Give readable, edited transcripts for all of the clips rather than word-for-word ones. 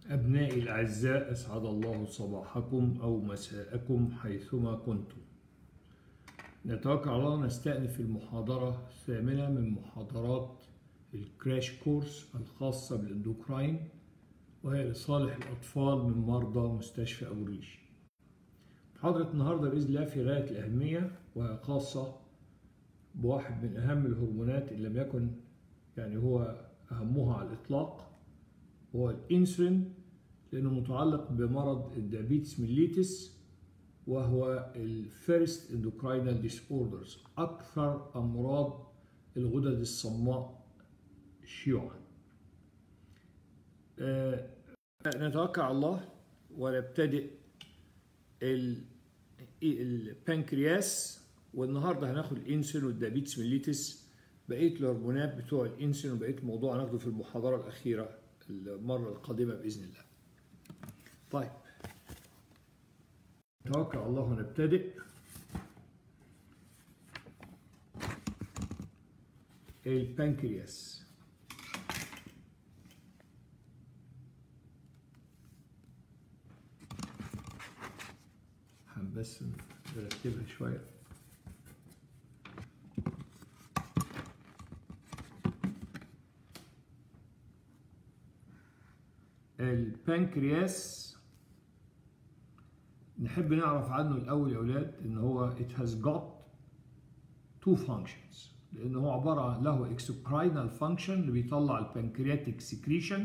أبنائي الأعزاء، أسعد الله صباحكم أو مساءكم حيثما كنتم. نتوكل على الله ونستأنف المحاضرة الثامنة من محاضرات الكراش كورس الخاصة بالاندوكراين، وهي لصالح الأطفال من مرضى مستشفى أبو الريش. محاضرة النهاردة بإذن الله في غاية الأهمية، وهي خاصة بواحد من أهم الهرمونات إن لم يكن يعني هو أهمها على الإطلاق، هو الإنسولين، لأنه متعلق بمرض الديابيتس ميليتس، وهو الفيرست اندوكراينال ديس اوردرز، أكثر أمراض الغدد الصماء شيوعا. نتوكل على الله ونبتدئ البنكرياس، والنهارده هناخد الانسولين والديابيتس ميليتس، بقيه الهرمونات بتوع الانسولين وبقيه الموضوع هناخده في المحاضره الاخيره المره القادمه باذن الله. طيب نتوكل على الله ونبتدئ. البنكرياس بس نرتبها شويه. البنكرياس نحب نعرف عنه الأول يا أولاد إن هو it has got two functions، لأن هو عبارة عن له exocrine function اللي بيطلع البنكرياتيك secretion،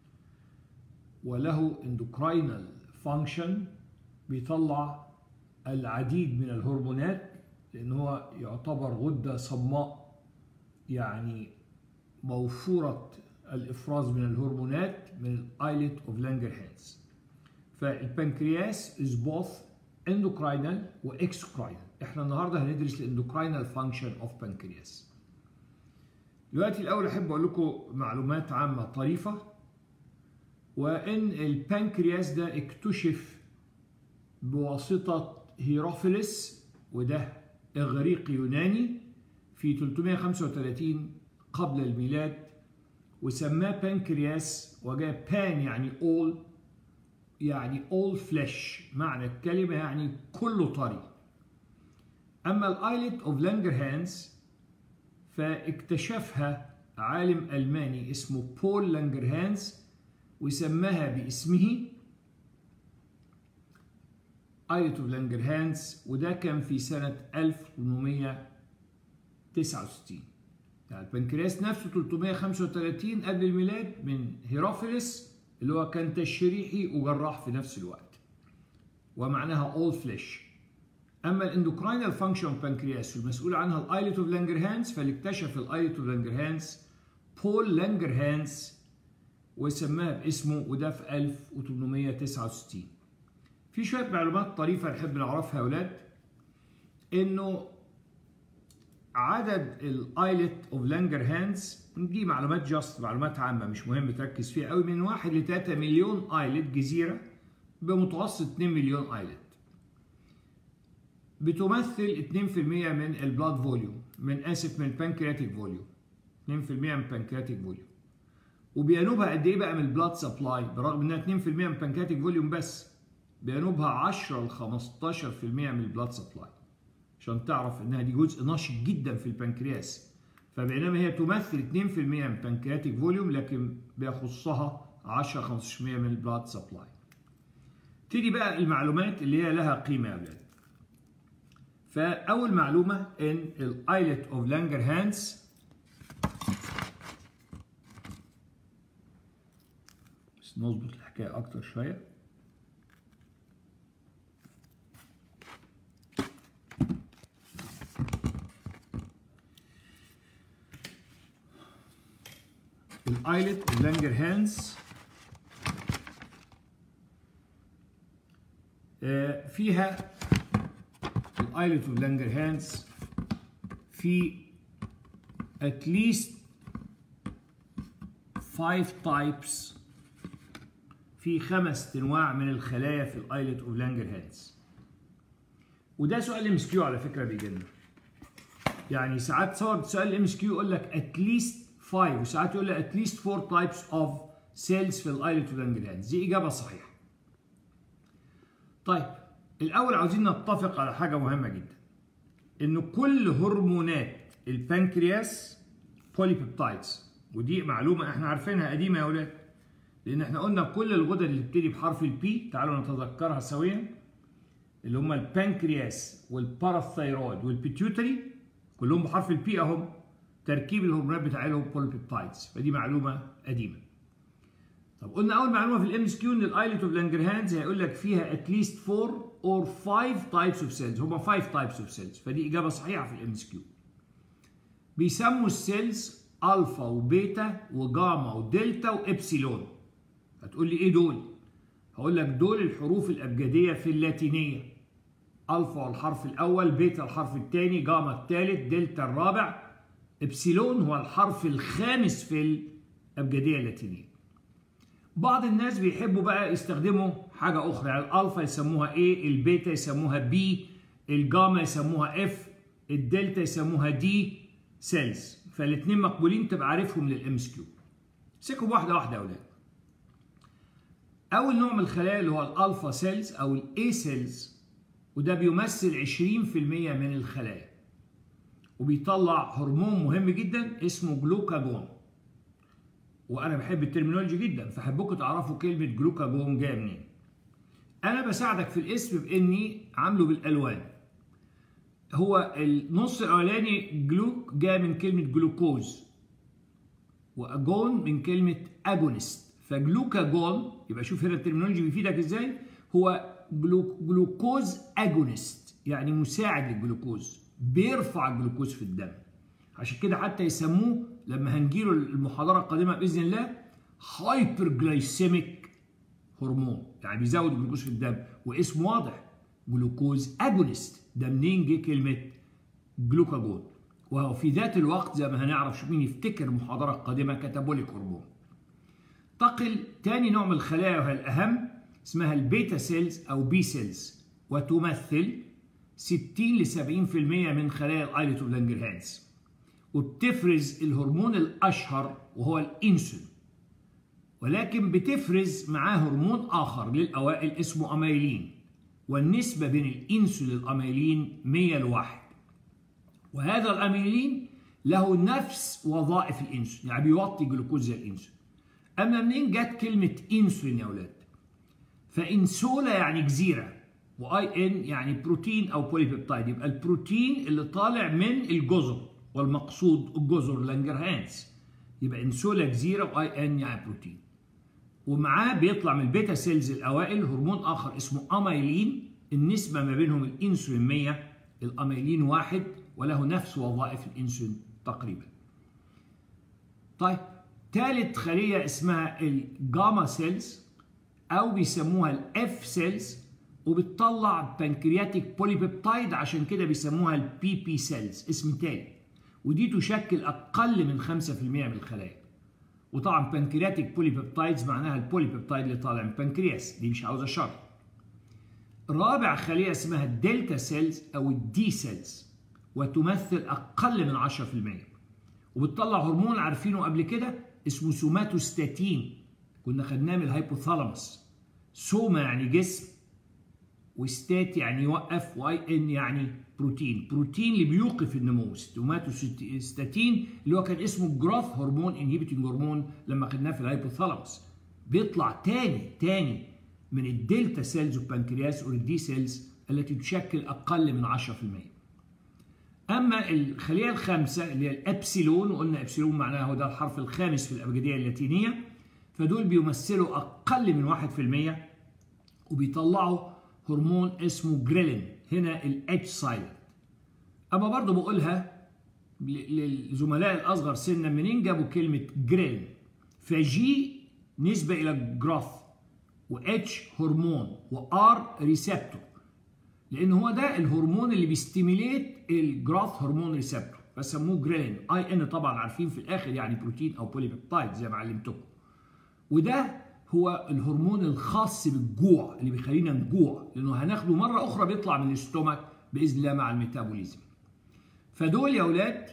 وله endocrine function بيطلع العديد من الهرمونات، لأن هو يعتبر غدة صماء يعني موفورة الإفراز من الهرمونات من الآيلت أوف لانجرهانز. فالبنكرياس is both endocrinal واكسوكراينال. احنا النهارده هندرس الاندوكراينال فانكشن اوف بنكرياس. دلوقتي الاول احب اقول لكم معلومات عامه طريفه، وان البنكرياس ده اكتشف بواسطه هيروفيلس، وده اغريقي يوناني، في 335 قبل الميلاد، وسماه بنكرياس، وجاء بان يعني all، يعني all flesh، معنى الكلمة يعني كله طري. أما الآيلت أوف لانجرهانز فاكتشفها عالم ألماني اسمه بول لانجرهانز، وسماها باسمه آيلت أوف لانجرهانز، وده كان في سنة 1869. يعني البنكرياس نفسه 335 قبل الميلاد من هيروفيلس، اللي هو كان تشريحي وجراح في نفس الوقت، ومعناها all flesh. أما الاندوكراينال فانكشن بنكرياس المسؤول عنها الآيلت أوف لانجرهانز، فاللي اكتشف الآيلت أوف لانجرهانز بول لانجرهانز، وسماها باسمه، وده في 1869. في شوية معلومات طريفة نحب نعرفها يا أولاد، إنه عدد الايلت اوف لانجرهانز دي معلومات معلومات عامه مش مهم تركز فيها قوي، من 1 ل 3 مليون ايلت جزيره، بمتوسط 2 مليون ايلت، بتمثل 2% من البلاد فوليوم، من البنكرياتيك فوليوم، 2% من البنكرياتيك فوليوم. وبينوبها قد ايه بقى من البلاد سبلاي؟ برغم انها 2% من البنكرياتيك فوليوم بس، بينوبها 10 ل 15% من البلاد سبلاي، عشان تعرف انها دي جزء نشط جدا في البنكرياس. فبينما هي تمثل 2% من البنكرياتيك فوليوم، لكن بيخصها 10 15% من البلاد سبلاي. تيجي بقى المعلومات اللي هي لها قيمه يا اولاد. فاول معلومه ان الايلت اوف لانجرهانز بس نظبط الحكايه اكتر شويه. الايلت اوف لانجرهانز فيها الايلت اوف لانجرهانز في at least 5 types، في 5 انواع من الخلايا في الايلت اوف لانجرهانز. وده سؤال MCQ على فكره بيجي لنا، يعني ساعات صور سؤال MCQ يقول لك at least 5، وساعات يقول لك at least 4 types of سيلز في الايلت واللانجرهانز. دي اجابه صحيحه. طيب الاول عاوزين نتفق على حاجه مهمه جدا، ان كل هرمونات البنكرياس بوليبيبتايدز، ودي معلومه احنا عارفينها قديمه يا اولاد، لان احنا قلنا كل الغدد اللي بتبتدي بحرف البي، تعالوا نتذكرها سويا، اللي هم البنكرياس والباراثايرويد والبيتيوتري كلهم بحرف البي اهم، تركيب الهرمونات بتاعهم بوليبيبتايدز، فدي معلومه قديمه. طب قلنا اول معلومه في الام اس كيو ان الايلت اوف لانجرهانز هيقول لك فيها اتليست 4 اور 5 تايبس اوف سيلز، هم 5 تايبس اوف سيلز، فدي اجابه صحيحه في الام اس كيو. بيسموا السيلز الفا وبيتا وجاما ودلتا وابسيلون. هتقول لي ايه دول؟ هقول لك دول الحروف الابجديه في اللاتينيه، الفا الحرف الاول، بيتا الحرف الثاني، جاما الثالث، دلتا الرابع، ابسيلون هو الحرف الخامس في الابجديه اللاتينيه. بعض الناس بيحبوا بقى يستخدموا حاجه اخرى، يعني الالفا يسموها A، البيتا يسموها B، الجاما يسموها F، الدلتا يسموها D سيلز، فالاثنين مقبولين تبقى عارفهم للام اس كيو. امسكهم واحده واحده يا اولاد. اول نوع من الخلايا اللي هو الالفا سيلز او الاي سيلز، وده بيمثل 20% من الخلايا، وبيطلع هرمون مهم جدا اسمه جلوكاجون. وانا بحب الترمينولوجي جدا، فحبكم تعرفوا كلمه جلوكاجون جايه منين. انا بساعدك في الاسم باني عامله بالالوان. هو النص الاولاني جلوك جاء من كلمه جلوكوز، واجون من كلمه اجونست، فجلوكاجون يبقى شوف هنا الترمينولوجي بيفيدك ازاي، هو جلوكوز اجونست، يعني مساعد للجلوكوز، بيرفع الجلوكوز في الدم. عشان كده حتى يسموه لما هنجيله المحاضره القادمه باذن الله هايبر جلايسيميك هرمون، يعني بيزود الجلوكوز في الدم، واسمه واضح جلوكوز اجونست. ده منين جه كلمه جلوكاجون؟ وهو في ذات الوقت زي ما هنعرف شو مين يفتكر المحاضره القادمه كاتابوليك هرمون. تقل تاني نوع من الخلايا وهي الاهم، اسمها البيتا سيلز او بي سيلز، وتمثل 60 ل 70% من خلايا الايلت اوف لانجرهانز، وبتفرز الهرمون الاشهر وهو الانسولين، ولكن بتفرز معاه هرمون اخر للاوائل اسمه اميلين، والنسبه بين الانسولين والاميلين 100:1، وهذا الاميلين له نفس وظائف الانسولين، يعني بيوطي جلوكوز زي الانسولين. اما منين جت كلمه انسولين يا اولاد؟ فانسولا يعني جزيره، واي ان يعني بروتين او بوليبيبتايد، يبقى البروتين اللي طالع من الجزر، والمقصود الجزر لانجرهانز، يبقى انسولا جزيره واي ان يعني بروتين. ومعاه بيطلع من البيتا سيلز الاوائل هرمون اخر اسمه اميلين، النسبه ما بينهم الانسولين 100، الاميلين 1، وله نفس وظائف الانسولين تقريبا. طيب ثالث خليه اسمها الجاما سيلز او بيسموها الاف سيلز، وبتطلع بنكرياتيك بوليبيبتايد، عشان كده بيسموها البي بي سيلز اسم تاني، ودي تشكل اقل من 5% من الخلايا. وطبعا بنكرياتيك بوليبيبتايدز معناها البوليبيبتايد اللي طالع من البنكرياس، دي مش عاوزه شرح. رابع خليه اسمها الدلتا سيلز او الدي سيلز، وتمثل اقل من 10%، وبتطلع هرمون عارفينه قبل كده اسمه سوماتوستاتين، كنا خدناه من الهايبوثالاموس. سوما يعني جسم، وستات يعني يوقف، واي ان يعني بروتين، بروتين اللي بيوقف النمو. سوماتوستاتين اللي هو كان اسمه جروث هرمون انهيبيتنج هرمون لما خدناه في الهايبوثالاموس، بيطلع تاني من الدلتا سيلز والبنكرياس والدي سيلز التي تشكل اقل من 10%. اما الخليه الخامسه اللي هي الابسيلون، وقلنا ابسيلون معناها هو ده الحرف الخامس في الابجديه اللاتينيه، فدول بيمثلوا اقل من 1%، وبيطلعوا هرمون اسمه جريلين، هنا الاتش سايلنت. اما برضه بقولها للزملاء الاصغر سنا، منين جابوا كلمه جريلين؟ فجي نسبه الى الجروث، واتش هرمون، وار ريسبتور، لان هو ده الهرمون اللي بيستيميليت الجروث هرمون ريسبتور، فسموه جريلين. اي ان طبعا عارفين في الاخر يعني بروتين او بوليبيبتايد زي ما علمتكم. وده هو الهرمون الخاص بالجوع اللي بيخلينا نجوع، لانه هناخده مره اخرى بيطلع من الاستومك باذن الله مع الميتابوليزم. فدول يا اولاد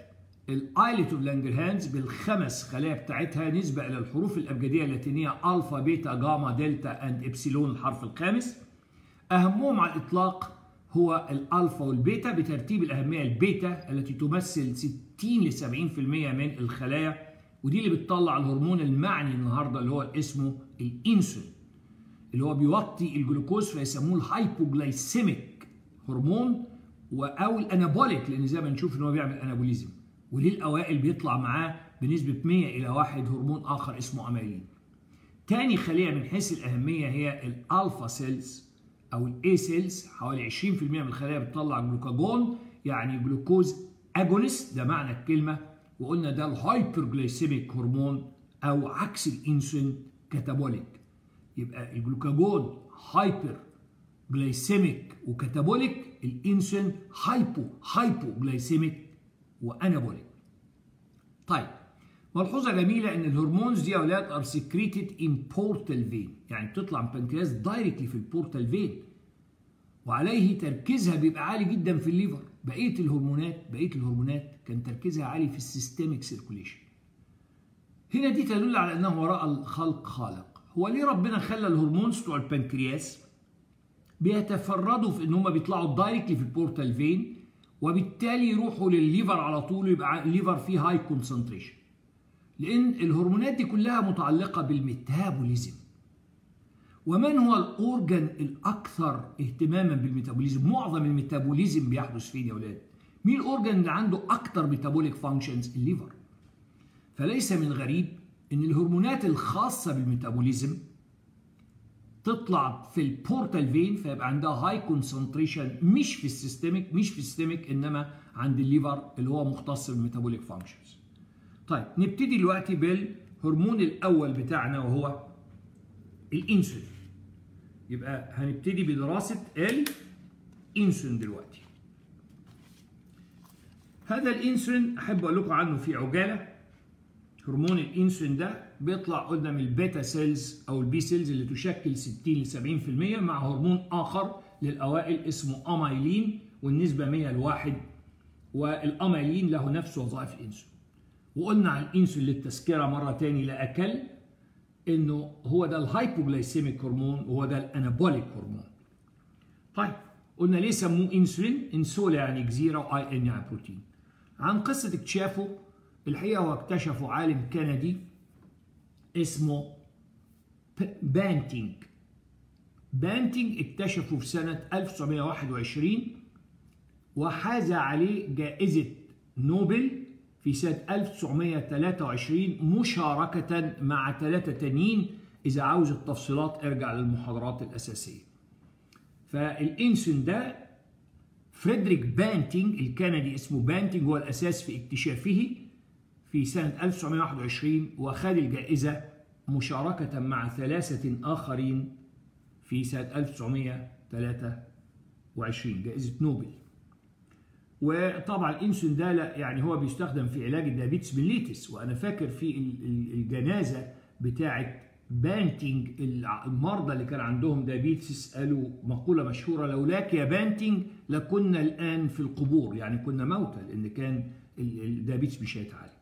الايلت اوف لانجرهانز بالخمس خلايا بتاعتها نسبة إلى الحروف الأبجدية اللاتينية ألفا بيتا جاما دلتا أند إبسيلون الحرف الخامس. أهمهم على الإطلاق هو الألفا والبيتا بترتيب الأهمية البيتا التي تمثل 60 ل 70% من الخلايا، ودي اللي بتطلع الهرمون المعني النهارده اللي هو اسمه الانسولين اللي هو بيوطي الجلوكوز فيسموه الهايبوجلايسيميك هرمون او الانابوليك، لان زي ما نشوف ان هو بيعمل انابوليزم، وليه الاوائل بيطلع معاه بنسبه 100 الى 1 هرمون اخر اسمه اميلين. تاني خليه من حيث الاهميه هي الالفا سيلز او الاي سيلز، حوالي 20% من الخلايا بتطلع جلوكاجون يعني جلوكوز اجونست ده معنى الكلمه، وقلنا ده الهايبرجلايسيميك هرمون او عكس الانسولين كاتابوليك. يبقى الجلوكاجون هايبر جلايسيميك وكاتابوليك، الانسولين هايبوجلايسيميك وانابوليك. طيب ملحوظه جميله ان الهرمونز دي يا اولاد ار سكريتد ان بورتال فين، يعني بتطلع من البنكرياس دايركتلي في البورتال فين، وعليه تركيزها بيبقى عالي جدا في الليفر. بقيه الهرمونات كان تركيزها عالي في السيستميك سيركوليشن. هنا دي تدل على انه وراء الخلق خالق. هو ليه ربنا خلى الهرمونز بتوع البنكرياس بيتفردوا في ان هم بيطلعوا دايركتلي في البورتال فين، وبالتالي يروحوا للليفر على طول، يبقى الليفر فيه هاي كونسنتريشن؟ لان الهرمونات دي كلها متعلقه بالميتابوليزم. ومن هو الاورجن الاكثر اهتماما بالميتابوليزم؟ معظم الميتابوليزم بيحدث فين يا اولاد؟ مين الاورجن اللي عنده اكثر ميتابوليك فانكشنز؟ الليفر. فليس من غريب ان الهرمونات الخاصه بالميتابوليزم تطلع في البورتال فين، فيبقى عندها هاي كونسنتريشن مش في السيستميك انما عند الليفر اللي هو مختص بالميتابوليك فانكشنز. طيب نبتدي دلوقتي بالهرمون الاول بتاعنا وهو الانسولين. يبقى هنبتدي بدراسه الانسولين دلوقتي. هذا الانسولين احب اقول لكم عنه في عجاله. هرمون الانسولين ده بيطلع قلنا من البيتا سيلز او البي سيلز اللي تشكل 60 ل 70%، مع هرمون اخر للاوائل اسمه اميلين والنسبه 100 ل1، والاميلين له نفس وظائف الانسولين. وقلنا عن الانسولين للتذكره مره تاني لا اكل انه هو ده الهايبوجلايسيميك هرمون وهو ده الانابوليك هرمون. طيب قلنا ليه سموه انسولين؟ انسولا يعني جزيره، واي ان يعني بروتين. عن قصه اكتشافه الحقيقه هو اكتشفه عالم كندي اسمه بانتينج. اكتشفه في سنه 1921 وحاز عليه جائزه نوبل في سنة 1923 مشاركة مع 3 تانيين. إذا عاوز التفصيلات ارجع للمحاضرات الأساسية. فالإنسولين ده فريدريك بانتينج الكندي اسمه بانتينج هو الأساس في اكتشافه في سنة 1921، وخد الجائزة مشاركة مع 3 آخرين في سنة 1923 جائزة نوبل. وطبعا الانسولين ده يعني هو بيستخدم في علاج الديابيتس ميليتس، وانا فاكر في الجنازه بتاعه بانتينج المرضى اللي كان عندهم ديابيتس قالوا مقوله مشهوره: لولاك يا بانتينج لكنا الان في القبور، يعني كنا موتى لان كان الديابيتس مش هيتعالج.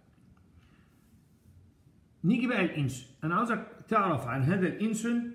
نيجي بقى الانسولين. انا عاوزك تعرف عن هذا الانسولين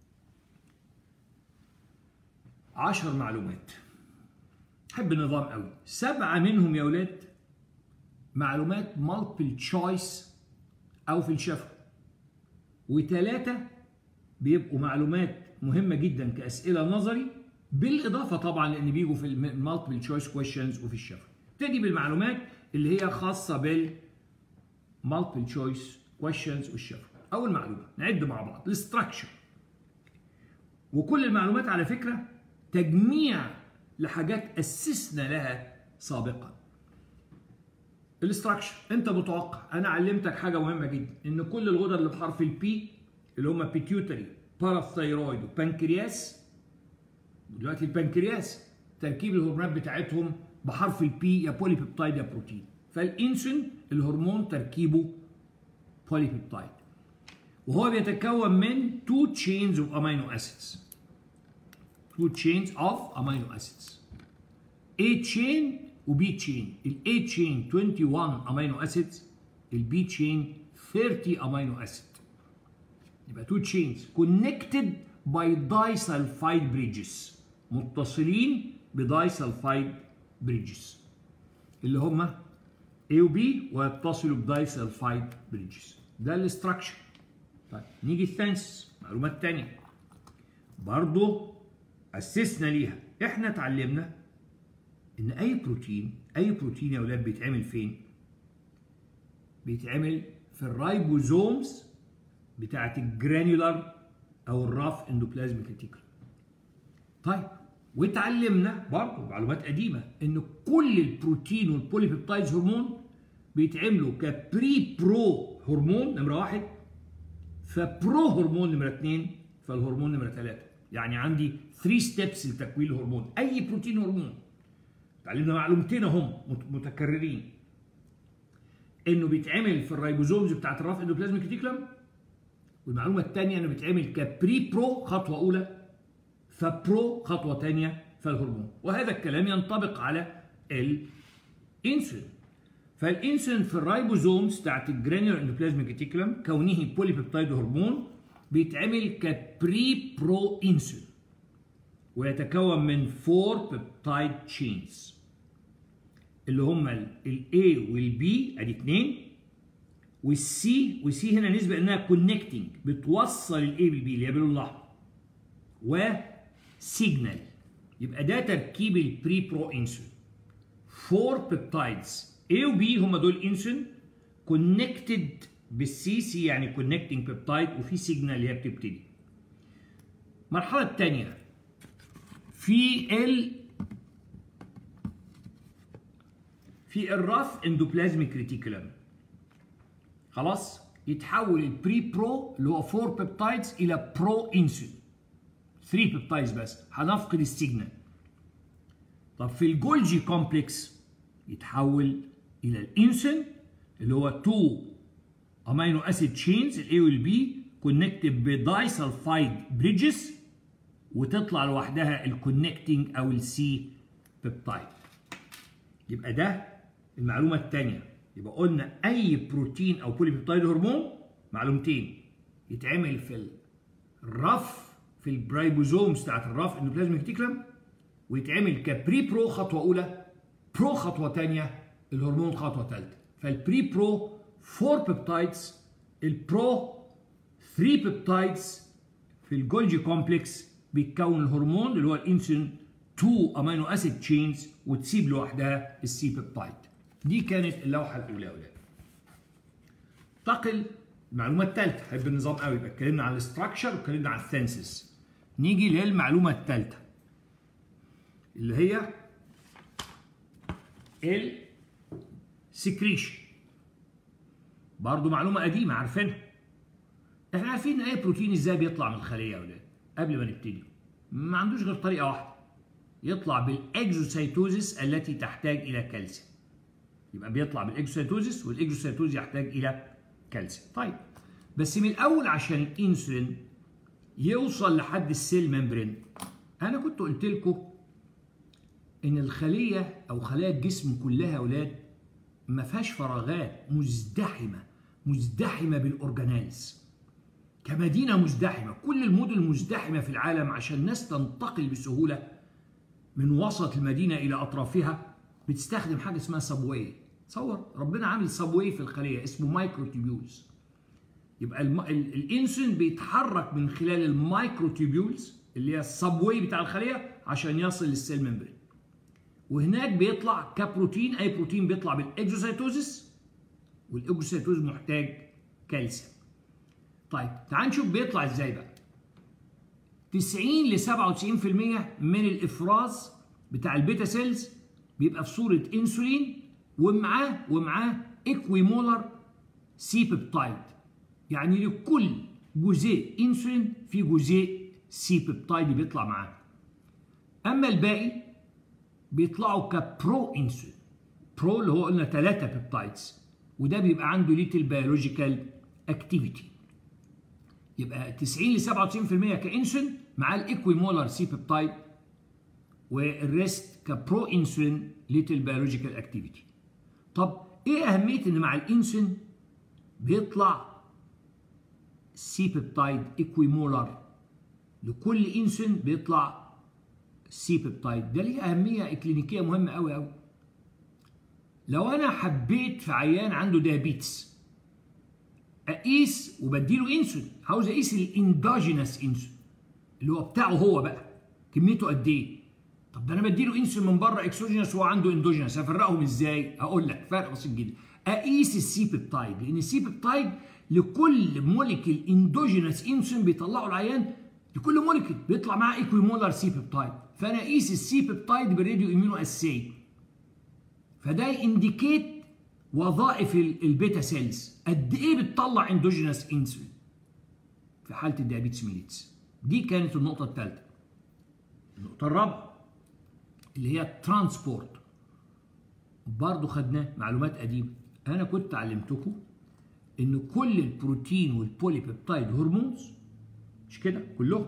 10 معلومات. حب النظام قوي. 7 منهم يا ولاد معلومات مالتيبل تشويس او في الشفوي، و3 بيبقوا معلومات مهمه جدا كاسئله نظري، بالاضافه طبعا لان بيجوا في المالتيبل تشويس كويشنز وفي الشفوي. ابتدي بالمعلومات اللي هي خاصه بالمالتيبل تشويس كويشنز والشفوي. اول معلومه نعد مع بعض الاستراكشر، وكل المعلومات على فكره تجميع لحاجات أسسنا لها سابقا. الاستراكشر انت متوقع، انا علمتك حاجه مهمه جدا، ان كل الغدد اللي بحرف البي اللي هم بيتيوتري باراثايرويد وبنكرياس، دلوقتي البنكرياس تركيب الهرمونات بتاعتهم بحرف البي يا بولي بيبتايد يا بروتين. فالانسولين الهرمون تركيبه بولي بيبتايد، وهو بيتكون من 2 chains of amino acids. 2 chains of amino acids. A chain وبي تشين. الاي تشين 21 امينو اسيدز، البي تشين 30 امينو اسيد. يبقى تو تشينز كونكتد باي دايسلفايد بريدجز، متصلين بدايسلفايد بريدجز اللي هم A و B ويتصلوا بدايسلفايد بريدجز. ده الاستراكشر. طيب نيجي الثانس، المعلومات الثانيه برضه اسسنا ليها. احنا اتعلمنا ان اي بروتين يا اولاد بيتعمل فين؟ بيتعمل في الرايبوزومز بتاعت الجرانيولار او الراف اندوبلازميك ريتيكولم. طيب واتعلمنا برضه معلومات قديمه ان كل البروتين والبوليبيبتايدز هرمون بيتعملوا كبري برو هرمون نمره 1، فبرو هرمون نمره 2، فالهرمون نمره 3. يعني عندي 3 ستيبس لتكوين الهرمون. اي بروتين هرمون اتعلمنا معلومتين هم متكررين، انه بيتعمل في الرايبوزومز بتاعت الراف اندوبلازميك ريتيكولم، والمعلومه الثانيه انه بيتعمل كبري برو خطوه اولى، فبرو خطوه ثانيه، فالهرمون. وهذا الكلام ينطبق على الانسولين. فالانسولين في الرايبوزومز بتاعت الجرانيولار اندوبلازميك ريتيكولم كونه بوليبيبتايد هرمون بيتعمل كبري برو انسولين، ويتكون من 4 بيبتايد تشينز اللي هم الاي والبي ادي 2، والسي هنا نسبه انها كونكتنج بتوصل الاي بالبي اللي هي باللون الاحمر، وسيجنال. يبقى ده تركيب البري برو انسولين. 4 بيبتايدز A و B هم دول انسولين كونكتد بالسي، سي يعني كونكتنج بيبتايد، وفي سيجنال اللي هي بتبتدي. المرحله الثانيه في الراف اندوبلازميك ريتيكولم خلاص يتحول البري برو اللي هو 4 بيبتايدز الى برو انسولين 3 بيبتايدز بس، هنفقد السيجنال. طب في الجولجي كومبلكس يتحول الى الانسولين اللي هو 2 امينو اسيد تشينز الاي والبي كونكتد بدايسلفايد بريدجز، وتطلع لوحدها الكونكتنج او السي بيبتايد. يبقى ده المعلومه الثانيه. يبقى قلنا اي بروتين او بوليبيبتايد هرمون معلومتين يتعمل في الرف في الرايبوزومز بتاعت الراف اندوبلازميك ريتيكولم، ويتعمل كبري برو خطوه اولى، برو خطوه ثانيه، الهرمون خطوه ثالثه. فالبري برو 4 بيبتايدز، البرو 3 بيبتايدز. في الجولجي كومبلكس بيتكون الهرمون اللي هو الانسولين 2 امينو اسيد تشينز، وتسيب لوحدها السي بيبتايد. دي كانت اللوحه الاولى يا اولاد. انتقل المعلومه الثالثه. حب النظام قوي، يبقى اتكلمنا عن الاستراكشر واتكلمنا عن الثينسيس. نيجي للمعلومه الثالثه اللي هي السكريشن. برضه معلومه قديمه عارفينها. احنا عارفين اي بروتين ازاي بيطلع من الخليه يا اولاد. قبل ما نبتدي ما عندوش غير طريقه واحده، يطلع بالاكزوسيتوزيس التي تحتاج الى كالسيوم. يبقى بيطلع بالاكزوسيتوزيس، والاكزوسيتوزيس يحتاج الى كالسيوم. طيب بس من الاول عشان الانسولين يوصل لحد السيل ممبرين، انا كنت قلت لكم ان الخليه او خلايا الجسم كلها يا اولاد ما فيهاش فراغات، مزدحمه بالاورجانيلز كمدينه مزدحمه. كل المدن المزدحمه في العالم عشان الناس تنتقل بسهوله من وسط المدينه الى اطرافها بتستخدم حاجه اسمها سبواي. تصور ربنا عامل سبواي في الخليه اسمه مايكروتيبيولز. يبقى الانسولين بيتحرك من خلال المايكروتيبيولز اللي هي السبواي بتاع الخليه عشان يصل للسيل ممبرين، وهناك بيطلع كبروتين. اي بروتين بيطلع بالاكزوسيتوزيس، والاكزوسيتوزيس محتاج كالسيوم. طيب تعال نشوف بيطلع ازاي بقى. 90 ل 97% من الافراز بتاع البيتا سيلز بيبقى في صوره انسولين، ومعاه اكويمولر سي بيبتايد. يعني لكل جزيء انسولين في جزيء سي بيبتايد بيطلع معاه. اما الباقي بيطلعوا كبرو انسولين. برو اللي هو قلنا 3 بيبتايدز، وده بيبقى عنده ليتل بيولوجيكال اكتيفيتي. يبقى 90 ل 97% كانسولين مع الايكويمولر سي بيبتايد، والريست كبرو انسولين ليتل بيولوجيكال اكتيفيتي. طب ايه اهميه ان مع الانسولين بيطلع سي بيبتايد ايكويمولار؟ لكل انسولين بيطلع سي بيبتايد. ده ليه اهميه اكلينيكيه مهمه قوي قوي. لو انا حبيت في عيان عنده ديابيتس اقيس وبديله انسولين، عاوز اقيس الاندوجينس انسولين اللي هو بتاعه هو بقى كميته قد ايه. طب ده انا بديله انسولين من بره اكسوجينس وهو عنده اندوجينس، هفرقهم ازاي؟ هقول لك فرق بسيط جدا. اقيس السي بيبتايد، لان السي بيبتايد لكل موليكيول اندوجينس انسولين بيطلعه العيان، لكل موليكيول بيطلع معاه ايكويمولار سي بيبتايد، فانا اقيس السي بيبتايد بالراديو امينو اساي. فده ينديكيت وظائف البيتا سيلز قد ايه بتطلع اندوجينس انسولين في حاله الديابيتس ميليتس. دي كانت النقطه الثالثه. النقطه الرابعه اللي هي الترانسبورت، برضه خدناه معلومات قديمه. انا كنت علمتكم ان كل البروتين والبوليبيبتايد هرمونز، مش كده كلهم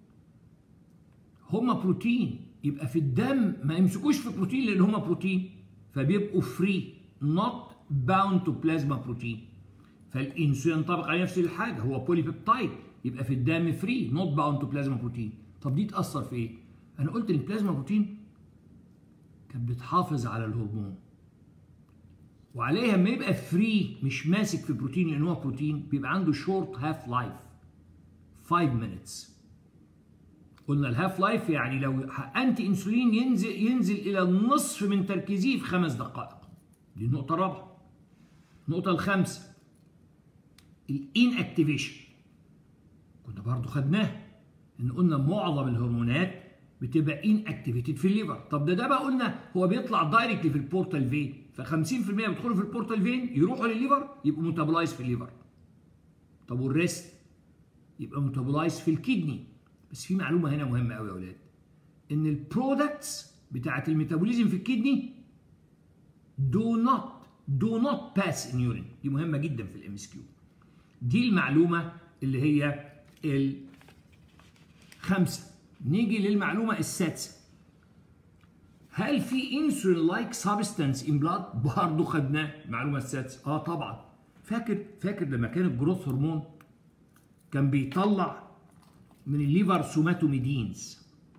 هما بروتين، يبقى في الدم ما يمسكوش في بروتين لان هما بروتين، فبيبقوا فري not bound to plasma protein. فالانسولين ينطبق على نفس الحاجه، هو بوليبيبتايد يبقى في الدم فري not bound to plasma protein. طب دي تاثر في ايه؟ انا قلت ان البلازما بروتين كانت بتحافظ على الهرمون، وعليها لما يبقى فري مش ماسك في بروتين لان هو بروتين بيبقى عنده شورت هاف لايف 5 minutes. قلنا الهاف لايف يعني لو حقنت انسولين ينزل الى النصف من تركيزه في 5 دقائق. دي النقطة الرابعة. النقطة الخامسة الان اكتيفيشن، كنا برضو خدناها ان قلنا معظم الهرمونات بتبقى ان اكتيفيتد في الليفر. طب ده بقى قلنا هو بيطلع دايركتلي في البورتال فين، ف50% بيدخلوا في البورتال فين يروحوا للليفر يبقوا ميتابولايز في الليفر. طب والريست يبقى ميتابولايز في الكدني. بس في معلومه هنا مهمه قوي يا اولاد، ان البرودكتس بتاعه الميتابوليزم في الكدني do not pass in urine. دي مهمه جدا في الام اس كيو. دي المعلومه اللي هي الخامسه. نيجي للمعلومه السادسه. هل في انسولين لايك سبستانس ان بلاد؟ برضه خدناه المعلومه السادسه. طبعا فاكر لما كان الجروث هرمون كان بيطلع من الليفر سوماتوميدينز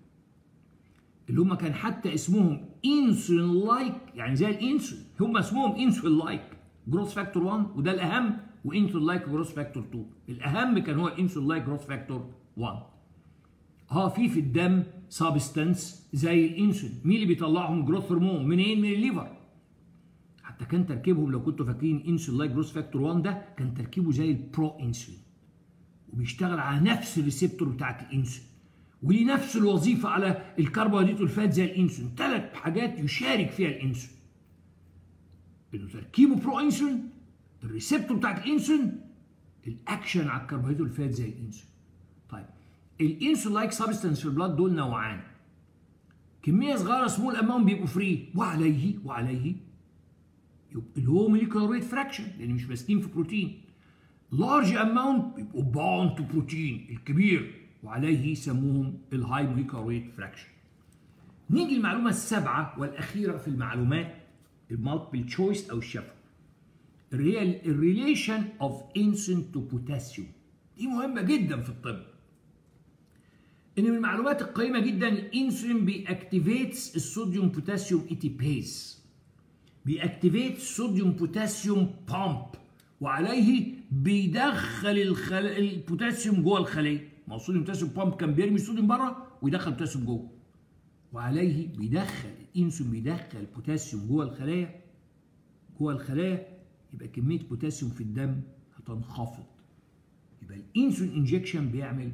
اللي هم كان حتى اسمهم انسولين لايك، يعني زي الانسولين هم اسمهم انسولين لايك جروث فاكتور 1 وده الاهم، وانسولين لايك جروث فاكتور 2. الاهم كان هو الانسولين لايك جروث فاكتور 1. في الدم سبستانس زي الانسولين. مين اللي بيطلعهم جروث هرمون؟ منين؟ من الليفر. حتى كان تركيبهم لو كنتوا فاكرين انسولين لايك جروث فاكتور 1 ده كان تركيبه زي البرو انسولين، وبيشتغل على نفس الريسبتور بتاعت الانسولين، وليه نفس الوظيفه على الكربوهيدرات والفات زي الانسولين. 3 حاجات يشارك فيها الانسولين، انه تركيبه برو انسولين، الريسبتور بتاعت الانسولين، الاكشن على الكربوهيدرات والفات زي الانسولين. طيب الانسولين لايك سبستانس في البلاد دول نوعان، كميه صغيره سمول اماونت بيبقوا فري، وعليه يبقى اللو موليكولار ويت فراكشن لان مش ماسكين في بروتين. لارج اماونت بيبقوا باوند تو بروتين الكبير، وعليه يسموهم الهاي موليكولار ويت فراكشن. نيجي المعلومه السابعه والاخيره في المعلومات المالتيبل تشويس او الشفوي، الريليشن اوف انسولين تو بوتاسيوم. دي مهمه جدا في الطب. ان من المعلومات القيمه جدا الانسولين بيأكتيفيتس الصوديوم بوتاسيوم ايتيبيز، بيأكتيفيت الصوديوم بوتاسيوم بامب، وعليه بيدخل البوتاسيوم جوه الخليه. ما هو الصوديوم بوتاسيوم بامب كان بيرمي الصوديوم بره ويدخل البوتاسيوم جوه، وعليه بيدخل الانسولين بيدخل البوتاسيوم جوه الخلايا، يبقى كميه بوتاسيوم في الدم هتنخفض. يبقى الانسولين انجكشن بيعمل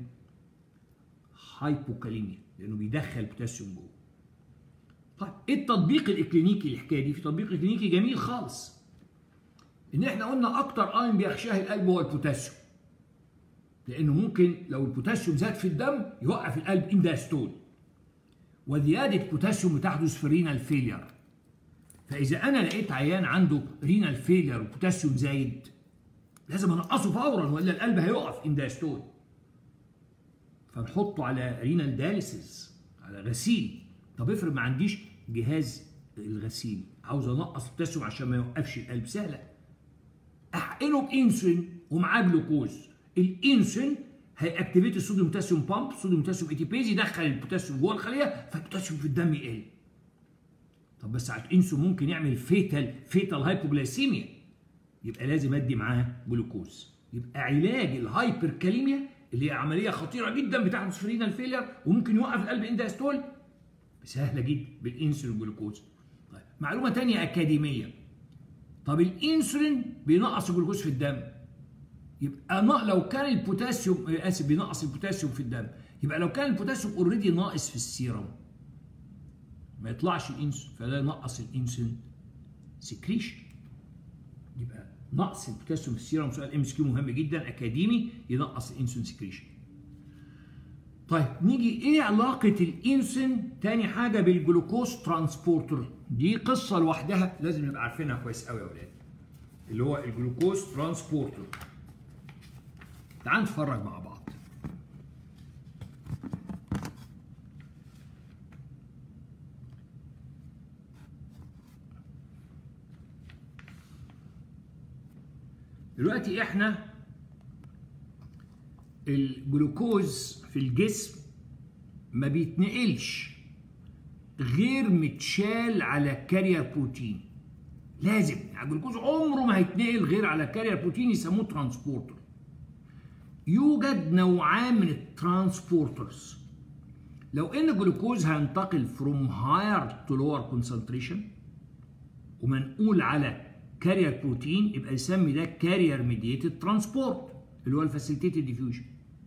هايبوكاليميا لانه بيدخل البوتاسيوم جوه. طيب ايه التطبيق الاكلينيكي للحكايه دي؟ في تطبيق اكلينيكي جميل خالص، ان احنا قلنا اكتر ايون بيخشاه القلب هو البوتاسيوم، لانه ممكن لو البوتاسيوم زاد في الدم يوقف القلب ان دايستول، وزياده البوتاسيوم بتحدث في رينال فيلير. فاذا انا لقيت عيان عنده رينال فيلير والبوتاسيوم زايد لازم انقصه فورا والا القلب هيقف ان دايستول، فنحطه على رينال داليسيس، على غسيل، طب افرض ما عنديش جهاز الغسيل، عاوز انقص البوتاسيوم عشان ما يوقفش القلب، سهله، احقنه بانسولين ومعاه جلوكوز. الانسولين هيأكتيفيت الصوديوم بوتاسيوم بامب، صوديوم بوتاسيوم ايتيبيز، يدخل البوتاسيوم جوه الخليه، فالبوتاسيوم في الدم يقل. طب بس على الانسولين ممكن يعمل فيتال هايبوجلايسيميا، يبقى لازم ادي معاه جلوكوز. يبقى علاج الهايبركاليميا اللي هي عمليه خطيره جدا بتحدث في رينال فيلير وممكن يوقف القلب ان دايستول، سهله جدا بالانسولين والجلوكوز. طيب معلومه ثانيه اكاديميه، طب الانسولين بينقص الجلوكوز في الدم، يبقى لو كان البوتاسيوم بينقص البوتاسيوم في الدم، يبقى لو كان البوتاسيوم اوريدي ناقص في السيرم ما يطلعش الانسولين، فده ينقص الانسولين سكريشن. يبقى نقص البوتاسيوم في السيرم سؤال ام اس كيو مهم جدا اكاديمي، ينقص الانسولين سكريشن. طيب نيجي ايه علاقه الانسولين تاني حاجه بالجلوكوز ترانسبورتر؟ دي قصه لوحدها لازم نبقى عارفينها كويس قوي يا اولاد، اللي هو الجلوكوز ترانسبورتر. تعال نتفرج مع بعض. دلوقتي احنا الجلوكوز في الجسم ما بيتنقلش غير متشال على كارير بروتين، لازم يعني الجلوكوز عمره ما هيتنقل غير على كارير بروتين يسموه ترانسبورتر. يوجد نوعان من الترانسبورترز. لو ان الجلوكوز هينتقل from higher to lower concentration ومنقول على كارير بروتين، يبقى يسمي ده كارير ميديتد ترانسبورت اللي هو الفاسيليتيتد ديفيوجن.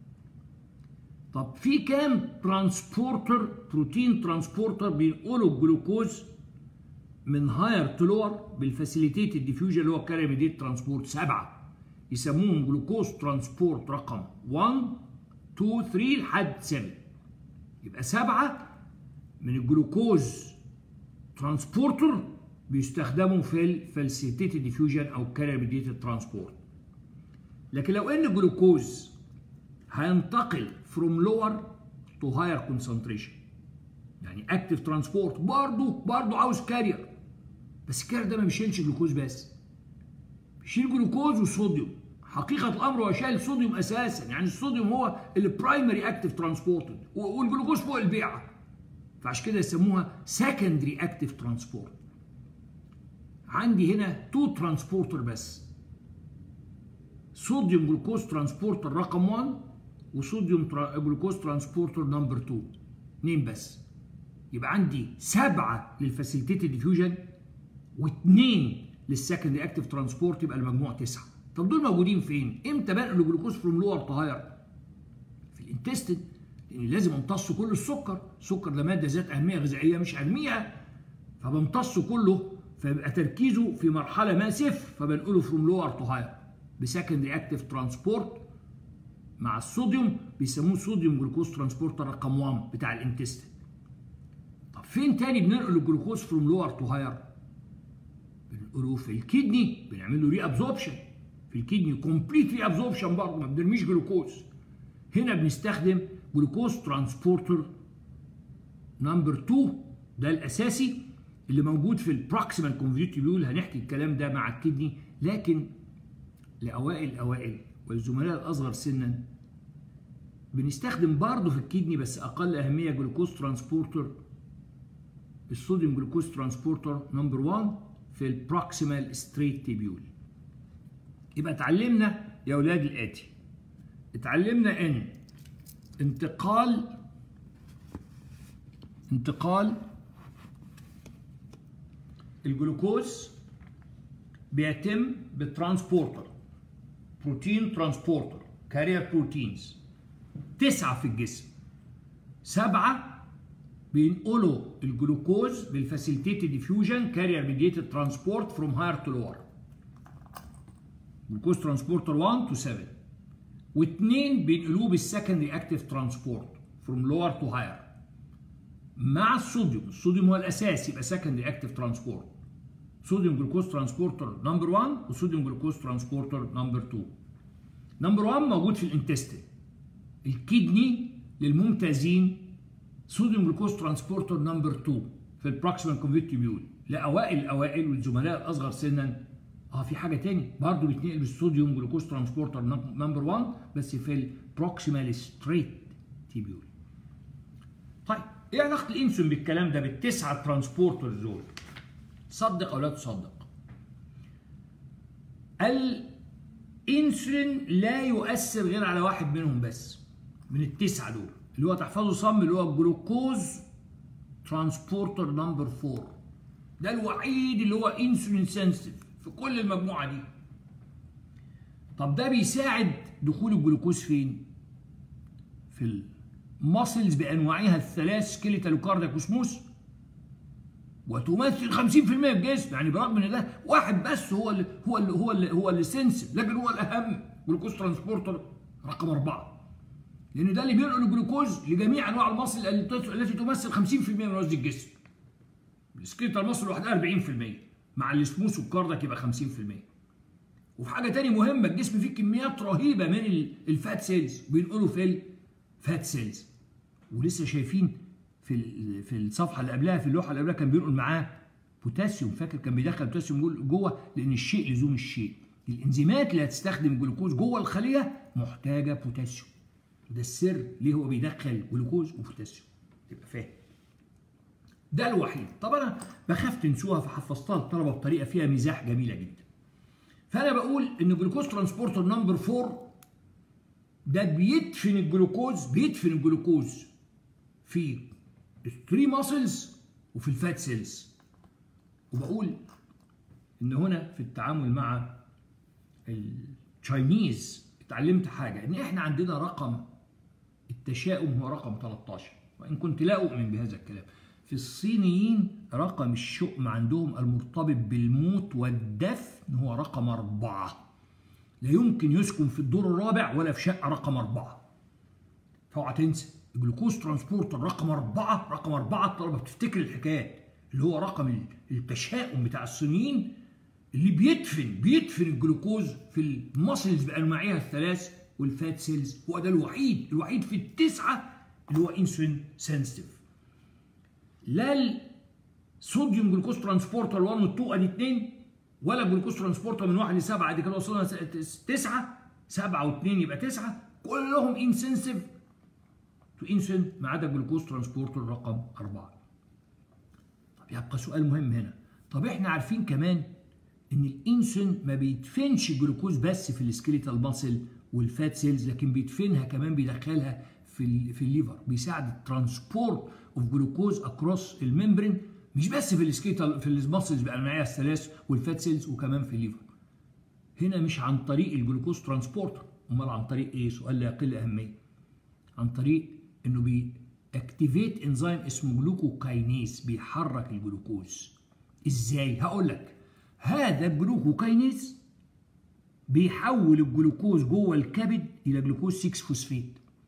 طب في كام ترانسبورتر بروتين ترانسبورتر بينقلوا الجلوكوز من هاير تو لور بالفاسيليتيتد ديفيوجن اللي هو كارير ميديتد ترانسبورت؟ 7 يسموهم جلوكوز ترانسبورت رقم 1 2 3 لحد 7. يبقى 7 من الجلوكوز ترانسبورتر بيستخدموا في الفاسيليتيتد ديفيوجن او كارير ميديتد ترانسبورت. لكن لو ان الجلوكوز هينتقل from lower to higher concentration يعني active transport، برضه عاوز كارير، بس الكارير ده ما بيشيلش جلوكوز بس، بيشيل جلوكوز وصوديوم. حقيقة الأمر هو شايل صوديوم أساسا، يعني الصوديوم هو البرايمري اكتيف ترانسبورتد والجلوكوز فوق البيعة، فعشان كده يسموها secondary active transport. عندي هنا 2 ترانسبورتر بس، صوديوم جلوكوز ترانسبورتر رقم 1 وصوديوم جلوكوز ترانسبورتر نمبر 2، 2 بس. يبقى عندي 7 للفاسيليتيتد ديفيوجن و2 للسكندري اكتيف ترانسبورت، يبقى المجموع 9. طب دول موجودين فين؟ امتى بنقل الجلوكوز فروم لور تو هاير؟ في الانتستين، لان لازم امتص كل السكر، السكر ده ماده ذات اهميه غذائيه مش ارميها، فبمتص كله، فيبقى تركيزه في مرحله ما صفر، فبنقله فروم لور تو هاير بسكندري اكتيف ترانسبورت مع الصوديوم، بيسموه صوديوم جلوكوز ترانسبورتر رقم 1 بتاع الانتستين. طب فين تاني بننقل الجلوكوز فروم لور تو هاير؟ بننقله في الكدني، بنعمل له ري ابزوربشن في الكدني، كومبليت ري ابزوربشن برضه، ما بنرميش جلوكوز. هنا بنستخدم جلوكوز ترانسبورتر نمبر 2، ده الاساسي اللي موجود في البروكسيمال كونفوليوتيبيول. هنحكي الكلام ده مع الكدني، لكن لأوائل والزملاء الأصغر سنا بنستخدم برضه في الكدني بس أقل أهمية جلوكوز ترانسبورتر، الصوديوم جلوكوز ترانسبورتر نمبر 1 في البروكسيمال ستريت تيبيول. يبقى اتعلمنا يا أولاد الآتي، اتعلمنا إن انتقال الجلوكوز بيتم بالترانسبورتر، بروتين ترانسبورتر، كارير بروتينز، 9 في الجسم. 7 بينقلوا الجلوكوز بالفاسيليتيتد ديفيوجن كارير ميديتد ترانسبورت فروم هاير تو لور، جلوكوز ترانسبورتر 1 تو 7، و2 بينقلوه بالسكندري اكتيف ترانسبورت فروم لور تو هاير مع الصوديوم. الصوديوم هو الاساس، يبقى سكندري اكتيف ترانسبورت، صوديوم جلوكوز ترانسبورتر نمبر 1 وصوديوم جلوكوز ترانسبورتر نمبر 2. نمبر 1 موجود في الانتستين، الكدني للممتازين صوديوم جلوكوز ترانسبورتر نمبر 2 في البروكسيمال كونفيت تيبيول. لاوائل الاوائل والزملاء الاصغر سنا في حاجه تاني برضه بيتنقل بالصوديوم جلوكوز ترانسبورتر نمبر 1 بس في البروكسيمال ستريت تيبيول. طيب ايه علاقه الانسولين بالكلام ده بالتسعه ترانسبورترز دول؟ صدق او لا تصدق، الانسولين لا يؤثر غير على واحد منهم بس من التسعه دول، اللي هو تحفظه صم، اللي هو الجلوكوز ترانسبورتر نمبر 4. ده الوحيد اللي هو انسولين سنسيتيف في كل المجموعه دي. طب ده بيساعد دخول الجلوكوز فين؟ في الماسلز بانواعها الثلاث، سكيليتال وكاردياك وسموث، وتمثل 50% من الجسم. يعني برغم ان ده واحد بس هو اللي سنسيف، لكن هو الاهم جلوكوز ترانسبورتر رقم 4، لان ده اللي بينقل الجلوكوز لجميع انواع المصل التي تمثل 50% من وزن الجسم. السكيليتال مصل لوحدها 40%، مع السموث والكاردياك يبقى 50%. وفي حاجه ثانيه مهمه، الجسم فيه كميات رهيبه من الفات سيلز بينقلوا في الفات سيلز. ولسه شايفين في الصفحه اللي قبلها، في اللوحه اللي قبلها، كان بينقل معاه بوتاسيوم. فاكر كان بيدخل بوتاسيوم جوه، لان الشيء لزوم الشيء. الانزيمات اللي هتستخدم الجلوكوز جوه الخليه محتاجه بوتاسيوم، وده السر ليه هو بيدخل جلوكوز وبوتاسيوم، تبقى فاهم. ده الوحيد. طب انا بخاف تنسوها فحفظتها للطلبه بطريقه فيها مزاح جميله جدا. فانا بقول ان الجلوكوز ترانسبورتر نمبر 4 ده بيدفن الجلوكوز في الثري ماسلز وفي الفات سيلز. وبقول ان هنا في التعامل مع التشاينيز اتعلمت حاجه، ان احنا عندنا رقم التشاؤم هو رقم 13، وان كنت لا اؤمن بهذا الكلام. في الصينيين رقم الشؤم عندهم المرتبط بالموت والدفن هو رقم 4. لا يمكن يسكن في الدور الرابع ولا في شقه رقم 4. فاوعى تنسى الجلوكوز ترانسبورتر رقم 4. رقم 4 الطلبه بتفتكر الحكايات، اللي هو رقم التشاؤم بتاع الصينيين، اللي بيدفن الجلوكوز في الماسلز بانواعها الثلاث والفات سيلز. هو ده الوحيد في التسعه اللي هو انسولين سنسيتيف. لا الصوديوم جلوكوز ترانسبورتر 1 و 2 ادي 2، ولا الجلوكوز ترانسبورتر من 1 ل 7 ادي كده وصلنا 9. 7 و2 يبقى 9، كلهم انسنسيف تو انسولين ما عدا الجلوكوز ترانسبورتر رقم 4. طب يبقى سؤال مهم هنا، طب احنا عارفين كمان ان الانسولين ما بيدفنش الجلوكوز بس في السكيليتال ماسل والفات سيلز، لكن بيدفنها كمان، بيدخلها في الليفر، بيساعد الترانسبورت اوف جلوكوز اكروس الممبرين، مش بس في السكيليتال في الماسلز بانواعها الثلاث والفات سيلز، وكمان في الليفر. هنا مش عن طريق الجلوكوز ترانسبورتر، امال عن طريق ايه؟ سؤال لا يقل اهميه. عن طريق انه بيأكتيفيت انزيم اسمه جلوكوكاينيز، بيحرك الجلوكوز. ازاي؟ هقول لك. هذا الجلوكوكاينيز بيحول الجلوكوز جوه الكبد الى جلوكوز 6 فوسفات،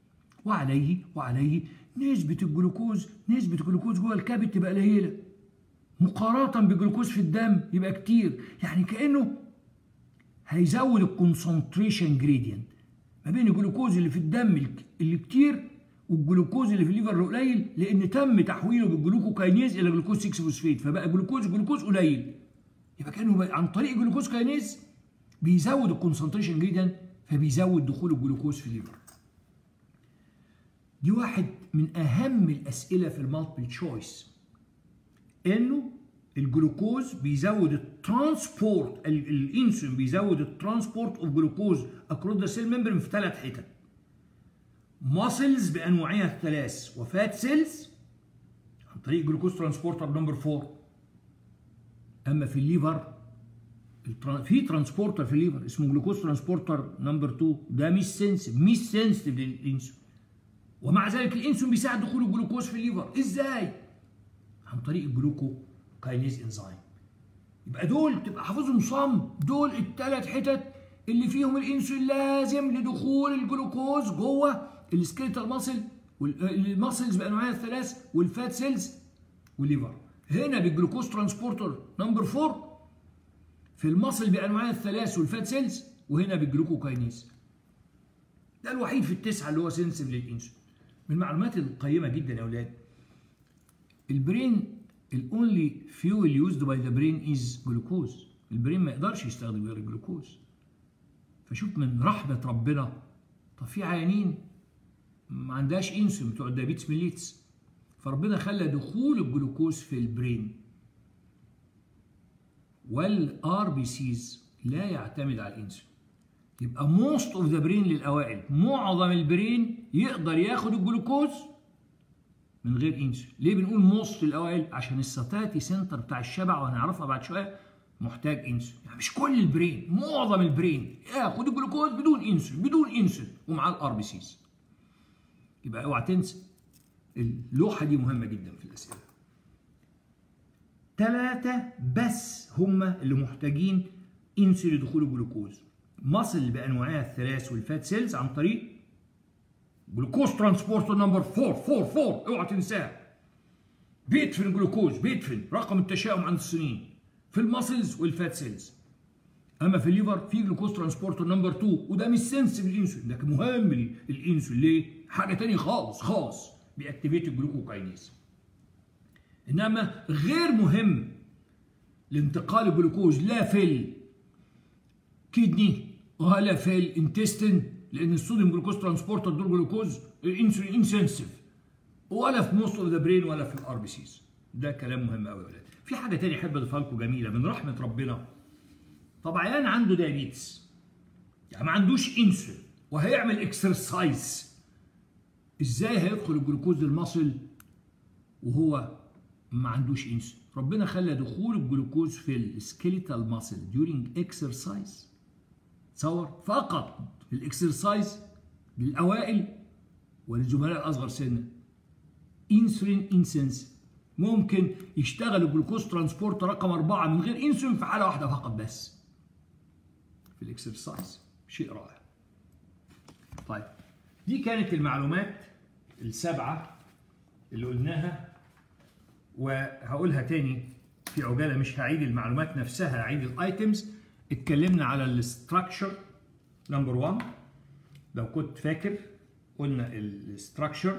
وعليه نسبة الجلوكوز جوه الكبد تبقى قليلة مقارنة بالجلوكوز في الدم يبقى كتير. يعني كأنه هيزود الكونسنتريشن جريدينت ما بين الجلوكوز اللي في الدم اللي كتير والجلوكوز اللي في الليفر اللي قليل، لأن تم تحويله بالجلوكوكاينيز إلى جلوكوز 6 فوسفات، فبقى جلوكوز قليل. يبقى كأنه عن طريق جلوكوز كاينيز بيزود الكونسنتريشن جريدينت، فبيزود دخول الجلوكوز في الليفر. دي واحد من أهم الأسئلة في المالتيبل تشويس، إنه الجلوكوز بيزود الترانسبورت، الانسولين بيزود الترانسبورت اوف جلوكوز اكروس ذا سيل ممبرين في 3 حتت: ماسلز بانواعها الثلاث وفات سيلز عن طريق جلوكوز ترانسبورتر نمبر 4. اما في الليفر في ترانسبورتر في الليفر اسمه جلوكوز ترانسبورتر نمبر 2، ده مش سنسيتيف للانسولين، ومع ذلك الانسولين بيساعد دخول الجلوكوز في الليفر. ازاي؟ عن طريق الجلوكوكاينيز انزيم. يبقى دول تبقى حافظهم صم، دول ال3 حتت اللي فيهم الانسولين لازم لدخول الجلوكوز جوه السكيلتال ماسل والماسلز بانواعها الثلاث والفات سيلز والليفر. هنا بالجلوكوز ترانسبورتر نمبر 4 في الماسل بانواعها الثلاث والفات سيلز، وهنا بالجلوكوكاينيز. ده الوحيد في ال9 اللي هو سنسيف للانسولين. من المعلومات القيمه جدا يا اولاد البرين الاونلي فيول يوزد باي ذا برين از جلوكوز. البرين ما يقدرش يستخدم غير الجلوكوز. فشوف من رحمه ربنا، طب في عيانين ما عندهاش انسولين بتوع الدايابيتس ميليتس، فربنا خلى دخول الجلوكوز في البرين. والار بي سيز لا يعتمد على الانسولين. يبقى موست اوف ذا برين للاوائل، معظم البرين يقدر ياخد الجلوكوز من غير انسولين. ليه بنقول موست الاوائل؟ عشان الساتاتي سنتر بتاع الشبع وهنعرفها بعد شويه محتاج انسولين. يعني مش كل البرين، معظم البرين ياخد الجلوكوز بدون انسولين، بدون انسولين ومعاه الار بي سيز. يبقى اوعى تنسى اللوحه دي مهمه جدا في الاسئله. 3 بس هم اللي محتاجين انسولين لدخول الجلوكوز. مصل بانواعها الثلاث والفات سيلز عن طريق جلوكوز ترانسبورتر نمبر 4 اوعى تنساها. بيدفن جلوكوز، بيدفن رقم التشاؤم عند السنين في المسلز والفات سيلز. اما في الليفر في جلوكوز ترانسبورتر نمبر 2، وده مش سنسيف للانسولين، لكن مهم للانسولين. ليه؟ حاجه ثانيه خالص بيأكتيفيت الجلوكوكاينيز. انما غير مهم لانتقال الجلوكوز لا في الكدني ولا في الانتستين، لان الصوديوم جلوكوز ترانسبورتر دول جلوكوز انسولين انسنسيف، ولا في موست اوف ذا برين ولا في الار بي سيز. ده كلام مهم قوي يا ولاد. في حاجه ثانيه احب اضيفها لكم جميله من رحمه ربنا. طب عيان عنده دايابيتس يعني ما عندوش انسولين وهيعمل اكسرسايز، ازاي هيدخل الجلوكوز للمصل وهو ما عندوش انسولين؟ ربنا خلى دخول الجلوكوز في السكيليتال ماسل during exercise. تصور فقط في الاكسرسايز للاوائل وللزملاء الاصغر سنا انسولين انسنس. ممكن يشتغل الجلوكوز ترانسبورتر رقم 4 من غير انسولين في حاله واحده فقط بس في الاكسرسايز. شيء رائع. طيب دي كانت المعلومات السبعه اللي قلناها، وهقولها تاني في عجاله، مش هعيد المعلومات نفسها، هعيد الايتمز. اتكلمنا على الاستراكشر نمبر 1 لو كنت فاكر، قلنا الاستراكشر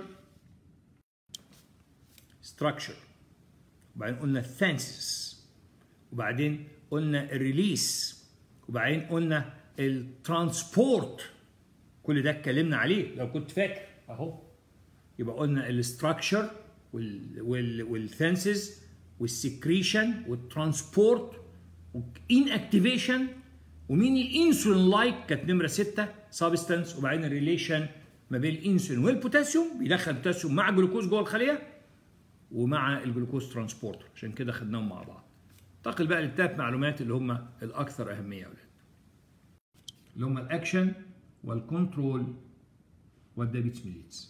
وبعدين قلنا الثانسس، وبعدين قلنا الريليس، وبعدين قلنا الترانسبورت. كل ده اتكلمنا عليه لو كنت فاكر اهو. يبقى قلنا الاستراكشر والثانسس والسكريشن والترانسبورت وان اكتيفيشن، ومين الانسولين لايك كانت نمره 6 سبستانس، وبعدين الريليشن ما بين الانسولين والبوتاسيوم، بيدخل البوتاسيوم مع الجلوكوز جوه الخليه ومع الجلوكوز ترانسبورتر، عشان كده خدناهم مع بعض. انتقل بقى للثلاث معلومات اللي هم الاكثر اهميه يا اولاد، اللي هم الاكشن والكنترول والدايابيتس ميليتس.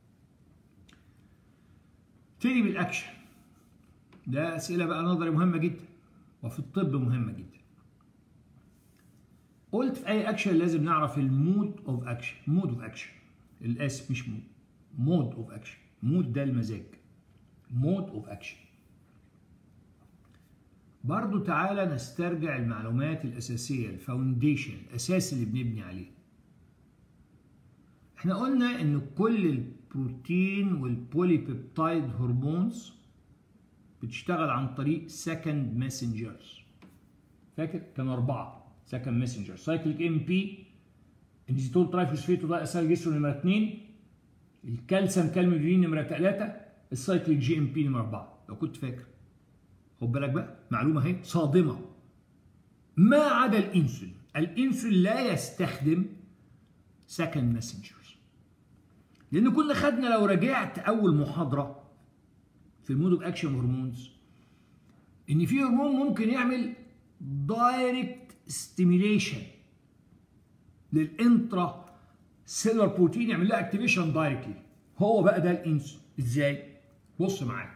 نبتدي بالاكشن. ده اسئله بقى نظري مهمه جدا، وفي الطب مهمه جدا. قلت في اي اكشن لازم نعرف المود اوف اكشن. مود اوف اكشن، الاسم مش مود، مود اوف اكشن. مود ده المزاج، مود اوف اكشن. برضو تعالى نسترجع المعلومات الاساسيه، الفاونديشن، الاساس اللي بنبني عليه. احنا قلنا ان كل البروتين والبوليبيبتايد هرمونز بتشتغل عن طريق سكند ماسنجرز. فاكر؟ كانوا 4 سكند ماسنجر. سايكليك ام بي، انزيتول ترايفوسفيت ده اسالجيسترون نمره 2، الكالسيوم كالميدولين نمره 3، السايكليك جي ام بي نمره 4 لو كنت فاكر. خد بالك بقى معلومه اهي صادمه، ما عدا الانسولين. الانسولين لا يستخدم سكند ماسنجرز، لان كنا خدنا لو رجعت اول محاضره في المود اوف اكشن هرمونز ان في هرمون ممكن يعمل دايركت ستيميليشن للانترا سيلر بروتين، يعمل لها اكتيفيشن دايركتلي. هو بقى ده الانسولين. ازاي؟ بص معايا.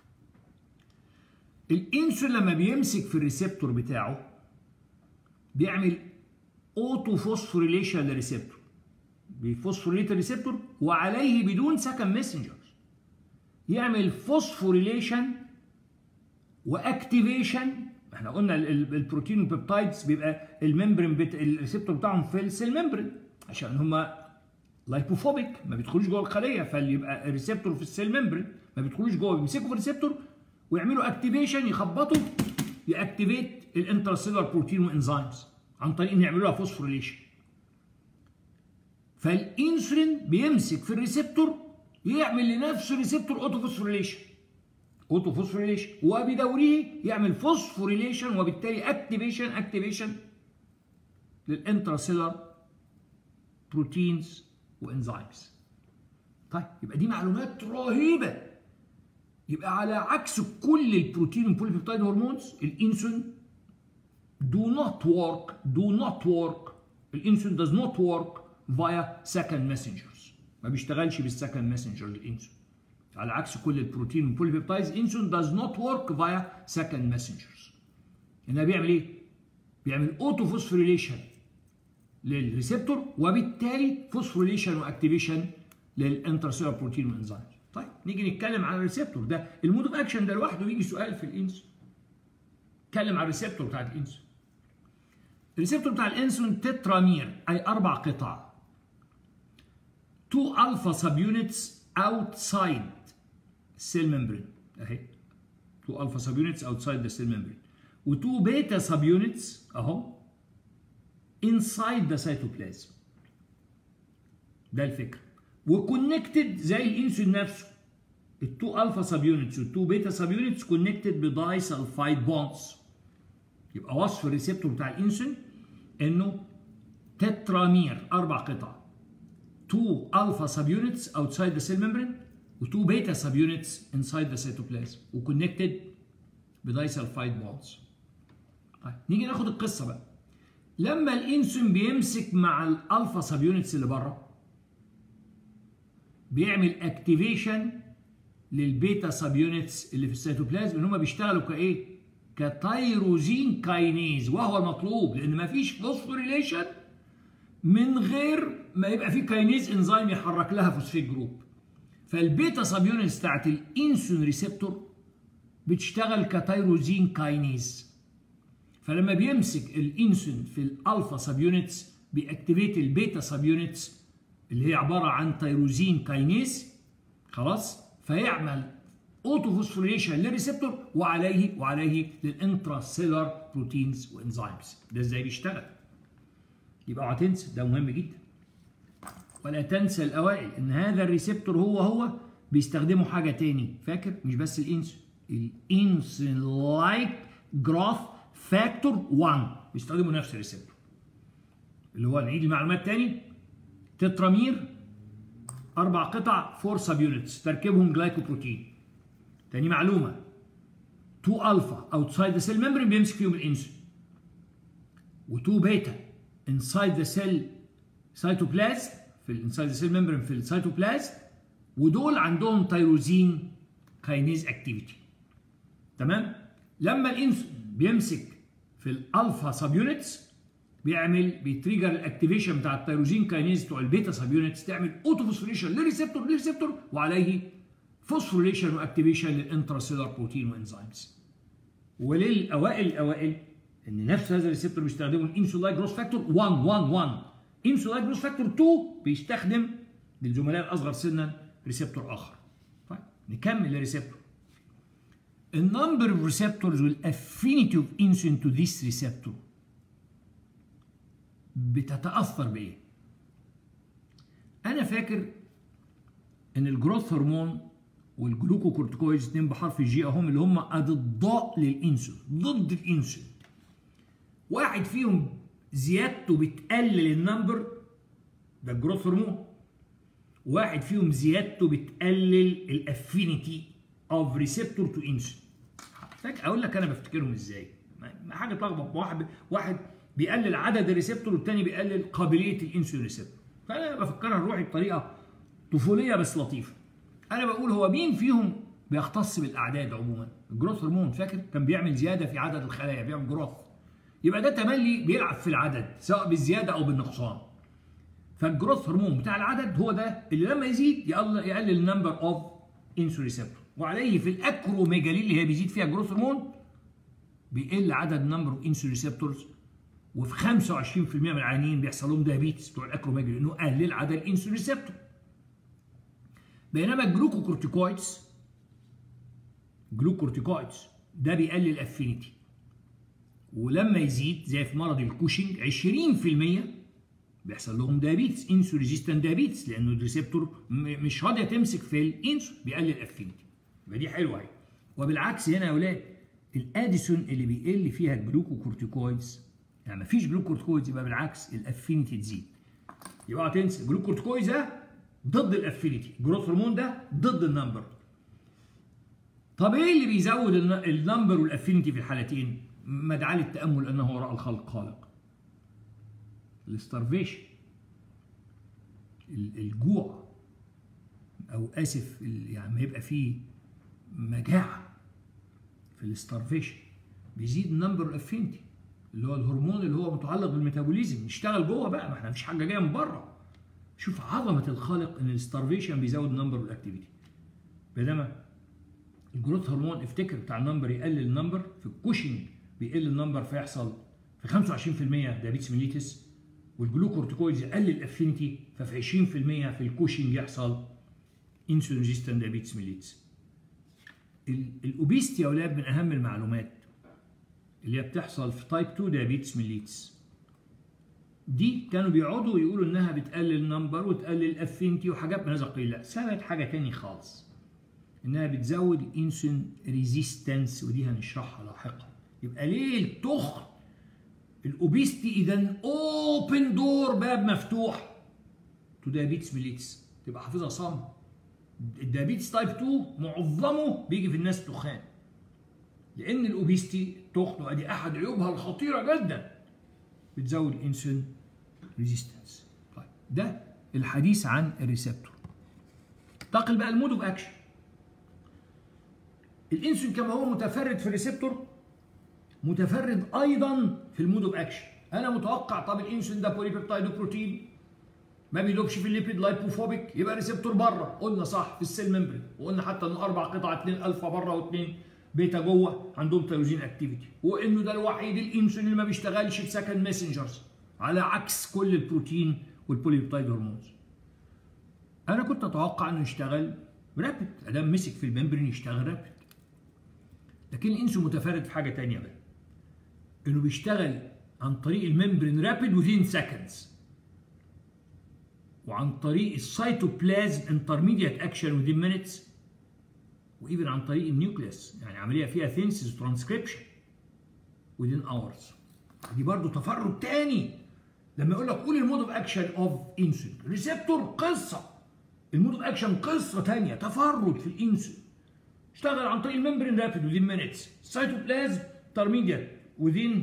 الانسولين لما بيمسك في الريسبتور بتاعه بيعمل اوتو فوسفوريليشن للريسبتور، بيفوسفوريليت الريسبتور وعليه بدون سكند ماسنجرز، يعمل فوسفوريليشن واكتيفيشن. احنا قلنا البروتين والبيبتايدز بيبقى الممبرين الريسبتور بتاعهم في السيل ممبرين عشان هما لايبوفوبيك ما بيدخلوش جوه الخليه، فيبقى الريسبتور في السيل ممبرين ما بيدخلوش جوه، بيمسكوا في الريسبتور ويعملوا اكتيفيشن، يخبطوا ياكتيفيت الانتراسيلولار بروتين وانزيمز عن طريق ان يعملوا لها فوسفوريليشن. فالانسولين بيمسك في الريسبتور يعمل لنفسه ريسبتور اوتوفوسفوريليشن وبدوره يعمل فوسفوريليشن وبالتالي اكتيفيشن للانتراسيلولار بروتينز وانزيمز. طيب يبقى دي معلومات رهيبه. يبقى على عكس كل البروتين والبوليبيبتايد هرمونز الانسولين do not work الانسولين does not work via second messengers، ما بيشتغلش بالسكند ماسنجر الانسولين. على عكس كل البروتين والبوليبيبتايدز الانسولين does not work via second messengers. هنا بيعمل ايه؟ بيعمل اوتو فوسفوريليشن للريسبتور وبالتالي فوسفوريليشن واكتيفيشن للانترسيلولار بروتين وانزيم. طيب نيجي نتكلم عن الريسبتور ده، المود اوف اكشن ده لوحده يجي سؤال في الانسولين. نتكلم عن الريسبتور بتاع الانسولين. الريسبتور بتاع الانسولين تترامير اي 4 قطع. 2 alpha subunits outside cell membrane اهي 2 alpha subunits outside the cell membrane و2 beta subunits اهو inside the cytoplasm. ده الفكره. وكونكتد زي الانسولين نفسه. ال2 alpha subunits وال2 beta subunits كونكتد بدايسلفايد بونز. يبقى وصف الريسبتور بتاع الانسولين انه تترامير 4 قطع. 2 alpha subunits outside the cell membrane و2 beta subunits inside the cytoplasm وconnected بدايسلفايد bonds. طيب نيجي ناخد القصه بقى. لما الانسولين بيمسك مع الالفا سبيونتس اللي بره بيعمل اكتيفيشن للبيتا سبيونتس اللي في السيتوبلازم ان هم بيشتغلوا كايه؟ كتيروزين كاينيز، وهو المطلوب لان مفيش فوسفوريليشن من غير ما يبقى في كاينيز انزيم يحرك لها فوسفيت جروب. فالبيتا سبيونتس بتاعت الانسولين ريسبتور بتشتغل كتيروزين كاينيز. فلما بيمسك الانسولين في الالفا سبيونتس بيأكتيفيت البيتا سبيونتس اللي هي عباره عن تيروزين كاينيز خلاص، فيعمل اوتوفوسفوريليشن للريسبتور وعليه للانتراسيلولار بروتينز وانزيمز. ده ازاي بيشتغل؟ يبقى اوعى تنسى، ده مهم جدا. ولا تنسى الاوائل ان هذا الريسبتور هو بيستخدموا حاجه تاني، فاكر؟ مش بس الانسولين، الانسولين لايك جروث فاكتور 1 بيستخدموا نفس الريسبتور اللي هو نعيد المعلومات تاني. تترامير 4 قطع 4 سب يونتس تركيبهم جلايكوبروتين. تاني معلومه 2 الفا اوتسايد ذا سيل ممبرين بيمسك فيهم الانسولين و2 بيتا انسايد ذا سيل سيتوبلازم في الانسايد ذا سيل ممبرين في السيتوبلازم، ودول عندهم تيروزين كاينيز اكتيفيتي. تمام؟ لما الانسولين بيمسك في الالفا سب يونتس بيتريجر الاكتيفيشن بتاع التيروزين كاينيز بتوع البيتا سب يونتس، تعمل اوتوفوسفوريليشن للريسبتور وعليه فوسفوريليشن واكتيفيشن للانتراسيلولار بروتين وانزيمز. وللاوائل ان نفس هذا الريسبتور بيستخدموا الانسولين لايك جروث فاكتور 1. انسولين لايك جروث فاكتور 2 بيستخدم للزملاء الاصغر سنا ريسبتور اخر. طيب نكمل الريسبتور. The number of receptors will affinity of insulin to this receptor بتتأثر بإيه؟ أنا فاكر إن الجروث هرمون والجلوكوكورتيكويدز 2 بحرف الجي أهم اللي هم أضداء للإنسولين، ضد الإنسولين. واحد فيهم زيادته بتقلل النمبر، ده الجروث هرمون. واحد فيهم زيادته بتقلل الافينيتي اوف ريسبتور تو انسولين. اقول لك انا بفتكرهم ازاي؟ حاجه تلخبط. واحد بيقلل عدد الريسبتور والتاني بيقلل قابليه الانسولين ريسبتور. فانا بفكرها لروحي بطريقه طفوليه بس لطيفه. انا بقول هو مين فيهم بيختص بالاعداد عموما؟ الجروث هرمون، فاكر؟ كان بيعمل زياده في عدد الخلايا، بيعمل جروث. يبقى ده تملي بيلعب في العدد سواء بالزياده او بالنقصان. فالجروث هرمون بتاع العدد هو ده اللي لما يزيد يقلل النمبر اوف انسولين ريسبتور، وعليه في الاكروميجالي اللي هي بيزيد فيها الجروث هرمون بيقل عدد نمبر اوف انسولين ريسبتورز، وفي 25% من العيانين بيحصل لهم دايابيتس بتوع الاكروميجالي لانه قلل عدد الانسولين ريسبتور. بينما الجلوكوكورتيكويدز جلوكورتيكويدز ده بيقلل الافينيتي، ولما يزيد زي في مرض الكوشنج 20% بيحصل لهم دايابيتس، انسولين ريزيستنت دايابيتس، لانه الريسبتور مش راضيه تمسك في الانسولين، بيقلل الافينيتي. يبقى دي حلوه اهي. وبالعكس هنا يا اولاد الاديسون اللي بيقل فيها الجلوكوكورتيكويدز، يعني مفيش جلوكورتيكويدز، يبقى بالعكس الافينيتي تزيد. يبقى تنسى الجلوكورتيكويدز ده ضد الافينيتي، الجروث هرمون ده ضد النمبر. طب ايه اللي بيزود النمبر والافينيتي في الحالتين؟ مدعاة التامل انه وراء الخلق خالق. الستارفيشن، الجوع، او اسف يعني ما يبقى فيه مجاعه في الستارفيشن بيزيد النمبر والافينيتي، اللي هو الهرمون اللي هو متعلق بالميتابوليزم، نشتغل جوه بقى، ما احنا مفيش حاجه جايه من بره. شوف عظمه الخالق ان الستارفيشن بيزود النمبر والاكتيفيتي، بينما الجروث هرمون افتكر بتاع النمبر يقلل النمبر، في الكوشنج بيقل النمبر فيحصل في 25% دايابيتس ميليتس، والجلوكورتيكويدز يقلل الافينيتي ففي 20% في الكوشنج يحصل انسولين ريزيستنت دايابيتس ميليتس. الاوبيستي يا اولاد من اهم المعلومات اللي هي بتحصل في تايب 2 دايابيتس ميليتس. دي كانوا بيقعدوا يقولوا انها بتقلل النمبر وتقلل الافينيتي وحاجات من هذا القبيل، لا، سببت حاجه تاني خالص، انها بتزود الانسولين ريزيستنس، ودي هنشرحها لاحقا. يبقى ليه التخن الاوبيستي اذا اوبن دور، باب مفتوح تو دايابيتس ميليتس، تبقى حافظها صم. الدايابيتس تايب 2 معظمه بيجي في الناس تخان، لان الاوبيستي التخن، وادي احد عيوبها الخطيره جدا، بتزود الانسولين ريزيستنس. طيب ده الحديث عن الريسبتور. انتقل بقى المود اوف اكشن. الانسولين كما هو متفرد في الريسبتور، متفرد ايضا في المود اوف اكشن. انا متوقع طب الانسولين ده بوليبيبتايد وبروتين، ما بيدوبش في الليبيد، لايبوفوبيك، يبقى ريسبتور بره. قلنا صح في السيل ممبرين، وقلنا حتى انه 4 قطع، 2 الفا بره و2 بيتا جوه، عندهم تيروزين اكتيفيتي، وانه ده الوحيد الانسولين اللي ما بيشتغلش بسكند ماسنجرز، على عكس كل البروتين والبوليبيبتايد هرمونز. انا كنت اتوقع انه يشتغل رابيد، ادام مسك في الممبرين يشتغل رابيد. لكن الانسولين متفرد في حاجه ثانيه بقى، انه بيشتغل عن طريق الممبرين رابيد within seconds، وعن طريق السيتوبلازم انترميديت اكشن within minutes، وايفن عن طريق النيوكليس، يعني عمليه فيها ثينسيس وترانسكريبشن within hours. دي برضو تفرد تاني. لما يقول لك قول المود اوف اكشن اوف انسولين ريسبتور، قصه. المود اوف اكشن قصه ثانيه، تفرد في الانسولين. اشتغل عن طريق الممبرين رابيد within minutes، السيتوبلازم انترميديت within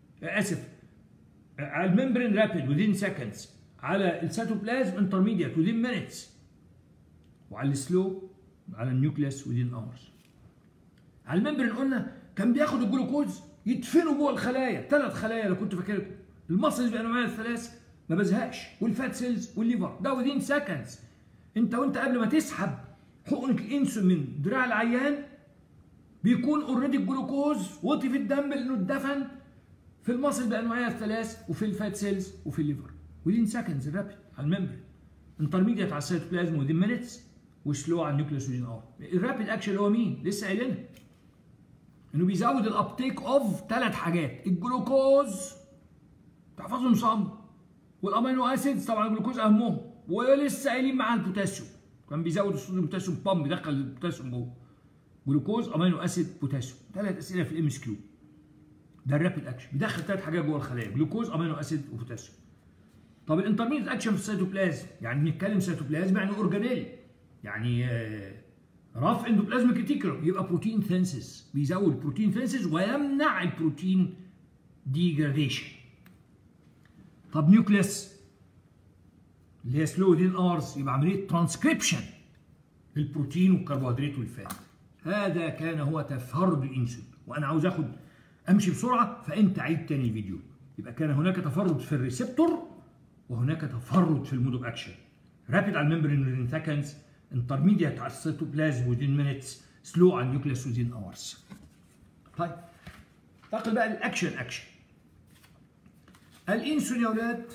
على الممبرين رابيد within seconds، على السيتوبلازم انترميديت within minutes، وعلى السلو على النيوكليس within hours. على الممبرين قلنا كان بياخد الجلوكوز يدفنه جوه الخلايا، 3 خلايا لو كنت فاكركم، المصلز بانواعها الثلاث ما بزهقش، والفات سيلز والليفر، ده within seconds. انت قبل ما تسحب حقنه الانسولين من دراع العيان بيكون اوريدي الجلوكوز وطي في الدم لانه اتدفن في المصل بانواعها الثلاث، وفي الفات سيلز وفي الليفر within seconds. الرابيد على الممبرين، انترميديت على السيتوبلازم within minutes، وسلو على النيوكليس within hour. الرابيد اكشن اللي هو مين؟ لسه قايلينها، انه بيزود الابتيك اوف 3 حاجات، الجلوكوز تحفظهم صم، والامينو اسيدز طبعا الجلوكوز اهمهم، ولسه قايلين معاها البوتاسيوم، كان بيزود الصوديوم بوتاسيوم بامب، بيدخل البوتاسيوم جوه. جلوكوز، امينو اسيد، بوتاسيوم، 3 اسئله في الام اس كيو. ده الرابيد اكشن، بيدخل 3 حاجات جوه الخلايا، جلوكوز، امينو اسيد، وبوتاسيوم. طب الانترميديت اكشن في السيتوبلازم، يعني بنتكلم سيتوبلازم يعني اورجانيل، يعني رف اندوبلازميك ريتيكولوم، يبقى بروتين ثينسيس، بيزود بروتين ثينسيس ويمنع البروتين ديجراديشن. طب نيوكليس اللي هي سلو within hours، يبقى عمليه ترانسكريبشن للبروتين والكربوهيدرات والفات. هذا كان هو تفرد الانسولين، وانا عاوز امشي بسرعه، فانت عيد تاني الفيديو. يبقى كان هناك تفرد في الريسبتور، وهناك تفرد في المود اوف اكشن. رابيد على الممبرين within seconds، انترميديت على السيتوبلازم within minutes، سلو على النيوكليس within hours. طيب انتقل بقى للاكشن. اكشن الانسولين يا اولاد،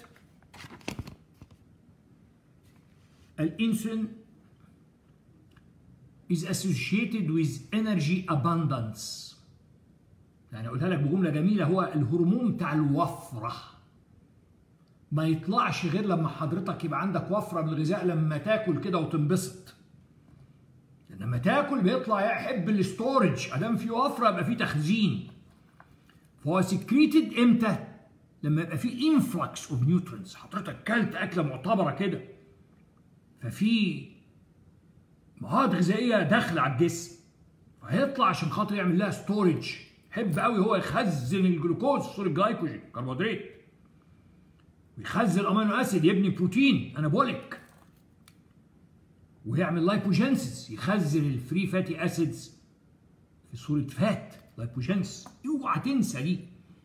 الانسولين is associated with energy abundance. يعني اقولها لك بجمله جميله، هو الهرمون بتاع الوفره. ما يطلعش غير لما حضرتك يبقى عندك وفره بالغذاء، لما تاكل كده وتنبسط. لما تاكل بيطلع يحب الاستورج، ادام في وفره يبقى في تخزين. فهو سكريتد امتى؟ لما يبقى في انفلكس اوف نيوترينز، حضرتك كلت اكله معتبره كده، ففي مواد غذائيه داخله على الجسم، فهيطلع عشان خاطر يعمل لها ستورج. يحب قوي هو يخزن الجلوكوز في صوره جلايكوجين كربوهيدرات، ويخزن الامينو اسيد يبني بروتين انابوليك، ويعمل لايبوجينسيس يخزن الفري فاتي اسيدز في صوره فات لايبوجينسيس. اوعى تنسى دي.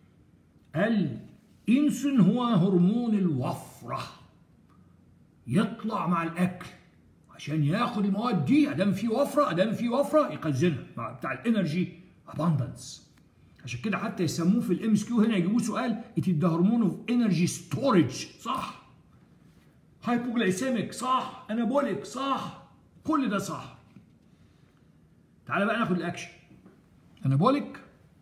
الانسولين هو هرمون الوفره، يطلع مع الاكل عشان ياخد المواد دي، ادام في وفره يخزنها مع بتاع الانرجي اباندنس. عشان كده حتى يسموه في الام اس كيو هنا، يجيبوه سؤال it is the hormone of energy storage، صح؟ هايبوجلايسيميك صح، انابوليك صح، كل ده صح. تعالى بقى ناخد الاكشن. انابوليك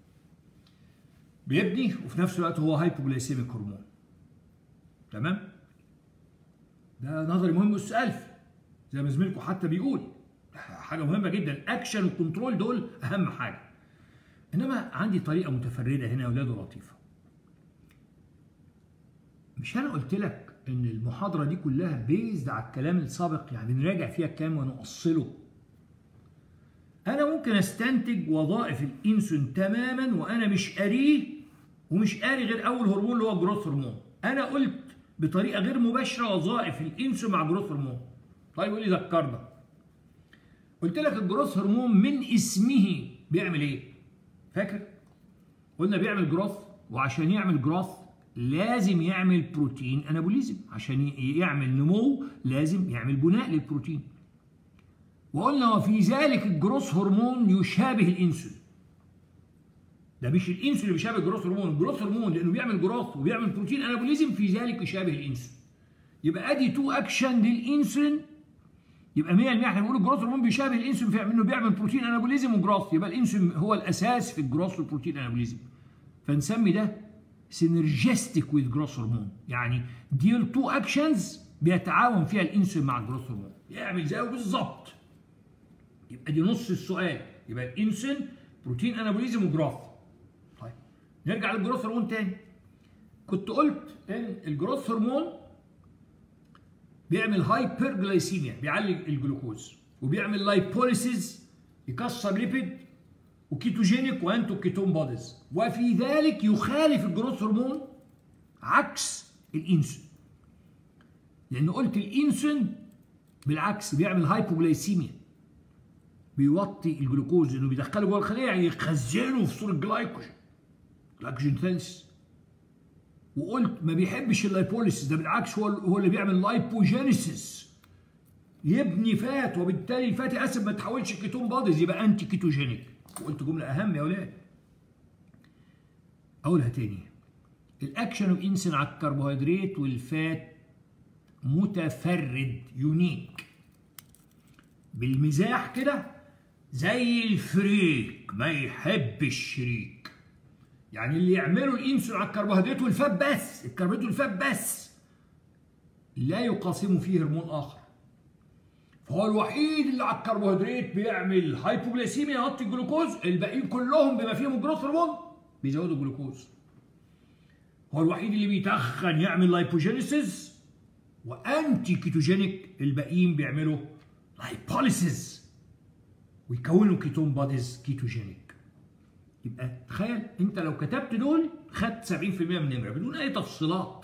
بيبني وفي نفس الوقت هو هايبوجلايسيميك هرمون. تمام؟ ده نظري مهم اس 1000 زي ما زميلكم حتى بيقول، حاجه مهمه جدا. الاكشن والكنترول دول اهم حاجه. انما عندي طريقه متفرده هنا يا اولاد ولطيفه. مش انا قلت لك ان المحاضره دي كلها بيزد على الكلام السابق، يعني بنراجع فيها الكلام ونؤصله. انا ممكن استنتج وظائف الانسولين تماما وانا مش قاريه، ومش قاري غير اول هرمون اللي هو الجروث هرمون. انا قلت بطريقه غير مباشره وظائف الانسولين مع الجروث هرمون. طيب قول لي ذكرنا. قلت لك الجروث هرمون من اسمه بيعمل ايه؟ فاكر؟ قلنا بيعمل جروث، وعشان يعمل جروث لازم يعمل بروتين انابوليزم، عشان يعمل نمو لازم يعمل بناء للبروتين. وقلنا وفي ذلك الجروث هرمون يشابه الانسولين. ده مش الانسولين اللي بيشابه الجروث هرمون، الجروث هرمون لانه بيعمل جروث وبيعمل بروتين انابوليزم في ذلك يشابه الانسولين. يبقى ادي تو اكشن للانسولين. يبقى 100% احنا بنقول الجروث هرمون بيشابه الانسولين في انه بيعمل بروتين انابوليزم وجروث، يبقى الانسولين هو الاساس في الجروث والبروتين انابوليزم. فنسمي ده سينرجستيك ويز جروث هرمون، يعني دي تو اكشنز بيتعاون فيها الانسولين مع الجروث هرمون، يعمل زيه بالظبط. يبقى دي نص السؤال، يبقى الانسولين بروتين انابوليزم وجروث. طيب نرجع للجروث هرمون تاني. كنت قلت ان الجروث هرمون بيعمل هايبرجلايسيميا، بيعلي الجلوكوز، وبيعمل لايبوليسيز يكسر ليبيد، وكيتوجينيك وانتو كيتون بوديز، وفي ذلك يخالف الجروث هرمون عكس الانسولين. لان قلت الانسولين بالعكس بيعمل هايبوجلايسيميا، بيوطي الجلوكوز انه بيدخله جوه الخليه، يعني يخزنه في صوره جلايكوجين ثالث. وقلت ما بيحبش اللايبوليسيس، ده بالعكس هو اللي بيعمل لايبوجينيسيس، يبني فات، وبالتالي الفاتي اسيد ما تحولش كيتون بوديز، يبقى انتي كيتوجينيك. وقلت جمله اهم يا اولاد اقولها تاني. الاكشن اوف انسولين على الكربوهيدرات والفات متفرد، يونيك، بالمزاح كده زي الفريك ما يحب الشريك. يعني اللي يعمله الانسولين على الكربوهيدرات والفات بس، الكربوهيدرات والفات بس، لا يقاسم فيه هرمون اخر. فهو الوحيد اللي على الكربوهيدرات بيعمل هايبوجلايسيميا، يغطي الجلوكوز، الباقيين كلهم بما فيهم الجروث هرمون بيزودوا الجلوكوز. هو الوحيد اللي بيتخن يعمل لايبوجينيسيس وانتي كيتوجينيك، الباقيين بيعملوا لايبوليسيس ويكونوا كيتون بوديز كيتوجينيك. يبقى تخيل انت لو كتبت دول خدت 70% من النمره بدون اي تفصيلات.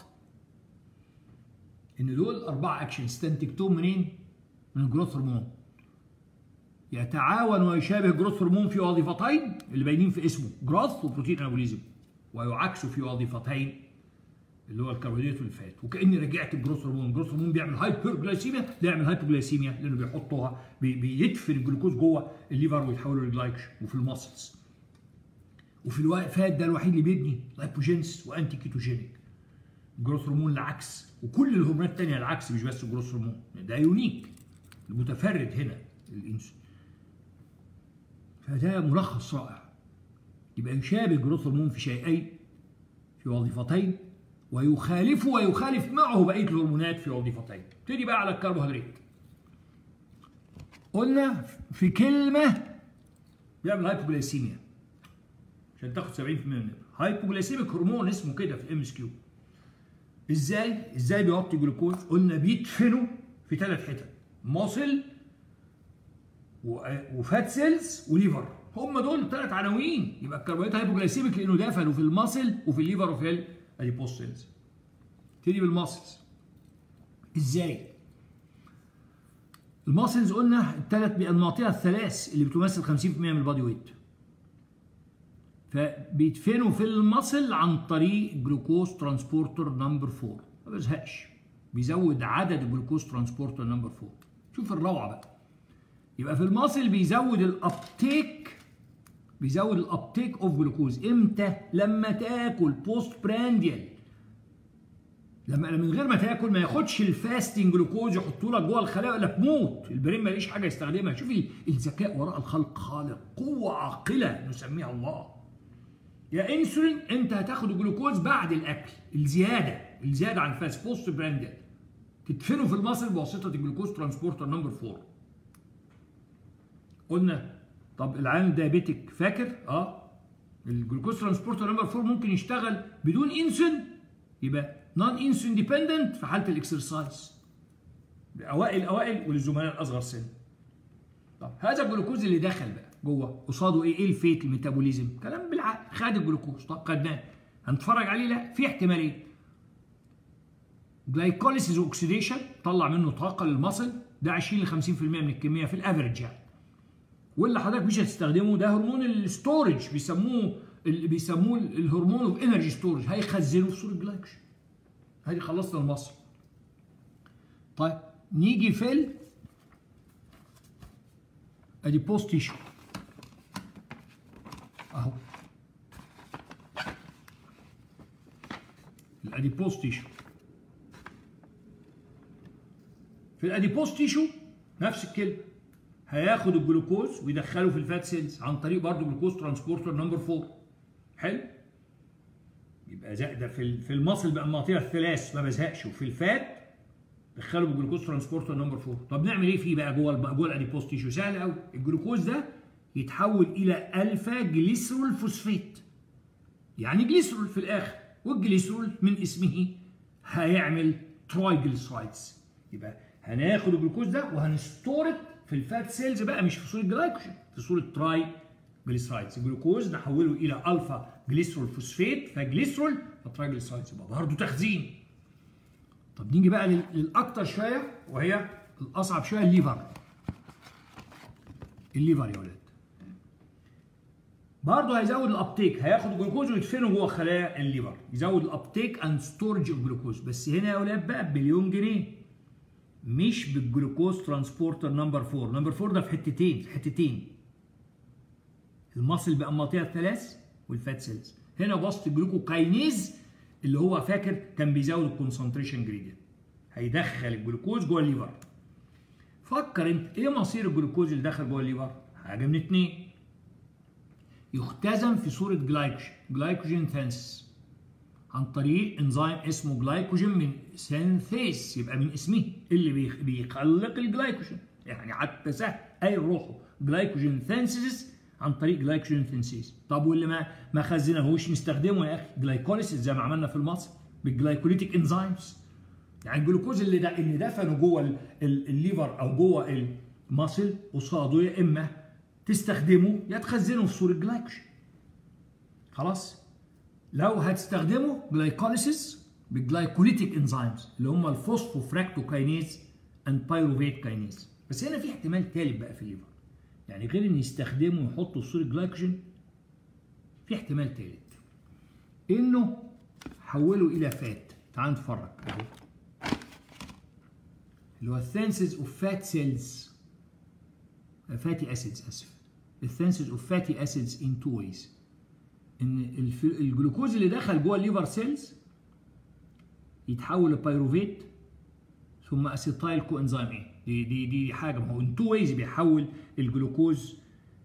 ان دول 4 اكشن استنتجتهم منين؟ من الجروث هرمون. يتعاون ويشابه الجروث هرمون في وظيفتين اللي باينين في اسمه، جروث وبروتين انابوليزم، ويعكسه في وظيفتين اللي هو الكربوهيدرات والفات. وكاني رجعت الجروث هرمون. الجروث هرمون بيعمل هايبرجلايسيميا، ده يعمل هايبوجلايسيميا لانه بيحطها بيدفن الجلوكوز جوه الليفر ويتحوله للجلايكوجين وفي الماسلز. وفي الفات ده الوحيد اللي بيبني لايبوجينس وانتي كيتوجينيك. الجروث هرمون العكس، وكل الهرمونات الثانيه العكس، مش بس الجروث هرمون. ده يونيك المتفرد هنا الانسولين. فده ملخص رائع. يبقى يشابه جروث هرمون في شيئين، في وظيفتين، ويخالف معه بقيه الهرمونات في وظيفتين. نبتدي بقى على الكربوهيدرات. قلنا في كلمه بيعمل هايبوجلايسيميا عشان تاخد 70% من هايبوجلايسيميك هرمون اسمه كده في الام اس كيو. ازاي بيوطي جلوكوز؟ قلنا بيدفنوا في 3 حتت، ماسل وفات سيلز وليفر. هم دول 3 عناوين. يبقى الكربوهيدرات هايبوجلايسيميك لانه دفنوا في الماسل وفي الليفر وفي الاديبوز سيلز. نبتدي بالماسلز. ازاي؟ الماسلز قلنا المناطق الثلاث اللي بتمثل 50% من البادي ويت. فبيدفنوا في الماسل عن طريق جلوكوز ترانسبورتر نمبر 4. ما بيزهقش، بيزود عدد الجلوكوز ترانسبورتر نمبر 4. شوف الروعه بقى. يبقى في الماسل بيزود الابتيك اوف جلوكوز. امتى؟ لما تاكل بوست برانديال. لما من غير ما تاكل ما ياخدش الفاستنج جلوكوز يحطوا لك جوه الخلايا ولا تموت. البرين ما ليش حاجه يستخدمها. شوف الذكاء وراء الخلق خالق، قوه عاقله نسميها الله. يا انسولين انت هتاخد الجلوكوز بعد الاكل، الزياده عن الفاست بوست برانديال، تدفنه في المصل بواسطه الجلوكوز ترانسبورتر نمبر 4. قلنا طب العيان الدايابيتيك فاكر؟ الجلوكوز ترانسبورتر نمبر 4 ممكن يشتغل بدون انسولين، يبقى نون انسولين ديبندنت في حاله الاكسرسايز الاوائل وللزملاء الاصغر سن. طب هذا الجلوكوز اللي دخل بقى جوه قصاده ايه الفيت الميتابوليزم؟ كلام بالعقل. خد الجلوكوز، طب خدناه هنتفرج عليه؟ لا، في احتمالين. جلايكوليسيس واكسيديشن طلع منه طاقه للمصل، ده 20 ل 50% من الكميه في الافريج يعني. واللي حضرتك مش هتستخدمه ده هرمون الستورج، بيسموه الهرمون اوف انرجي ستورج، هيخزنه في صوره جلايكوجين. هادي خلصنا المصل. طيب نيجي في ادي بوست تيشو اهو. الاديبوز تيشو. في الاديبوز تيشو نفس الكلمه، هياخد الجلوكوز ويدخله في الفات سيلز عن طريق برضه جلوكوز ترانسبورتر نمبر 4. حلو؟ يبقى ده في المصل بقى المناطق الثلاث ما بزهقش، وفي الفات دخله بالجلوكوز ترانسبورتر نمبر 4. طب نعمل ايه فيه بقى جوه الاديبوز تيشو؟ سهل قوي. الجلوكوز ده يتحول الى الفا جليسرول فوسفات، يعني جليسرول في الاخر، والجليسرول من اسمه هيعمل ترايجليسرايدز. يبقى هناخد الجلوكوز ده وهنستورد في الفات سيلز بقى، مش في صوره جلايكوجين، في صوره ترايجليسرايدز. الجلوكوز نحوله الى الفا جليسرول فوسفات، فجليسرول فترايجليسرايدز، يبقى برضه تخزين. طب نيجي بقى للاكتر شويه وهي الاصعب شويه، الليفر. الليفر يا ولاد برضه هيزود الابتيك، هياخد الجلوكوز ويدفنه جوه خلايا الليفر، يزود الابتيك اند ستورج الجلوكوز. بس هنا يا ولاد بقى بمليون جنيه، مش بالجلوكوز ترانسبورتر نمبر 4. نمبر 4 ده في حتتين المصل بقى مناطق الثلاث والفات سيلز. هنا وسط الجلوكوكاينيز اللي هو فاكر كان بيزود الكونسنتريشن جريدينت، هيدخل الجلوكوز جوه الليفر. فكر انت ايه مصير الجلوكوز اللي دخل جوه الليفر؟ حاجه من اتنين، يختزن في صوره جلايكوجين ثانسيس عن طريق انزيم اسمه جلايكوجين من سينثيس، يبقى من اسمه اللي بيخلق الجلايكوجين، يعني حتى سهل اي روحه جلايكوجين ثانسيس عن طريق جلايكوجين ثانسيس. طب واللي ما خزنهوش نستخدمه يا اخي جلايكوليسيس زي ما عملنا في المصل بالجلايكوليتيك انزيمز. يعني الجلوكوز اللي دفنه جوه الليفر او جوه المصل قصاده يا اما تستخدمه يا تخزنه في صوره جلايكوجين. خلاص؟ لو هتستخدمه جلايكوليسيس بالجلايكوليتيك انزيمز اللي هم الفوسفوفراكتوكاينيز اند بايروفيت كاينيز. بس هنا في احتمال ثالث بقى في الليفر، يعني غير ان يستخدمه ويحطه في صوره جلايكوجين، في احتمال ثالث انه حوله الى فات. تعال نتفرج اهو، اللي هو الثانسز اوف فات سيلز، فاتي اسيدز، اسف، الثانسز اوف فاتي اسيدز ان تو ويز. ان الجلوكوز اللي دخل جوه الليفر سيلز يتحول لبايروفيت ثم اسيتايل كو انزيم ايه. دي حاجه، ما هو ان تو ويز بيحول الجلوكوز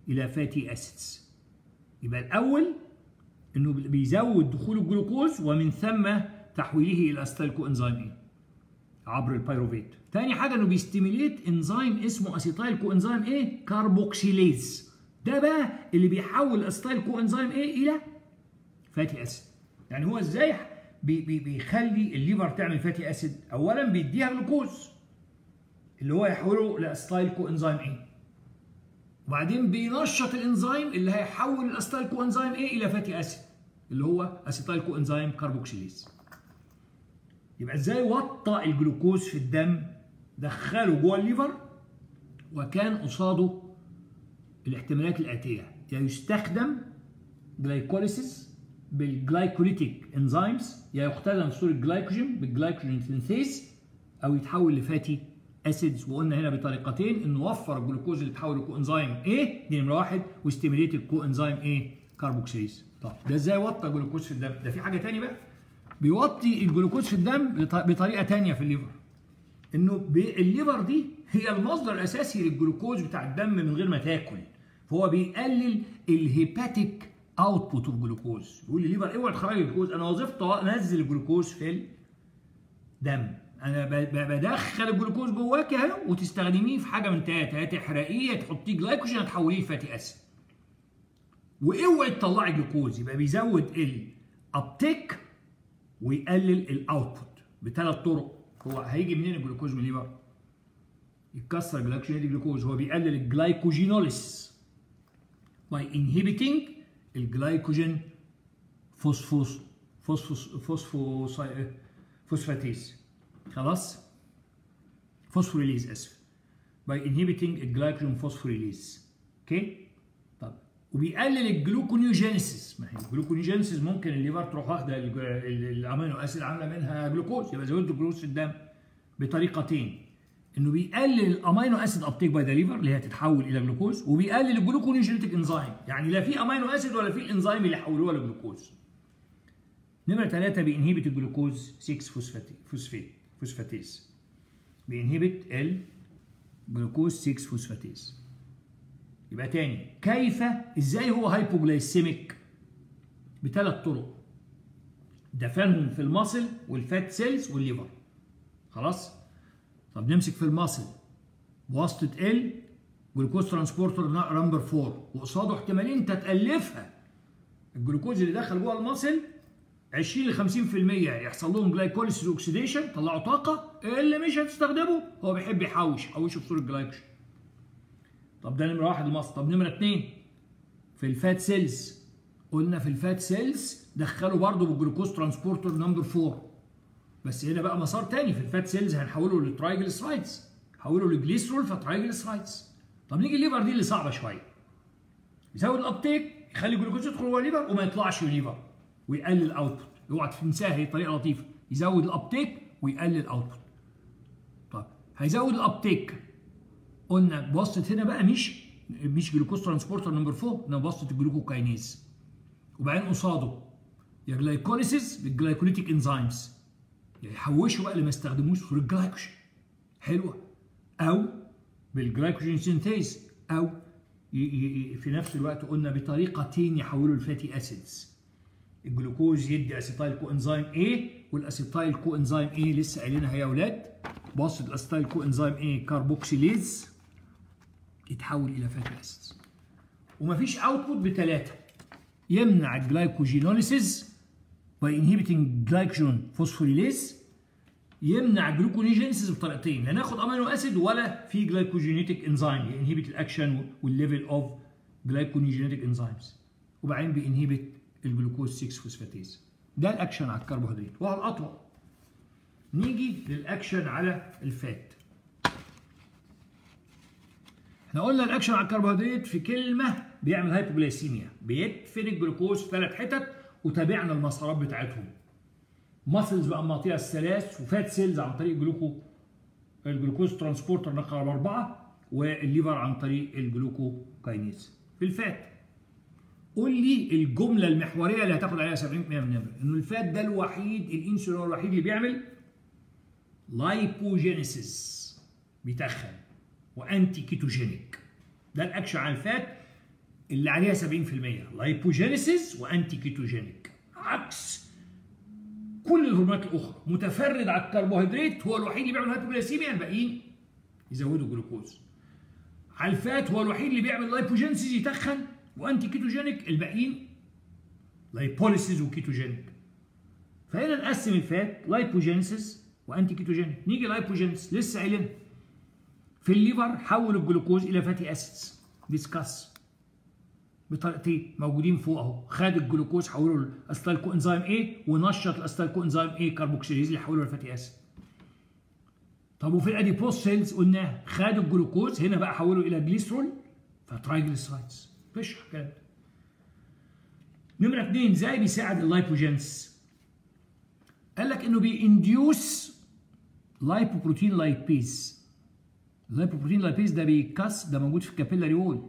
الى فاتي اسيدز. يبقى الاول انه بيزود دخول الجلوكوز ومن ثم تحويله الى اسيتايل كو انزيم ايه عبر البيروفيت. تاني حاجه انه بيستيميليت انزيم اسمه اسيتايل كو انزيم ايه كاربوكسيليز، ده بقى اللي بيحول الاسيتايل كو انزيم ايه الى فاتي اسيد. يعني هو ازاي بيخلي الليفر تعمل فاتي اسيد؟ اولا بيديها جلوكوز اللي هو يحوله لاسيتايل كو انزيم ايه، وبعدين بينشط الانزيم اللي هيحول الاسيتايل كو انزيم ايه الى فاتي اسيد اللي هو اسيتايل كو انزيم كاربوكسيليز. يبقى ازاي وطى الجلوكوز في الدم، دخله جوه الليفر، وكان قصاده الاحتمالات الاتيه: يا يستخدم جلايكوليسيس بالجلايكوليتيك انزيمز، يا يختزن في صوره جلايكوجين بالجلايكوجين سينثيز، او يتحول لفاتي اسيدز. وقلنا هنا بطريقتين: انه وفر الجلوكوز اللي اتحول لكو انزيم ايه دي نمره واحد، واستيميليت الكو انزيم ايه كاربوكسيليز. طب ده ازاي وطى الجلوكوز في الدم؟ ده في حاجه ثانيه بقى، بيوطي الجلوكوز في الدم بطريقه ثانيه في الليفر. انه الليفر دي هي المصدر الاساسي للجلوكوز بتاع الدم من غير ما تاكل، فهو بيقلل الهيباتيك اوتبوت اوف جلوكوز. يقول للليفر اوعى تخرج الجلوكوز، انا وظيفتي انزل الجلوكوز في الدم، انا بدخل الجلوكوز جواك اهو وتستخدميه في حاجه من ثلاثه: يا تحرقيه، يا تحطيه جلايكوجين، يا تحوليه لفاتي اسيد. واوعي تطلعي جلوكوز. يبقى بيزود الابتيك ويقلل الاوتبوت بثلاث طرق. هو هيجي منين الجلوكوز من الليفر؟ يتكسر الجلايكوجين يدي جلوكوز. هو بيقلل الجلايكوجينوليس باي انهبيتنج الجلايكوجين فوسفاتيز. خلاص؟ فوسفوريليز اسف. باي انهبيتنج الجلايكوجين فوسفوريليز. اوكي؟ طب وبيقلل الجلوكونيوجينيسيس. ما هي الجلوكونيوجينيسيس ممكن الليفر تروح واخده الامينو اسيد عامله منها جلوكوز، يبقى زودت الجلوكوز في الدم بطريقتين: انه بيقلل الامينو اسيد ابتيك باي ذا ليفر اللي هي تتحول الى جلوكوز، وبيقلل الجلوكونيوجينيتيك انزيم، يعني لا في امينو اسيد ولا في الانزيم اللي يحولوها لجلوكوز. نمره 3 بينهبت الجلوكوز 6 فوسفاتيز. بينهبت الجلوكوز 6 فوسفاتيز. يبقى تاني، كيف ازاي هو هايبوجلايسيميك؟ بثلاث طرق: دفنهم في المصل والفات سيلز والليفر. خلاص؟ طب نمسك في المصل بواسطه جلوكوز ترانسبورتر نمبر 4، وقصاده احتمالين انت تالفها. الجلوكوز اللي دخل جوه المصل 20 ل 50% يحصل لهم جلايكوليسيس اوكسيديشن، طلعوا طاقه. اللي مش هتستخدمه هو بيحب يحوشه في صوره جلايكوجين. طب ده نمره واحد المصل. طب نمره 2 في الفات سيلز، قلنا في الفات سيلز دخلوا برضه بالجلوكوز ترانسبورتر نمبر 4، بس هنا بقى مسار تاني. في الفات سيلز هنحوله للترايجليسرايدز، نحوله لجليسرول فترايجليسرايدز. طب نيجي الليفر، دي اللي صعبه شويه. يزود الابتيك، يخلي الجلوكوز يدخل جوه الليفر وما يطلعش من الليفر، ويقلل الاوتبوت. اوعى تنساها، هي طريقه لطيفه: يزود الابتيك ويقلل الاوتبوت. طب هيزود الابتيك، قلنا بواسطه هنا بقى مش جلوكوز ترانسبورتر نمبر 4، انما بواسطه الجلوكوكاينيز. وبعدين قصاده يا جلايكوليسيس بالجلايكوليتيك انزيمز، يحوشوا بقى اللي ما استخدموش في الجلايكوجين، حلوه، او بالجلايكوجين سينثيز، او في نفس الوقت قلنا بطريقتين يحولوا الفاتي اسيدز. الجلوكوز يدي اسيتايل كو انزيم A، والاسيتايل كو انزيم A لسه قايلينها يا اولاد، بواسطه الاسيتايل كو انزيم A كاربوكسيليز يتحول الى فاتي اسيدز. ومفيش اوتبوت بثلاثه: يمنع الجلايكوجينوليسيس باي انهبيتنج جلايكوجين فوسفوريليز، يمنع جلوكونيوجينيسيس بطريقتين: لا ناخد امينو اسيد ولا في جلايكوجينيتيك انزيم ينهبت الاكشن والليفل اوف جلايكونيوجينيتيك انزيمز، وبعدين بينهبت الجلوكوز 6 فوسفاتيز. ده الاكشن على الكربوهيدرات وهو الاطول. نيجي للاكشن على الفات. احنا قلنا الاكشن على الكربوهيدرات في كلمه بيعمل هايبوجلايسيميا، بيدفن الجلوكوز في 3 حتت، وتابعنا المسارات بتاعتهم. ماسلز بقى مغطيه الثلاث، وفات سيلز عن طريق الجلوكوز ترانسبورتر رقم 4، والليفر عن طريق الجلوكوكاينيز. في الفات قول لي الجمله المحوريه اللي هتاخد عليها 70% من النمره: انه الفات ده الوحيد، الانسولين هو الوحيد اللي بيعمل لايبوجينيسيس، بيتخن، وانتي كيتوجينيك. ده الاكشن على الفات اللي عليها 70% لايبوجينيسيس وانتي كيتوجينيك، عكس كل الهرمونات الاخرى. متفرد على الكربوهيدرات هو الوحيد اللي بيعمل هايبوجلايسيميا، الباقيين يزودوا جلوكوز. على الفات هو الوحيد اللي بيعمل لايبوجينيسيس يتخن وانتي كيتوجينيك، الباقيين لايبوليسيس وكيتوجينيك. فهنا نقسم الفات لايبوجينيسيس وانتي كيتوجينيك. نيجي لايبوجينيسيس، لسه قايلين في الليفر حول الجلوكوز الى فاتي اسيدز، ديسكاس بطريقتين موجودين فوق اهو. خد الجلوكوز حوله لاستايل كو انزيم A، ونشط الاستايل كو انزيم A كاربوكسيليز اللي حوله لفاتي اسيد. طب وفي الاديبوز سيلز قلنا خد الجلوكوز هنا بقى حوله الى جليسرول فترايجليسرايدز. مفيش الكلام ده. نمره 2، ازاي بيساعد اللايبوجينس؟ قال لك انه بينديوس لايبوبروتين لايبيز. اللايبوبروتين لايبيز ده ده موجود في الكابيلاري وول،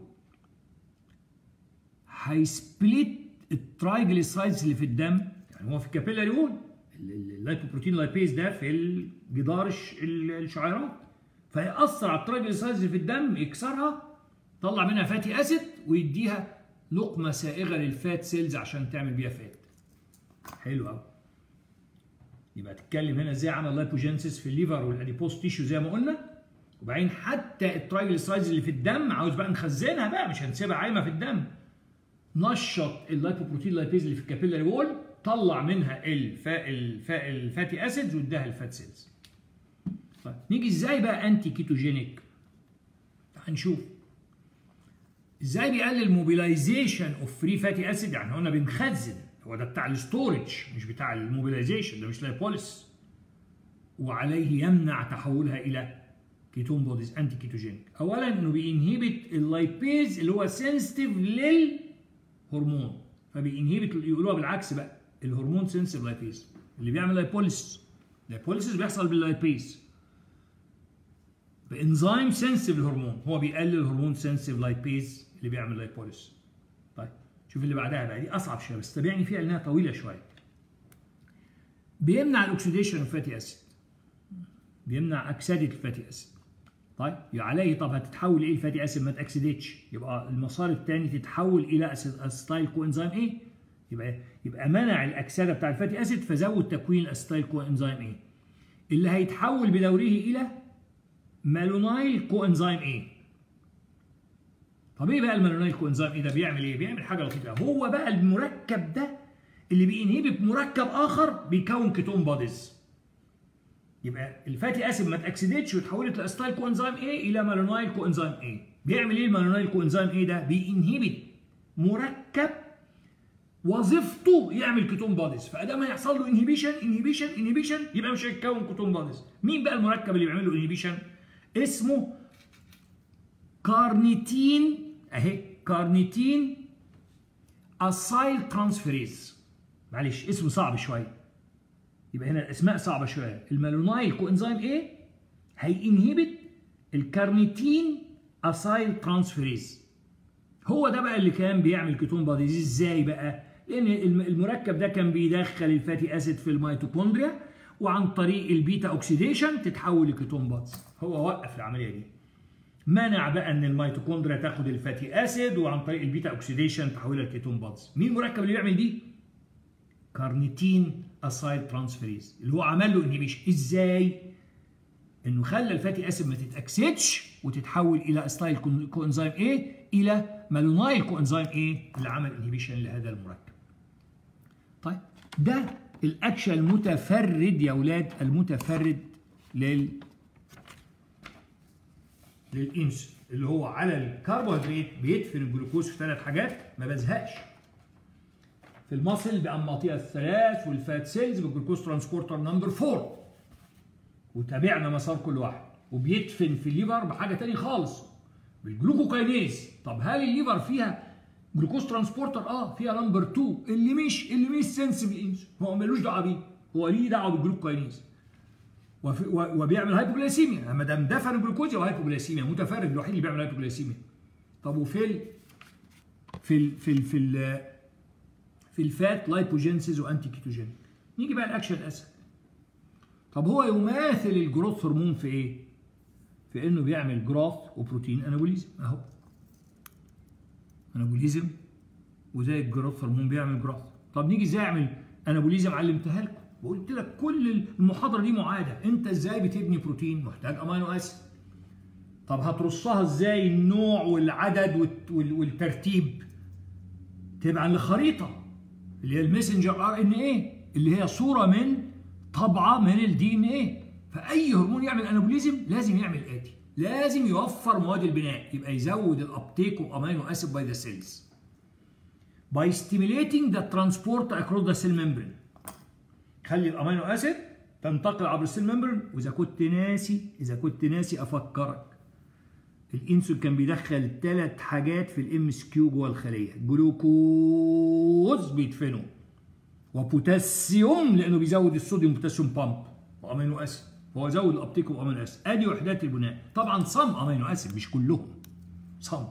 هيسبليت الترايجليسرايدز اللي في الدم. يعني هو في الكابيلاري وول، اللايبوبروتين لايبيز ده في الجدار الشعيرات، فيأثر على الترايجليسرايدز اللي في الدم، يكسرها، طلع منها فاتي اسيد ويديها لقمه سائغه للفات سيلز عشان تعمل بيها فات. حلو قوي. يبقى تتكلم هنا ازاي عمل لايبوجينسيس في الليفر والاديبوز تيشو زي ما قلنا، وبعدين حتى الترايجليسرايدز اللي في الدم عاوز بقى نخزنها بقى، مش هنسيبها عايمه في الدم. نشط اللايبوبروتين لايبيز اللي في الكابيلاري وول، طلع منها الفاتي اسيدز واداها الفات سيلز. طيب نيجي ازاي بقى انتي كيتوجينيك؟ هنشوف ازاي بيقلل موبيلايزيشن اوف فري فاتي اسيد. يعني هنا بنخزن، هو ده بتاع الستورج مش بتاع الموبيلايزيشن، ده مش لايبوليس. وعليه يمنع تحولها الى كيتون بوديز انتي كيتوجينيك. اولا انه بينهبت اللايبيز اللي هو سنسيتيف للهرمون، فبينهبت، يقولوها بالعكس بقى، الهرمون سنسيتيف لايبيز اللي بيعمل لايبوليس. لايبوليسيس بيحصل باللايبيز بانزيم سنسيتيف للهرمون، هو بيقلل الهرمون سنسيتيف لايبيز اللي بيعمل لايبوليس. طيب شوف اللي بعدها بقى، دي اصعب شويه بس تابعني فيها لانها طويله شويه. بيمنع الاكسيديشن اوف فاتي اسيد، بيمنع اكسده الفاتي اسيد. طيب عليه، طب هتتحول ايه الفاتي اسيد؟ ما تاكسدتش، يبقى المسار الثاني تتحول الى اسيتايل كو انزيم ايه؟ يبقى منع الاكسده بتاع الفاتي اسيد، فزود تكوين الاسيتايل كو انزيم ايه، اللي هيتحول بدوره الى مالونايل كو انزيم ايه. طب ايه بقى المالونايل كو انزيم ايه ده؟ بيعمل ايه؟ بيعمل حاجه لطيفه، هو بقى المركب ده اللي بينهبط مركب اخر بيكون كيتون بوديز. يبقى الفاتي اسيد ما اتاكسدتش واتحولت لاسيتايل كو انزيم ايه الى مالونايل كو انزيم ايه. بيعمل ايه المالونايل كو انزيم ايه ده؟ بينهبط مركب وظيفته يعمل كيتون بوديز، فادام هيحصل له انهبيشن يبقى مش هيتكون كيتون بوديز. مين بقى المركب اللي بيعمل له انهبيشن؟ اسمه كارنيتين، اهي كارنيتين اسايل ترانسفيريز. معلش اسمه صعب شويه، يبقى هنا الاسماء صعبه شويه. المالونايل كو انزيم ايه هينهبت الكارنيتين اسايل ترانسفيريز، هو ده بقى اللي كان بيعمل كيتون بوديز. ازاي بقى؟ لان المركب ده كان بيدخل الفاتي اسيد في الميتوكوندريا، وعن طريق البيتا اوكسيديشن تتحول لكيتون بوديز. هو وقف العمليه دي، منع بقى ان الميتوكوندريا تاخد الفاتي اسيد وعن طريق البيتا اوكسيديشن تحولها لكيتون بوديز. مين المركب اللي بيعمل دي؟ كارنيتين اسايل ترانسفيريز، اللي هو عمل له انهبيشن. ازاي؟ انه خلى الفاتي اسيد ما تتاكسدش وتتحول الى اسيتايل كو انزيم ايه الى مالونايل كو انزيم ايه اللي عمل انهبيشن لهذا المركب. طيب ده الاكشن المتفرد يا اولاد، المتفرد للانسولين، اللي هو على الكربوهيدرات بيدفن الجلوكوز في 3 حاجات ما بزهقش. في المصل بأنماطها الثلاث، والفات سيلز بالجلوكوز ترانسبورتر نمبر 4، وتابعنا مسار كل واحد. وبيدفن في الليفر بحاجه ثانيه خالص، بالجلوكوكاينيز. طب هل الليفر فيها جلوكوز ترانسبورتر؟ فيها نمبر 2 اللي مش سنسبل انسولين، هو ملوش دعوه بيه، هو ليه دعوه بالجلوكوكاينيز وبيعمل هايبوجلايسيميا. ما دام دفن الجلوكوز يبقى هايبوجلايسيميا، متفرد الوحيد اللي بيعمل هايبوجلايسيميا. طب وفي في الفات لايبوجينسيس وانتي كيتوجينيك. نيجي بقى الاكشن الاسهل. طب هو يماثل الجروث هرمون في ايه؟ في انه بيعمل جروث وبروتين انابوليزم اهو. انابوليزم، وزي الجروث هرمون بيعمل جروث. طب نيجي ازاي اعمل انابوليزم؟ علمتها لكم وقلت لك كل المحاضره دي معاده. انت ازاي بتبني بروتين؟ محتاج امينو اسيد. طب هترصها ازاي النوع والعدد والترتيب؟ تبعا لخريطه اللي هي الميسنجر ار ان ايه، اللي هي صوره من طبعه من الدي ان ايه. فاي هرمون يعمل انابوليزم لازم يعمل اتي، لازم يوفر مواد البناء، يبقى يزود الابتيك اوف امينو اسيد باي ذا سيلز by stimulating the transport across the cell membrane. خلي الامينو اسيد تنتقل عبر السيل ممبرين. واذا كنت ناسي افكرك، الانسولين كان بيدخل 3 حاجات في الام اس كيو جوه الخليه: جلوكوز بيدفنه، وبوتاسيوم لانه بيزود الصوديوم بوتاسيوم بامب، وامينو اسيد هو زود الابتيك وامينو اسيد. ادي وحدات البناء. طبعا صم امينو اسيد مش كلهم صم.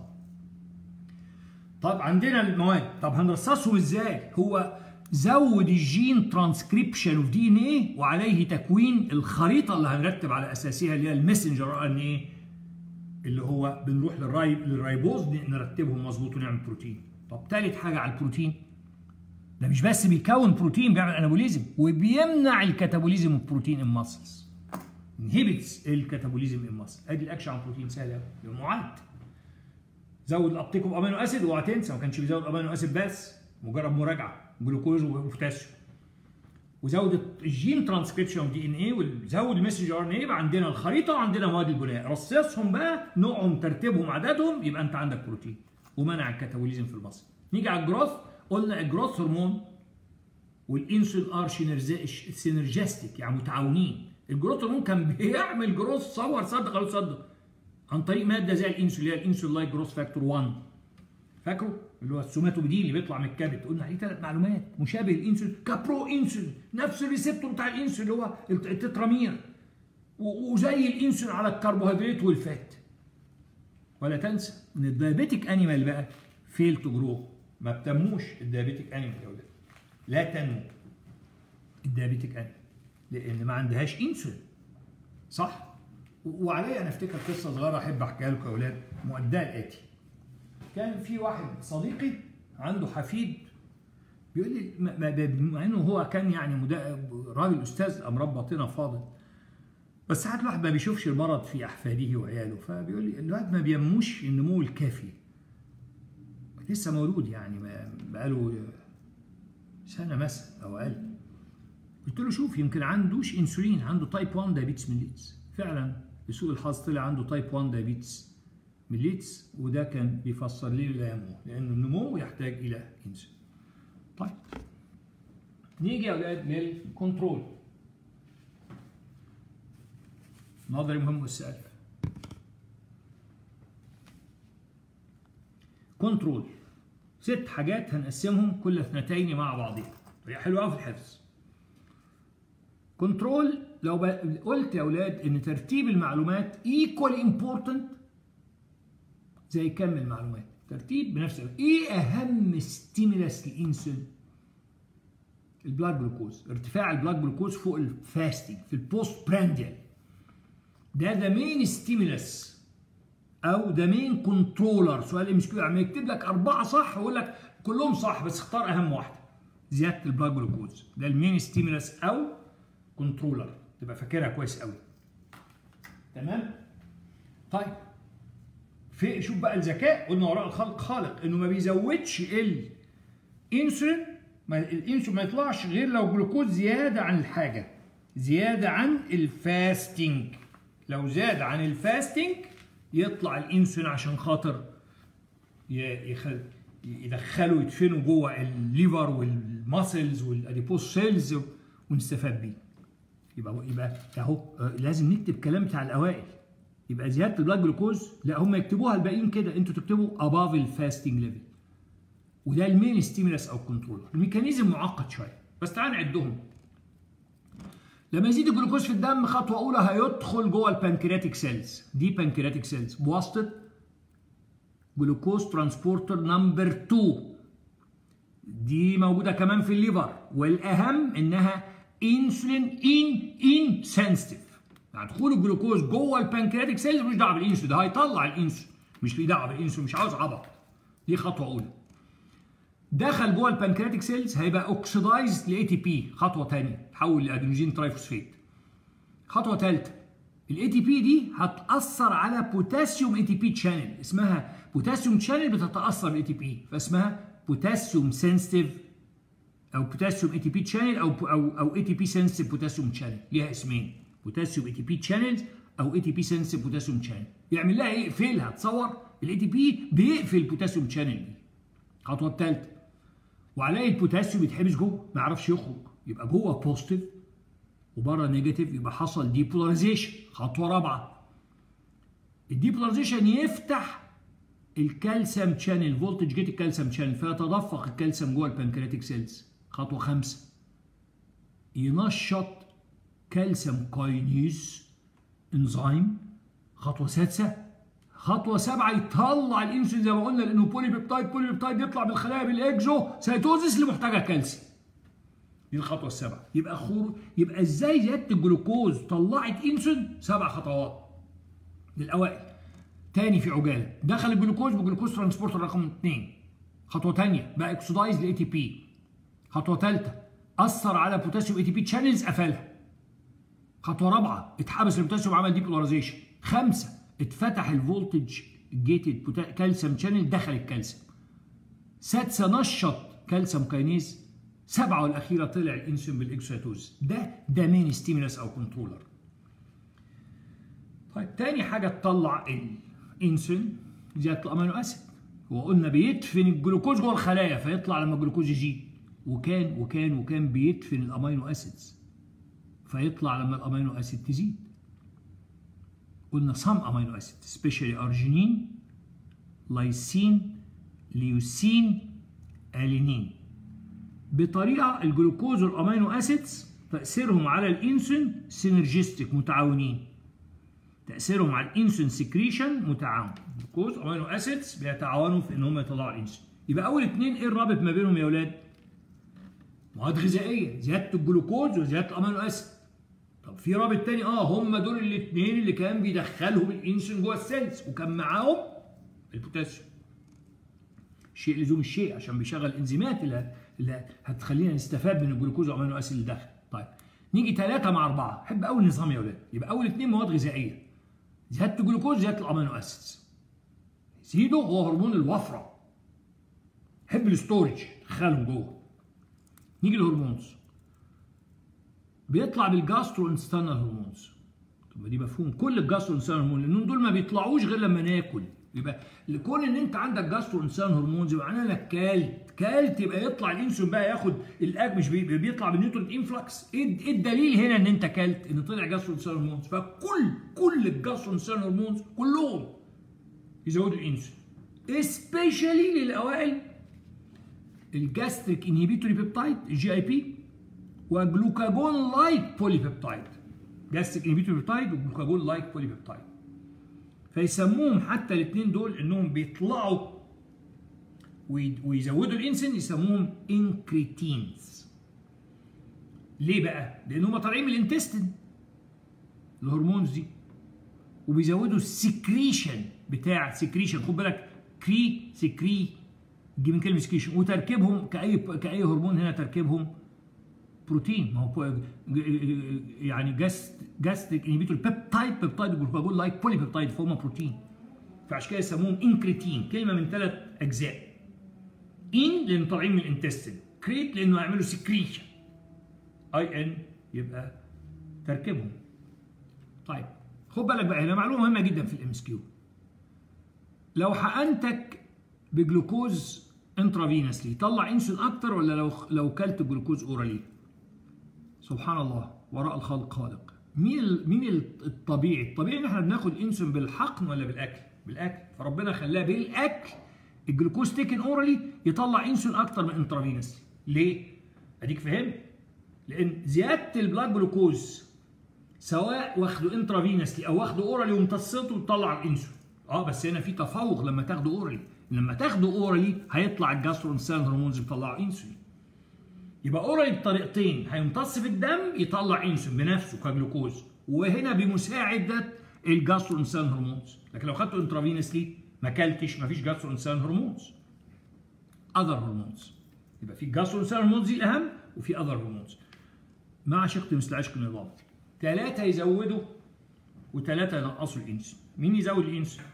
طب عندنا المواد، طب هنرصصهم ازاي؟ هو زود الجين ترانسكريبشن اوف دي ان ايه وعليه تكوين الخريطه اللي هنرتب على اساسها اللي هي المسنجر ار ان ايه، اللي هو بنروح للرايبوز نرتبهم مظبوط ونعمل بروتين. طب ثالث حاجه على البروتين، ده مش بس بيكون بروتين، بيعمل انابوليزم وبيمنع الكاتابوليزم اوف بروتين ان ماسلز. انهبيتس الكاتابوليزم ان ماسل. ادي الاكشن على البروتين سهل قوي، معاد. زود الابتيك اوف امينو اسيد، واوعى تنسى ما كانش بيزود امينو اسيد بس، مجرد مراجعه، جلوكوز وبوتاسيوم. وزود الجين ترانسكريبشن اوف دي ان ايه، وزود المسنجر ار ان ايه. يبقى عندنا الخريطه وعندنا مواد البناء، رصصهم بقى، نوعهم، ترتيبهم، عددهم، يبقى انت عندك بروتين ومنع الكاتابوليزم في المصل. نيجي على الجروث، قلنا الجروث هرمون والانسولين ار سينرجستيك، يعني متعاونين. الجروث هرمون كان بيعمل جروث، صدق ولا صدق، عن طريق ماده زي الانسولين، اللي هي الانسولين لايك جروث فاكتور 1. فاكره؟ اللي هو السوماتوبيدين اللي بيطلع من الكبد. قلنا عليه 3 معلومات: مشابه الانسولين، كابرو انسولين، نفس الريسبتور بتاع الانسولين اللي هو التترامير، وزي الانسولين على الكربوهيدرات والفات. ولا تنسى ان الدايابيتيك انيمال بقى فيل تو جرو، ما بتنموش الدايابيتيك انيمال يا ولاد، لا تنمو الدايابيتيك انيمال لان ما عندهاش انسولين، صح؟ وعليا انا افتكر قصه صغيره احب احكيها لكم يا ولاد، مؤداها الاتي. كان في واحد صديقي عنده حفيد بيقول لي، مع انه هو كان يعني راجل استاذ امراض باطنه فاضل، بس ساعات الواحد ما بيشوفش المرض في احفاده وعياله، فبيقول لي الواحد ما بينموش النمو الكافي، لسه مولود يعني بقاله سنه مثلا او اقل. قلت له شوف، يمكن عندوش انسولين، عنده تايب 1 دايابيتس ميليتس. فعلا لسوء الحظ طلع عنده تايب 1 دايابيتس ميليتس، وده كان بيفسر ليه لا ينمو، لأن النمو يحتاج إلى إنسولين. طيب نيجي يا أولاد للكنترول. نظري مهم والسؤال. كنترول 6 حاجات هنقسمهم كل اثنتين مع بعضهم، وهي حلوة قوي في الحفظ. كنترول لو قلت يا أولاد إن ترتيب المعلومات equally important زي كم المعلومات، ترتيب بنفس الوقت. ايه اهم ستيمولاس للانسولين؟ البلاد جلوكوز، ارتفاع البلاد جلوكوز فوق الفاستنج في البوست برانديال. ده ذا مين ستيمولاس او ذا مين كنترولر. سؤال ام اس كيو، يعني يكتب لك 4 صح ويقول لك كلهم صح بس اختار اهم واحده، زياده البلاد جلوكوز. ده المين ستيمولاس او كنترولر، تبقى فاكرها كويس قوي. تمام؟ طيب في شوف بقى الذكاء، قلنا وراء الخلق خالق، انه ما بيزودش الانسولين، الانسولين ما يطلعش غير لو جلوكوز زياده عن الحاجه، زياده عن الفاستنج. لو زاد عن الفاستنج يطلع الانسولين عشان خاطر يدخله يدفنه جوه الليفر والماسلز والاديبوس سيلز ونستفاد بيه. يبقى اهو لازم نكتب كلام بتاع الاوائل. يبقى زياده البلاد جلوكوز، لا هم يكتبوها الباقيين كده، انتوا تكتبوا above الفاستنج ليفل. وده المين ستيمولاس او كنترولر. الميكانيزم معقد شويه بس تعال نعدهم. لما يزيد الجلوكوز في الدم، خطوه اولى هيدخل جوه البانكرياتيك سيلز، دي بانكرياتيك سيلز بواسطه جلوكوز ترانسبورتر نمبر 2. دي موجوده كمان في الليفر، والاهم انها انسولين ان سنسيتيف. يعني دخول الجلوكوز جوه البانكرياتيك سيلز مش دعوه بالانسولين، ده هيطلع الانسولين، مش ليه دعوه بالانسولين، مش عاوز عبط. دي خطوه اولى. دخل جوه البنكرياتيك سيلز هيبقى اوكسيدايز لاي تي بي، خطوه ثانيه تحول لادينوزين ترايفوسفيت. خطوه ثالثه، الاي تي بي دي هتاثر على بوتاسيوم اي تي بي تشانل، اسمها بوتاسيوم تشانل بتتاثر بالاي تي بي، فاسمها بوتاسيوم سنسيتيف او بوتاسيوم اي تي بي تشانل او اي تي بي سنسيتيف بوتاسيوم تشانل، ليها اسمين، بوتاسيوم اي تي بي تشانلز او اي تي بي سنسيتيف بوتاسيوم تشانل. يعمل لها ايه؟ يقفلها. تصور الاي تي بي بيقفل البوتاسيوم تشانل دي. الخطوه الثالثه، وعليه البوتاسيوم يتحبس جوه ما يعرفش يخرج، يبقى جوه بوزيتيف وبره نيجاتيف، يبقى حصل ديبولاريزيشن. خطوه رابعه، الديبولاريزيشن يفتح الكالسيوم تشانل، فولتج جيت الكالسيوم تشانل، فيتدفق الكالسيوم جوه البنكرياتيك سيلز. خطوه خامسه، ينشط كالسيوم كاينيز انزيم. خطوه سادسه، خطوه سابعه، يطلع الانسولين زي ما قلنا، لانه بولي بيبتايد يطلع بالخلايا بالاكزو سيتوزيس اللي محتاجه كالسيوم. دي الخطوه السابعه. يبقى ازاي زياده الجلوكوز طلعت انسولين؟ 7 خطوات للاوائل. تاني في عجاله، دخل الجلوكوز بجلوكوز ترانسبورتر رقم 2. خطوه ثانيه، بقى اكسودايز لاي تي بي. خطوه ثالثه، اثر على بوتاسيوم اي تي بي تشانلز، قفلها. خطوه رابعه، اتحبس البوتاسيوم عمل ديبولاريزيشن. 5، اتفتح الفولتج جيتد كالسيوم تشانل، دخل الكالسيوم. 6، نشط كالسيوم كاينيز. 7 والاخيره، طلع الانسولين بالاكسوسيتوز. ده مين ستيمولس او كنترولر. طيب تاني حاجه تطلع الانسولين زياده الامينو اسيد. وقلنا بيدفن الجلوكوز جوه الخلايا فيطلع لما الجلوكوز يزيد، وكان بيدفن الامينو اسيدز فيطلع لما الامينو اسيد تزيد. قلنا some amino acids especially arginine, lysine, leucine, alanine. بطريقه الجلوكوز والامينو اسيدز تاثيرهم على الانسولين سينرجستيك، متعاونين. تاثيرهم على الانسولين سكريشن متعاون. الجلوكوز والامينو اسيدز بيتعاونوا في ان هم يطلعوا الانسولين. يبقى اول اثنين ايه الرابط ما بينهم يا اولاد؟ مواد غذائيه، زياده الجلوكوز وزياده الامينو اسيد. طب في رابط تاني، هم دول الاثنين اللي كان بيدخلهم الانسولين جوه السيلز، وكان معاهم البوتاسيوم. شيء لزوم الشيء عشان بيشغل الانزيمات اللي هتخلينا نستفاد من الجلوكوز والامينو اسيد اللي داخل. طيب نيجي 3 مع 4. احب اول نظام يا اولاد، يبقى اول اثنين مواد غذائيه، زياده الجلوكوز زياده الامينو اسيدز. زيدوا هو هرمون الوفره، حب الستورج، دخلهم جوه. نيجي للهرمونز، بيطلع بالجاسترو انستانال هرمونز. طب دي مفهوم، كل الجاسترو انستانال هرمون، لان دول ما بيطلعوش غير لما ناكل. يبقى لكون ان انت عندك جاسترو انستانال هرمونز يبقى معناها انك كلت يبقى يطلع الانسولين بقى ياخد الاكل، مش بيطلع بالنيوترينت انفلكس. ايه الدليل هنا ان انت كلت؟ ان طلع جاسترو انستانال هرمونز. فكل الجاسترو انستانال هرمونز كلهم يزودوا الانسولين، سبيشالي للاوائل الجاستريك انهبيتوري بيبتايد الجي اي بي، وجلوكاجون لايك بولي بيبتايد. جاستريك انهبيتوري بيبتايد وجلوكاجون لايك بولي بيبتايد. فيسموهم حتى الاثنين دول انهم بيطلعوا ويزودوا الانسولين، يسموهم انكريتينز. ليه بقى؟ لان هم طالعين من الانتستين الهرمونز دي، وبيزودوا السكريشن بتاع سكريشن. خد بالك، سكري دي من كلمه سكريشن، وتركيبهم كاي هرمون هنا تركيبهم بروتين. ما هو يعني جاستريك انهبيتور بيبتايد جلوكاجون لايك بولي بيبتايد، فهم بروتين. فعشان كده يسموهم انكريتين، كلمه من 3 اجزاء. ان لانه طالعين من الانتستين، كريت لانه يعملوا سكريشن، اي ان يبقى تركيبهم. طيب خد بالك بقى، هنا معلومه مهمه جدا في الام اس كيو. لو حقنتك بجلوكوز انترافينسلي يطلع انسولين اكتر، ولا لو كلت الجلوكوز اورالي؟ سبحان الله، وراء الخلق خالق. مين الطبيعي؟ الطبيعي ان احنا بناخد انسولين بالحقن ولا بالاكل؟ بالاكل. فربنا خلاه بالاكل الجلوكوز تيكن اورالي يطلع انسولين اكتر من انترافينسلي. ليه؟ اديك فهمت؟ لان زياده البلاد جلوكوز سواء واخده انترافينسلي او واخده اورالي وامتصته تطلع الانسولين. بس هنا في تفوق لما تاخده اورالي. لما تاخده اورالي هيطلع الجاسترو انستانال هرمونز بيطلعوا انسولين. يبقى اورالي بطريقتين، هيمتص في الدم يطلع انسولين بنفسه كجلوكوز، وهنا بمساعده الجاسترو انستانال هرمونز. لكن لو خدته انترافينسلي ما اكلتش، ما فيش جاسترو انستانال هرمونز. اذر هرمونز. يبقى في جاسترونسال هرمونز دي الاهم، وفي اذر هرمونز. مع شق مثل عشق النظام. 3 يزودوا و3 ينقصوا الانسولين. مين يزود الانسولين؟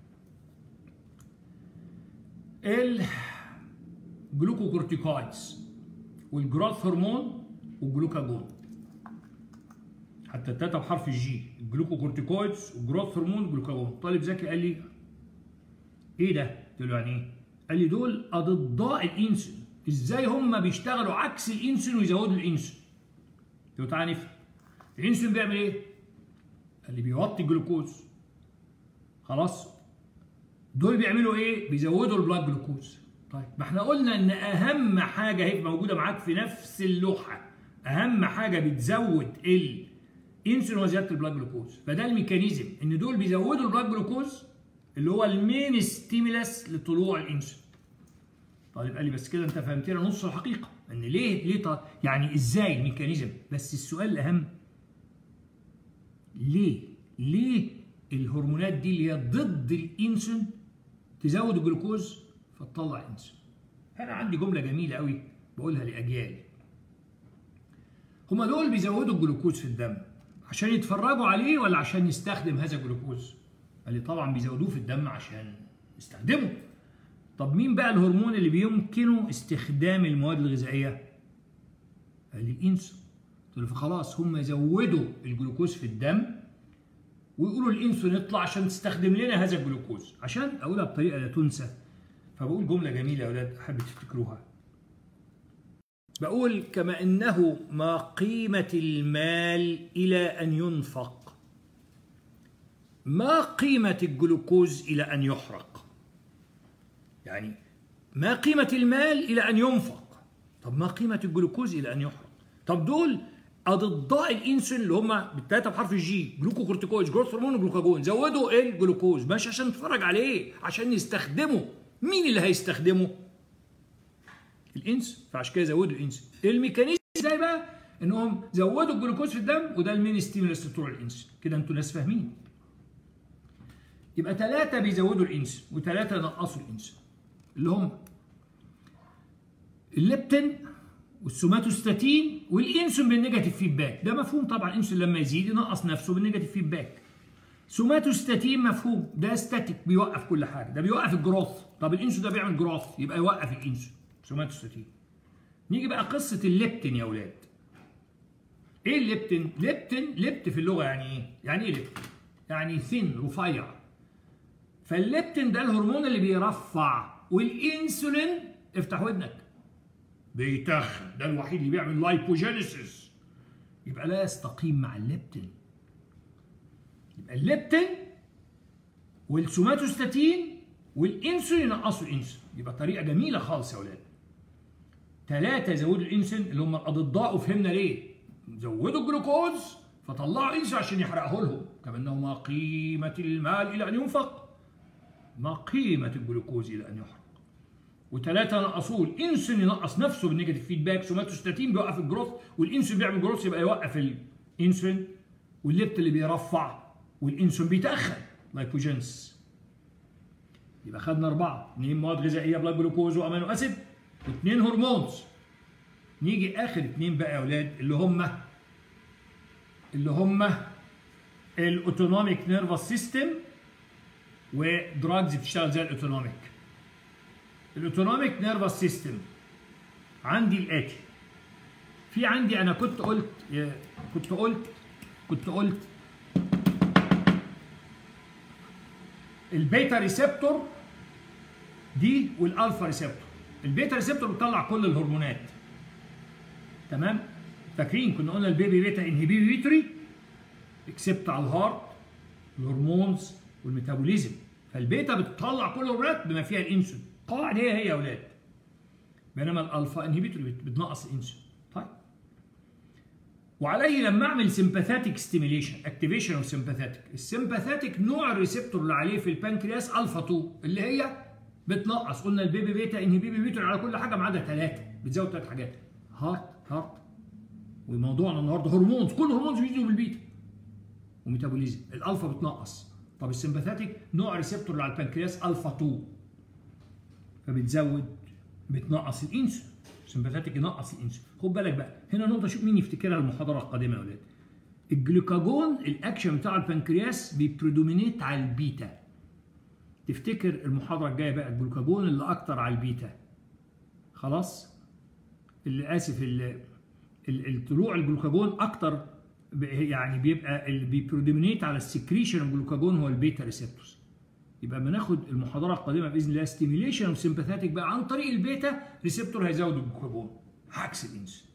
الجلوكوكورتيكويدز والجروث هرمون والجلوكاجون. حتى التلاته بحرف الجي، الجلوكوكورتيكويدز والجروث هرمون والجلوكاجون. طالب ذكي قال لي ايه ده؟ قلت له يعني ايه؟ قال لي دول اضداء الانسولين، ازاي هم بيشتغلوا عكس الانسولين ويزودوا الانسولين؟ قلت له تعالى نفهم. الانسولين بيعمل ايه؟ قال لي بيوطي الجلوكوز. خلاص؟ دول بيعملوا ايه؟ بيزودوا البلاد جلوكوز. طيب ما احنا قلنا ان اهم حاجه هي موجوده معاك في نفس اللوحه، اهم حاجه بتزود الانسولين وزياده البلاد جلوكوز، فده الميكانيزم ان دول بيزودوا البلاد جلوكوز اللي هو المين ستيمولاس لطلوع الانسولين. طيب قال لي بس كده انت فهمتنا نص الحقيقه، ان ليه يعني ازاي الميكانيزم، بس السؤال الاهم ليه الهرمونات دي اللي هي ضد الانسولين تزود الجلوكوز فتطلع انسولين؟ انا عندي جمله جميله قوي بقولها لاجيال. هما دول بيزودوا الجلوكوز في الدم عشان يتفرجوا عليه ولا عشان نستخدم هذا الجلوكوز؟ قال لي طبعا بيزودوه في الدم عشان نستخدمه. طب مين بقى الهرمون اللي بيمكنه استخدام المواد الغذائيه؟ قال لي الانسولين. قلت له فخلاص هم يزودوا الجلوكوز في الدم ويقولوا الانسولين يطلع عشان تستخدم لنا هذا الجلوكوز. عشان اقولها بطريقه لا تنسى فبقول جمله جميله يا اولاد احب تفتكروها. بقول كما انه ما قيمه المال الى ان ينفق، ما قيمه الجلوكوز الى ان يحرق. يعني ما قيمه المال الى ان ينفق، طب ما قيمه الجلوكوز الى ان يحرق؟ طب دول اضداء الانسولين اللي هم بالثلاثه بحرف الجي، جلوكوكورتيكويد، جروث هرمون، وجلوكاجون، زودوا ايه الجلوكوز، مش عشان نتفرج عليه، عشان نستخدمه. مين اللي هيستخدمه؟ الانسولين، فعشان كده زودوا الانسولين. الميكانيزم ازاي بقى؟ انهم زودوا الجلوكوز في الدم وده المين ستيمولس لطلوع الانسولين. كده انتوا ناس فاهمين. يبقى 3 بيزودوا الانسولين و3 ينقصوا الانسولين، اللي هم الليبتين والسوماتوستاتين والانسولين بالنيجاتيف فيدباك. ده مفهوم طبعا، الانسولين لما يزيد ينقص نفسه بالنيجاتيف فيدباك. سوماتوستاتين مفهوم، ده ستاتيك بيوقف كل حاجه، ده بيوقف الجروث. طب الانسولين ده بيعمل جروث يبقى يوقف الانسولين، سوماتوستاتين. نيجي بقى قصه الليبتين يا اولاد. ايه الليبتين؟ ليبت في اللغه يعني ايه؟ يعني ايه ليبتين؟ يعني ثين، رفيع. فالليبتين ده الهرمون اللي بيرفع، والانسولين افتح ودنك بيتخن، ده الوحيد اللي بيعمل لايبوجينيسيس، يبقى لا يستقيم مع الليبتين. يبقى الليبتين والسوماتوستاتين والانسولين ينقصوا الانسولين. يبقى طريقه جميله خالص يا اولاد. 3 يزودوا الانسولين اللي هم الاضداء، وفهمنا ليه. زودوا الجلوكوز فطلعوا انسولين عشان يحرقه لهم. كما انه ما قيمه المال الى ان ينفق، ما قيمه الجلوكوز الى ان يحرق. و3 نقصوه، الانسولين ينقص نفسه بالنيجاتيف فيدباك، سوماتوستاتين بيوقف الجروث، والانسولين بيعمل جروث يبقى يوقف الانسولين، والليبت اللي بيرفع، والانسولين بيتاخر، لايبوجينس. يبقى خدنا 4، 2 مواد غذائيه بلاد جلوكوز وامينو اسيد، و2 هرمونز. نيجي اخر 2 بقى يا اولاد اللي هم الاوتونوميك نيرفس سيستم ودراجز بتشتغل زي الاوتونوميك. الاوتونوميك نيرفس سيستم عندي الاتي. في عندي انا كنت قلت البيتا ريسبتور دي والالفا ريسبتور. البيتا ريسبتور بتطلع كل الهرمونات، تمام؟ فاكرين كنا قلنا البيبي بيتا انهبيتوري اكسبت على الهارت، الهرمونز والميتابوليزم. فالبيتا بتطلع كل الهرمونات بما فيها الانسولين، قواعد هي يا اولاد. بينما الالفا انهبيتوري بتنقص الانسولين. طيب وعليه لما اعمل سمباثيتك ستيميليشن، اكتيفيشن اوف سمباثيتك. السمباثيتك نوع الريسبتور اللي عليه في البنكرياس الفا 2 اللي هي بتنقص. قلنا البيبي بيتا انهبيتوري على كل حاجه ما عدا 3، بتزود 3 حاجات، هارت وموضوعنا النهارده هرمونز، كل هرمونز بيجوا بالبيتا وميتابوليزم. الالفا بتنقص. طب السمباثيتك نوع ريسبتور اللي على البنكرياس الفا 2 فبتزود بتنقص الانسولين، سمباثيك ينقص الانسولين. خد بالك بقى هنا نقطه، شوف مين يفتكرها المحاضره القادمه يا اولاد. الجلوكاجون الاكشن بتاع البنكرياس بيبريدومينيت على البيتا. تفتكر المحاضره الجايه بقى الجلوكاجون اللي اكتر على البيتا. خلاص؟ اللي اسف الطلوع الجلوكاجون اكتر، يعني بيبقى اللي بيبريدومينيت على السكريشن الجلوكاجون هو البيتا ريسبتورز. يبقى لما ناخد المحاضره القادمه باذن الله ستيميليشن وسمباثيك بقى عن طريق البيتا ريسبتور هيزود الجلوكاجون عكس الانسولين.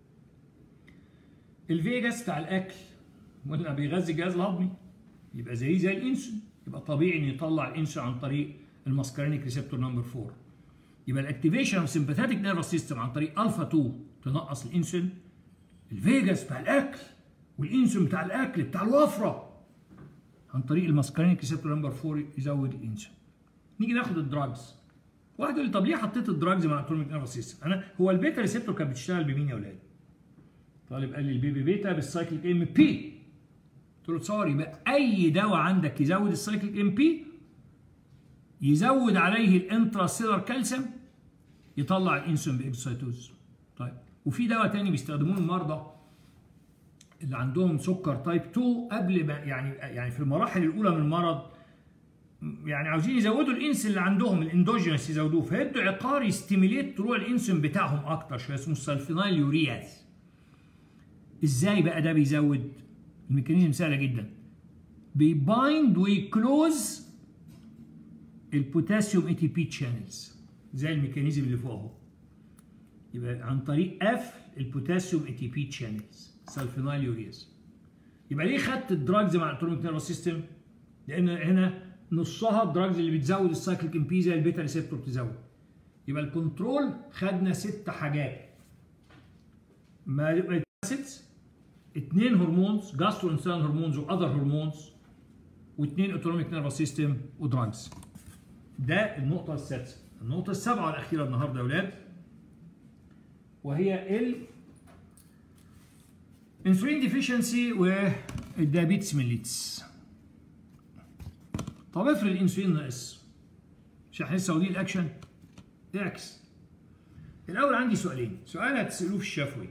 الفيجاس بتاع الاكل ولا بيغذي الجهاز الهضمي، يبقى زي الانسولين، يبقى طبيعي ان يطلع الانسولين عن طريق الماسكارينيك ريسبتور نمبر 4. يبقى الاكتيفيشن اوف سمباثيك نيرفس سيستم عن طريق الفا 2 تنقص الانسولين، الفيجاس بتاع الاكل والانسولين بتاع الاكل بتاع الوفره عن طريق الماسكارينيك ريسبتور نمبر 4 يزود الانسولين. نيجي ناخد الدراجز. واحد يقول لي طب ليه حطيت الدراجز مع الاتوميك نيرفس سيستم؟ هو البيتا ريسبتور كانت بتشتغل بمين يا اولاد؟ طالب قال لي البيبي بيتا بالسايكليك ام بي. قلت له تصور يبقى اي دواء عندك يزود السايكليك ام بي يزود عليه الانتراسيلر كالسيوم يطلع الانسولين باكسيتوز. طيب وفي دواء تاني بيستخدموه المرضى اللي عندهم سكر تايب 2 قبل ما يعني في المراحل الاولى من المرض، يعني عاوزين يزودوا الانسولين اللي عندهم الاندوجينس يزودوه، فيدوا عقار يستيميليت طلوع الانسولين بتاعهم اكتر شويه اسمه السلفينايل يورياز. ازاي بقى ده بيزود؟ الميكانيزم سهله جدا، بيبايند ويكلوز البوتاسيوم اي تي بي تشانلز زي الميكانيزم اللي فوق اهو. يبقى عن طريق قفل البوتاسيوم اي تي بي تشانلز سلفينايل يورياز. يبقى ليه خدت الدراجز مع الاتوميك نيرفس سيستم؟ لان هنا نصها الدراجز اللي بتزود السايكليك ام بي زي البيتا ريسبتور بتزود. يبقى الكنترول خدنا 6 حاجات، ما 2 هرمونز جاسترو انسولين هرمونز واذر هرمونز و2 اوتونوميك نيرفس سيستم ودراجز. ده النقطة السادسة. النقطة السابعة والأخيرة النهارده يا أولاد وهي الانسولين ديفيشنسي والديابيتس ميليتس. طب افرض الانسولين ناقص، مش احنا لسه واخدين الاكشن؟ اعكس. الأول عندي سؤالين، سؤال هتسألوه في الشفوي،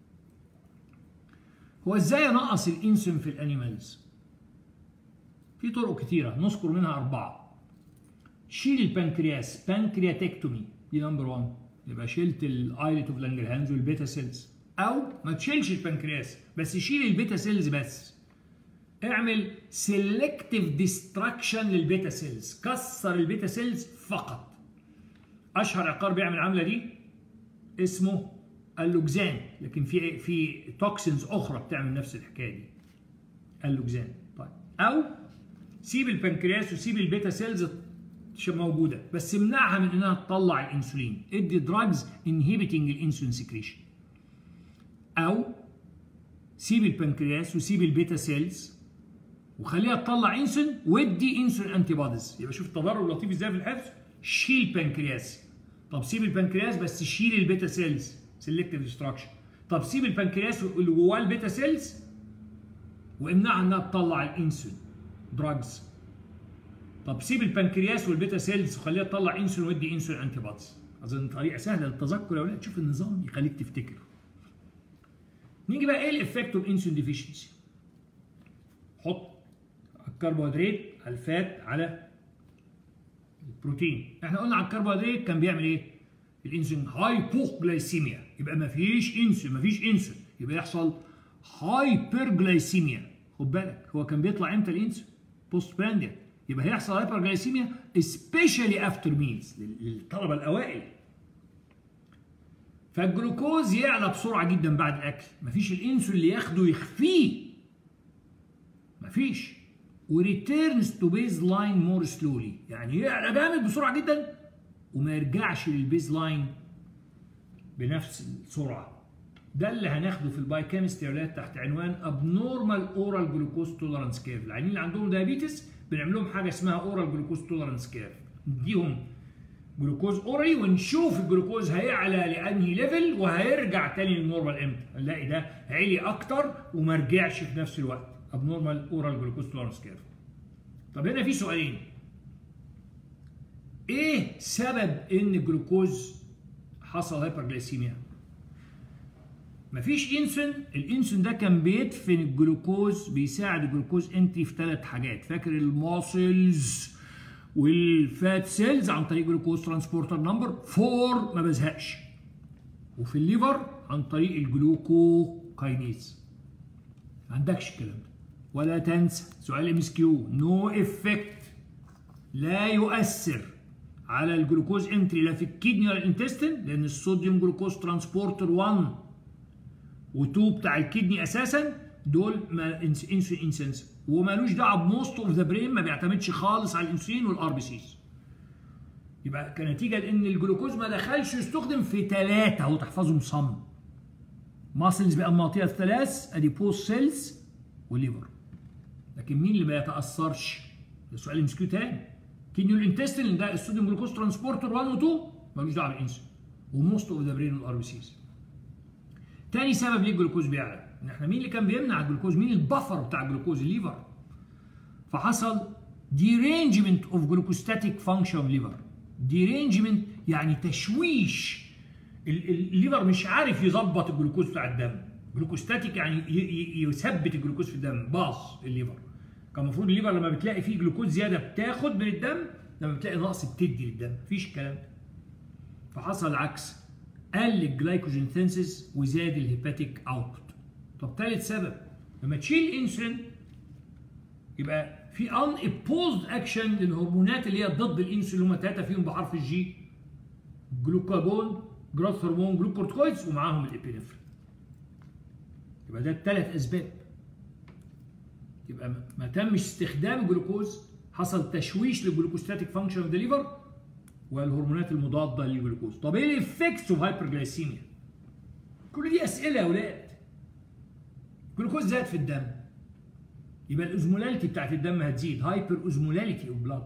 هو ازاي انقص الانسولين في الانيمالز؟ في طرق كتيره نذكر منها 4. شيل البنكرياس، بانكرياتكتومي دي نمبر 1، يبقى شلت الايلت اوف لانجرهانز والبيتا سيلز. او ما تشيلش البنكرياس بس شيل البيتا سيلز بس. اعمل سيلكتيف ديستراكشن للبيتا سيلز، كسر البيتا سيلز فقط. اشهر عقار بيعمل العمله دي اسمه اللوكزان، لكن في توكسينز اخرى بتعمل نفس الحكايه دي. اللوكزان. طيب او سيب البنكرياس وسيب البيتا سيلز موجوده بس امنعها من انها تطلع الانسولين، ادي دراجز انهبيتنج الانسولين سكريشن. او سيب البنكرياس وسيب البيتا سيلز وخليها تطلع انسولين وادي انسولين انتي بوديز. يبقى شوف التدرج لطيف ازاي في الحفظ. شيل بنكرياس، طب سيب البنكرياس بس شيل البيتا سيلز سيلكتيف ديستراكشن. طب سيب البنكرياس اللي جواه البيتا سيلز وامنعها انها تطلع الانسولين دراجز. طب سيب البنكرياس والبيتا سيلز وخليها تطلع انسولين وادي انسولين انتي بوديز. اظن طريقه سهله للتذكر يا اولاد، شوف النظام يخليك تفتكر. نيجي بقى ايه الافكت اوف انسولين ديفيشنسي؟ حط الكربوهيدرات على الفات على البروتين. احنا قلنا على الكربوهيدرات كان بيعمل ايه؟ الانسولين هايبوغلايسيميا، يبقى مفيش انسولين يبقى يحصل هايبرجلايسيميا. خد بالك هو كان بيطلع امتى الانسولين؟ بوست برانديا، يبقى هيحصل هايبرجلايسيميا سبيشالي افتر ميلز للطلبه الاوائل. فالجلوكوز يعلى بسرعه جدا بعد الاكل، مفيش الانسولين اللي ياخده يخفيه، مفيش. وريتيرنز تو بيز لاين مور سلولي، يعني يعلى جامد بسرعه جدا وما يرجعش للبيز لاين بنفس السرعه. ده اللي هناخده في البايوكيمستري يا ولاد تحت عنوان ابنورمال اورال جلوكوز تولرانس كيرف. العيانين اللي عندهم دايابيتس بنعمل لهم حاجه اسمها اورال جلوكوز تولرانس كيرف، نديهم جلوكوز اورالي ونشوف الجلوكوز هيعلى لانهي ليفل وهيرجع تاني للنورمال امتى. نلاقي ده عالي اكتر وما رجعش في نفس الوقت. ابنورمال اورال جلوكوز تولرانس كيرف. طب هنا في سؤالين، ايه سبب ان الجلوكوز حصل هايبرجلايسيميا. مفيش انسولين، الانسولين ده كان بيدفن الجلوكوز، بيساعد الجلوكوز انتري في 3 حاجات، فاكر الماسلز والفات سيلز عن طريق جلوكوز ترانسبورتر نمبر 4 ما بزهقش، وفي الليفر عن طريق الجلوكوكاينيز. ما عندكش الكلام ده. ولا تنسى سؤال MSQ، نو افكت، لا يؤثر على الجلوكوز انتري لا في الكدني ولا الانتستين، لان الصوديوم جلوكوز ترانسبورتر 1 و2 بتاع الكدني اساسا دول انسولين انسنسيف، ومالوش دعوه بموست اوف ذا برين، ما بيعتمدش خالص على الانسولين والار بي سيز. يبقى كنتيجه لان الجلوكوز ما دخلش يستخدم في 3 اهو تحفظهم صم. ماسلز بقى مناطية الثلاث، اديبوز سيلز وليفر. لكن مين اللي ما يتاثرش؟ ده سؤال MSQ تاني. كدني والانتستين ده الصوديوم جلوكوز ترانسبورتر 1 و2 مالوش دعوه بالانسولين، وموست اوف ذا برين والار بي سيز. تاني سبب ليه الجلوكوز بيعلى، ان احنا مين اللي كان بيمنع الجلوكوز؟ مين البفر بتاع الجلوكوز؟ الليفر. فحصل derangement of glucostatic function of liver. derangement يعني تشويش، الليفر مش عارف يظبط الجلوكوز بتاع الدم. جلوكوستاتيك يعني يثبت الجلوكوز في الدم، باظ الليفر. كان المفروض الليفر لما بتلاقي فيه جلوكوز زياده بتاخد من الدم، لما بتلاقي نقص بتدي للدم، مفيش الكلام ده. فحصل العكس، قل الجلايكوجين سينثيز وزاد الهيباتيك اوتبوت. طب ثالث سبب، لما تشيل الانسولين يبقى في ان opposed اكشن للهرمونات اللي هي ضد الانسولين، اللي هم 3 فيهم بحرف الجي، جلوكاجون، جروث هرمون، جلوكورتيكويدز، ومعاهم الابينفرين. يبقى ده الثلاث اسباب. يبقى ما تمش استخدام الجلوكوز، حصل تشويش للجلوكوستاتيك فانكشن اوف ذا ليفر والهرمونات المضاده للجلوكوز. طب ايه الافكتس اوف هايبرجلايسيميا؟ كل دي اسئله يا اولاد. الجلوكوز زاد في الدم، يبقى الاوزمولاليتي بتاعت الدم هتزيد، هايبر اوزمولاليتي اوف بلاد.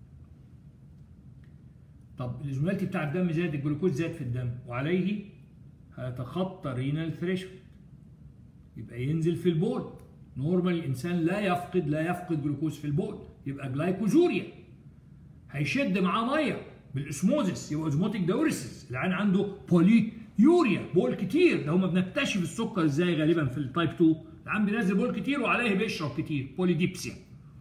طب الاوزمولاليتي بتاع الدم زاد، الجلوكوز زاد في الدم، وعليه هيتخطى رينال ثريشولد، يبقى ينزل في البول. نورمال الانسان لا يفقد جلوكوز في البول، يبقى جلايكوجوريا. هيشد معاه ميه بالاسموزس، يبقى اوزموتيك داوريسيس. العين عنده بولي يوريا، بول كتير. ده هم بنكتشف السكر ازاي غالبا في التايب 2، العين بينزل بول كتير وعليه بيشرب كتير، بوليديبسيا،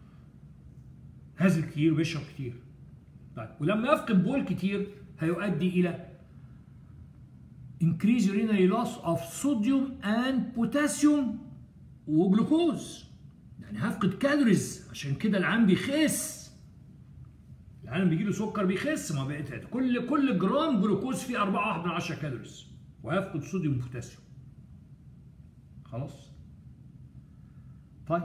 نازل كتير وبيشرب كتير. طيب ولما يفقد بول كتير هيؤدي الى increase urinary loss of sodium and potassium وجلوكوز، يعني هفقد كالوريز. عشان كده العين بيخس، العالم بيجي له سكر بيخس، ما بقت كل جرام جلوكوز فيه 4.1 كالوريز، وهيفقد صوديوم وبوتاسيوم. خلاص؟ طيب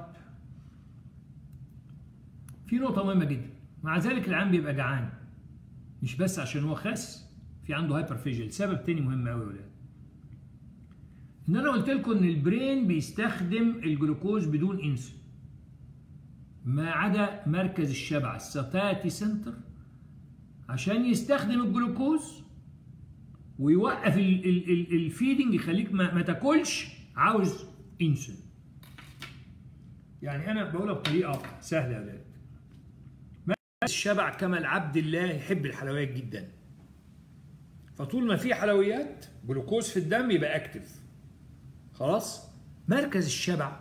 في نقطة مهمة جدا، مع ذلك العين بيبقى جعان، مش بس عشان هو خس، في عنده هايبرفيجيا. سبب تاني مهم قوي يا ولاد، ان انا قلت لكم ان البرين بيستخدم الجلوكوز بدون انسولين، ما عدا مركز الشبع الساتاتي سنتر عشان يستخدم الجلوكوز ويوقف الفيدنج، يخليك ما تاكلش، عاوز انسولين. يعني انا بقولها بطريقه سهله يا ولاد، مركز الشبع كما العبد الله يحب الحلويات جدا، فطول ما في حلويات جلوكوز في الدم يبقى اكتف. خلاص؟ مركز الشبع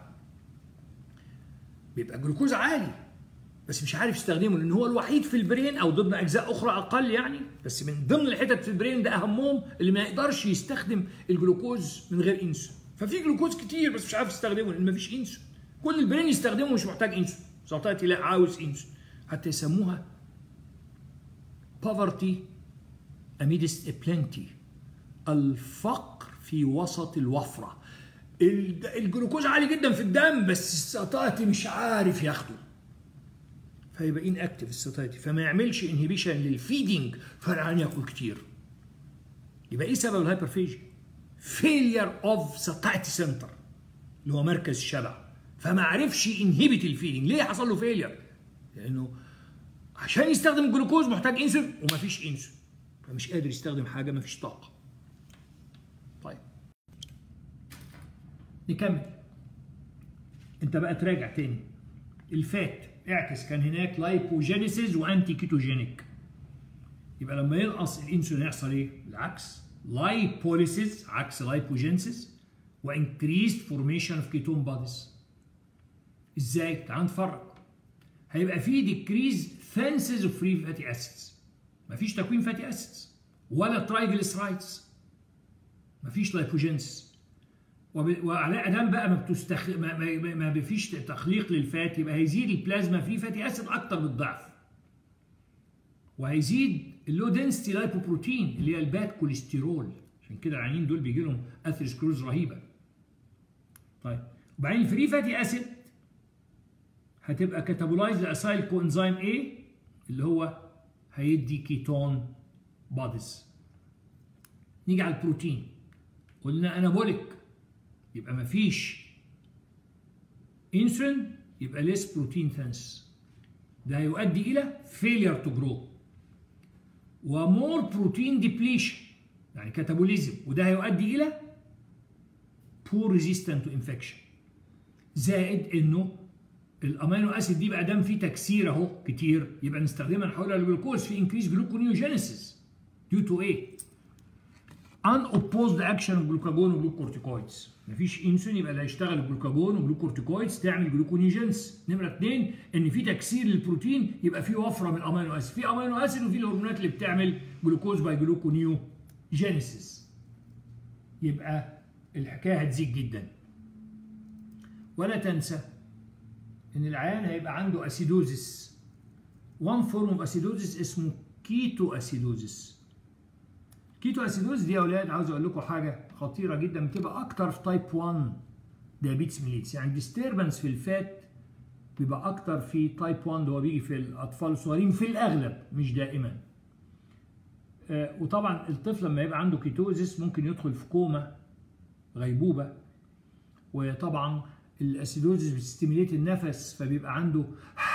بيبقى جلوكوز عالي بس مش عارف يستخدمه، لان هو الوحيد في البرين او ضمن اجزاء اخرى اقل يعني، بس من ضمن الحتت في البرين ده اهمهم اللي ما يقدرش يستخدم الجلوكوز من غير انسولين. ففي جلوكوز كتير بس مش عارف يستخدمه لان مفيش انسولين. كل البرين يستخدمه مش محتاج انسولين، سلطاتي لا عاوز انسولين. حتى يسموها poverty amidst plenty، الفقر في وسط الوفره. الجلوكوز عالي جدا في الدم بس الساتاتي مش عارف ياخده، فيبقى ان اكتف الساتاتي، فما يعملش انهبيشن للفيدنج، فالعيان ياكل كتير. يبقى ايه سبب الهايبرفيجيا؟ فيلير اوف ساتاتي سنتر اللي هو مركز الشبع، فما عرفش انهبت الفيدنج. ليه حصل له فيلير؟ لانه عشان يستخدم الجلوكوز محتاج انسولين ومفيش انسولين، فمش قادر يستخدم حاجه، مفيش طاقه. طيب نكمل. انت بقى تراجع تاني الفات، اعكس، كان هناك لايبوجينيسيس وانتي كيتوجينيك، يبقى لما ينقص الانسولين يحصل ايه؟ العكس، لايبوليسيس عكس لايبوجينسيس، وانكريزد فورميشن اوف كيتون بوديز. ازاي؟ تعال نتفرج. هيبقى في ديكريز ثانسز اوف فري فاتي اسيدز، مفيش تكوين فاتي اسيدز ولا ترايجليسرايدز، مفيش لايبوجينسيس، وعلى ادام بقى ما فيش تخليق للفات، يبقى هيزيد البلازما فري فاتي اسيد اكتر بالضعف، وهيزيد اللو دنسيتي لايبوبروتين اللي هي الباد كوليسترول. عشان كده العيانين دول بيجي لهم اثيروسكلوز رهيبه. طيب وبعدين الفري فاتي اسيد هتبقى كاتابولايز لاسايل كوانزيم A اللي هو هيدي كيتون بوديز. نيجي على البروتين، قلنا انابوليك يبقى مفيش انسولين، يبقى ليس بروتين ثانس، ده هيؤدي الى فيلير تو جرو، ومور بروتين ديبليشن يعني كاتابوليزم، وده هيؤدي الى بور ريزيستنت تو انفكشن. زائد انه الامينو اسيد دي بقى دام في تكسير اهو كتير، يبقى نستخدمها نحولها لجلوكوز في انكريز جلوكونيوجينيسيس ديو تو ايه؟ ان اوبوزد اكشن اوف جلوكاجون وجلوكورتيكويدز. مفيش انسولين يبقى اللي هيشتغل الجلوكاجون وجلوكورتيكويدز تعمل جلوكونيوجينيسيس. نمره 2 ان في تكسير للبروتين، يبقى في وفره من الامينو اسيد، في امينو اسيد وفي الهرمونات اللي بتعمل جلوكوز باي جلوكونيوجينيسيس. يبقى الحكايه هتزيد جدا. ولا تنسى ان العيان هيبقى عنده اسيدوزيس. وان فورم اوف اسيدوزيس اسمه كيتو اسيدوزيس. كيتو اسيدوزيس دي يا اولاد عاوز اقول لكم حاجه خطيره جدا، بتبقى اكتر في تايب 1 دايابيتس ميليتس، يعني ديستربنس في الفات بيبقى اكتر في تايب 1 اللي هو بيجي في الاطفال الصغيرين في الاغلب مش دائما. وطبعا الطفل لما يبقى عنده كيتوزيس ممكن يدخل في كوما غيبوبه، وطبعا الاسيدوزيس بتستيميليت النفس، فبيبقى عنده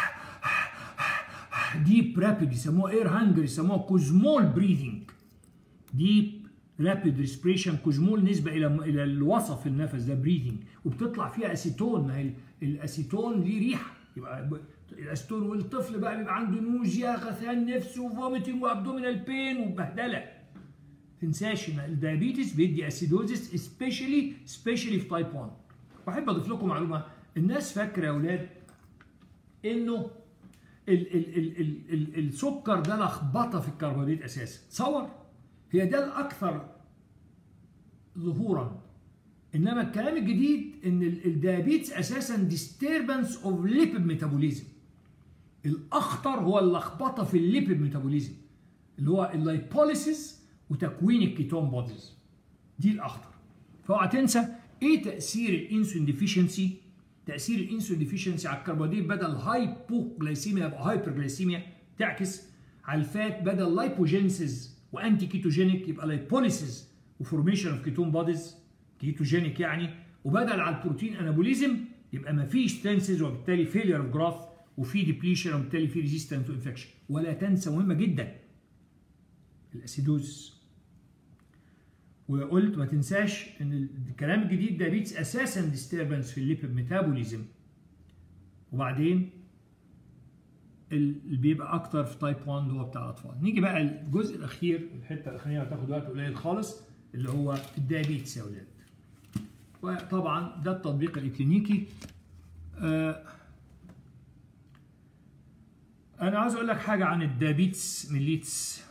ديب رابيد، يسموها اير هانجر، يسموها كوزمول بريذنج. ديب رابيد ريسبريشن، كوزمول نسبه الى الوسط في النفس ده بريذنج، وبتطلع فيها اسيتون. ما هي الاسيتون ليه ريحه، يبقى الاسيتون. والطفل بقى بيبقى عنده نوزيا، غثيان نفس، وفوميتنج، وابدومينال بين، وبهدله. تنساش ان الدايابيتس بيدي اسيدوزيس سبيشالي في تايب 1. واحب اضيف لكم معلومه، الناس فاكره يا اولاد انه السكر ده لخبطه في الكربوهيدرات اساسا. تصور هي ده الاكثر ظهورا، انما الكلام الجديد ان الدايابيتس اساسا ديستربنس اوف ليبيد ميتابوليزم. الاخطر هو اللخبطه في الليبيد ميتابوليزم اللي هو اللايبوليسيس وتكوين الكيتون بوديز، دي الاخطر. فاوعى تنسى ايه تاثير الانسولين ديفيشنسي. تاثير الانسولين ديفيشنسي على الكربوهيدرات بدل هايبوغلايسيميا يبقى هايبرجلايسيميا، تعكس على الفات بدل لايبوجينسيس وانتي كيتوجينيك يبقى لايبوليسيس وفورميشن اوف كيتون بوديز كيتوجينيك يعني، وبدل على البروتين انابوليزم يبقى ما فيش ستنسز وبالتالي فيلير اوف جراث وفي ديبليشن وبالتالي في ريزيستنت تو انفكشن. ولا تنسى مهمه جدا الاسيدوز. وقلت ما تنساش ان الكلام الجديد دايابيتس اساسا ديستربنس في الليبيد ميتابوليزم، وبعدين اللي بيبقى اكتر في تايب 1 اللي هو بتاع الاطفال. نيجي بقى الجزء الاخير، الحته الاخرانيه هتاخد وقت قليل خالص، اللي هو الدايابيتس يا اولاد. وطبعا ده التطبيق الإكلينيكي. انا عاوز اقول لك حاجه عن الدايابيتس ميليتس.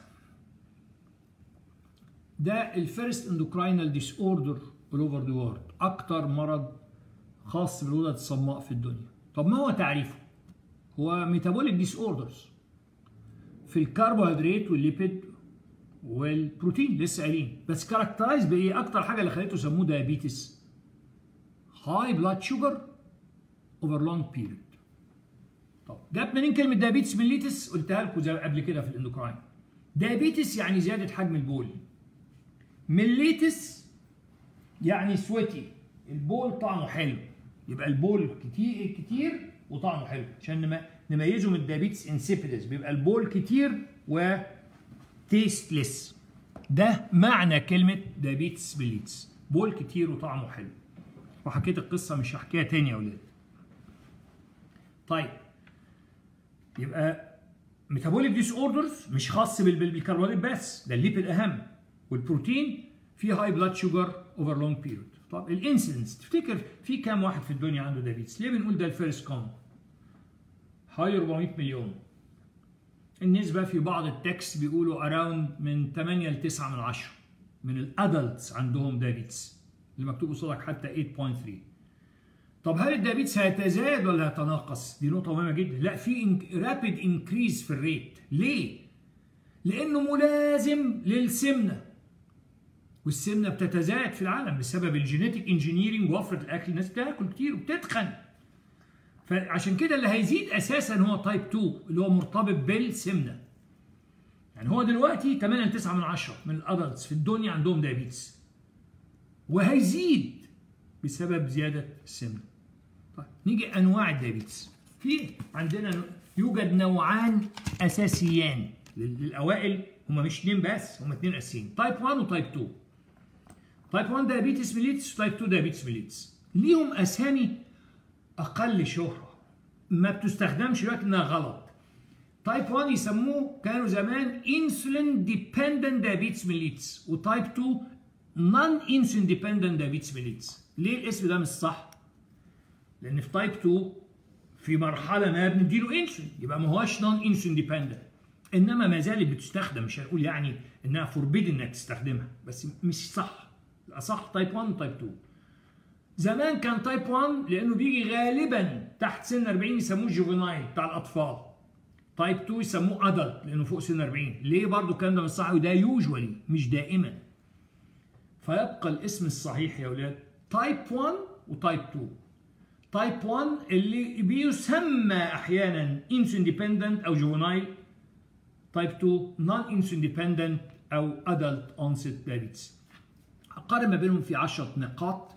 ده الفيرست اندوكراينال ديس اوردر اول اوفر ذا وورلد، اكتر مرض خاص بالغدد الصماء في الدنيا. طب ما هو تعريفه؟ هو ميتابوليك ديس اوردرز في الكربوهيدرات والليبيد والبروتين، لسه قايلين، بس كاركترايز بايه؟ اكتر حاجه اللي خليته سموه دايابيتس هاي بلاد شوجر اوفر لونج بيريد. طب جت منين كلمه دايابيتس ميليتس؟ قلتها لكم زي قبل كده في الاندوكراين. دايابيتس يعني زياده حجم البول، ميليتس يعني سويتي، البول طعمه حلو، يبقى البول كتير وطعمه حلو، عشان نميزه من الدايابيتس انسيبيدس بيبقى البول كتير و تيستلس. ده معنى كلمه دايابيتس ميليتس، بول كتير وطعمه حلو. وحكيت القصه مش هحكيها تاني يا اولاد. طيب يبقى ميتابوليك ديس اوردرز مش خاص بالكربوهيدرات بس، ده الليبيد اهم والبروتين، في هاي بلاد شوجر اوفر لونج بيريود. طب الانسيدنس تفتكر في كام واحد في الدنيا عنده دايابيتس؟ ليه بنقول ده الفيرست كومن؟ حوالي 400 مليون. النسبة في بعض التكست بيقولوا اراوند من 8 ل 9 من 10 من الادلتس عندهم دايابيتس، اللي مكتوب قصادك حتى 8.3. طب هل الدايابيتس هيتزايد ولا هيتناقص؟ دي نقطة مهمة جدا. لا، في رابيد انكريز في الريت. ليه؟ لأنه ملازم للسمنة، والسمنة بتتزايد في العالم بسبب الجينيتك انجينيرنج ووفرة الأكل. الناس بتاكل كتير وبتتخن، فعشان كده اللي هيزيد أساسا هو تايب 2 اللي هو مرتبط بالسمنة. يعني هو دلوقتي 8 ل 9 من 10 من الأدلتس في الدنيا عندهم دايابيتس، وهيزيد بسبب زيادة السمنة. طيب نيجي أنواع الدايابيتس. في عندنا يوجد نوعان أساسيان للأوائل، هما مش اثنين بس، هما اثنين أساسيين، تايب 1 وتايب 2. تايب 1 دايابيتس ميليتس وتايب 2 دايابيتس ميليتس. ليهم أسامي أقل شهرة، ما بتستخدمش دلوقتي إنها غلط. تايب 1 يسموه كانوا زمان انسولين ديبندنت دايابيتس ميليتس، وتايب 2 نون انسولين ديبندنت دايابيتس ميليتس. ليه الاسم ده مش صح؟ لأن في تايب 2 في مرحلة ما بنديله انسولين، يبقى ما هوش نون انسولين ديبندنت، انما ما زالت بتستخدم. مش هنقول يعني انها فوربيدن انك تستخدمها، بس مش صح. الاصح تايب 1 وتايب 2. زمان كان تايب 1 لانه بيجي غالبا تحت سن 40 يسموه جوفينايل بتاع الاطفال. تايب 2 يسموه ادلت لانه فوق سن 40. ليه برضه الكلام ده مش صح؟ وده يوجوالي مش دائما. فيبقى الاسم الصحيح يا اولاد تايب 1 وتايب 2. تايب 1 اللي بيسمى احيانا انسولين ديبندنت او جوفينايل. تايب 2 نون انسولين ديبندنت او ادلت اونست دايابيتس. هقارن ما بينهم في 10 نقاط.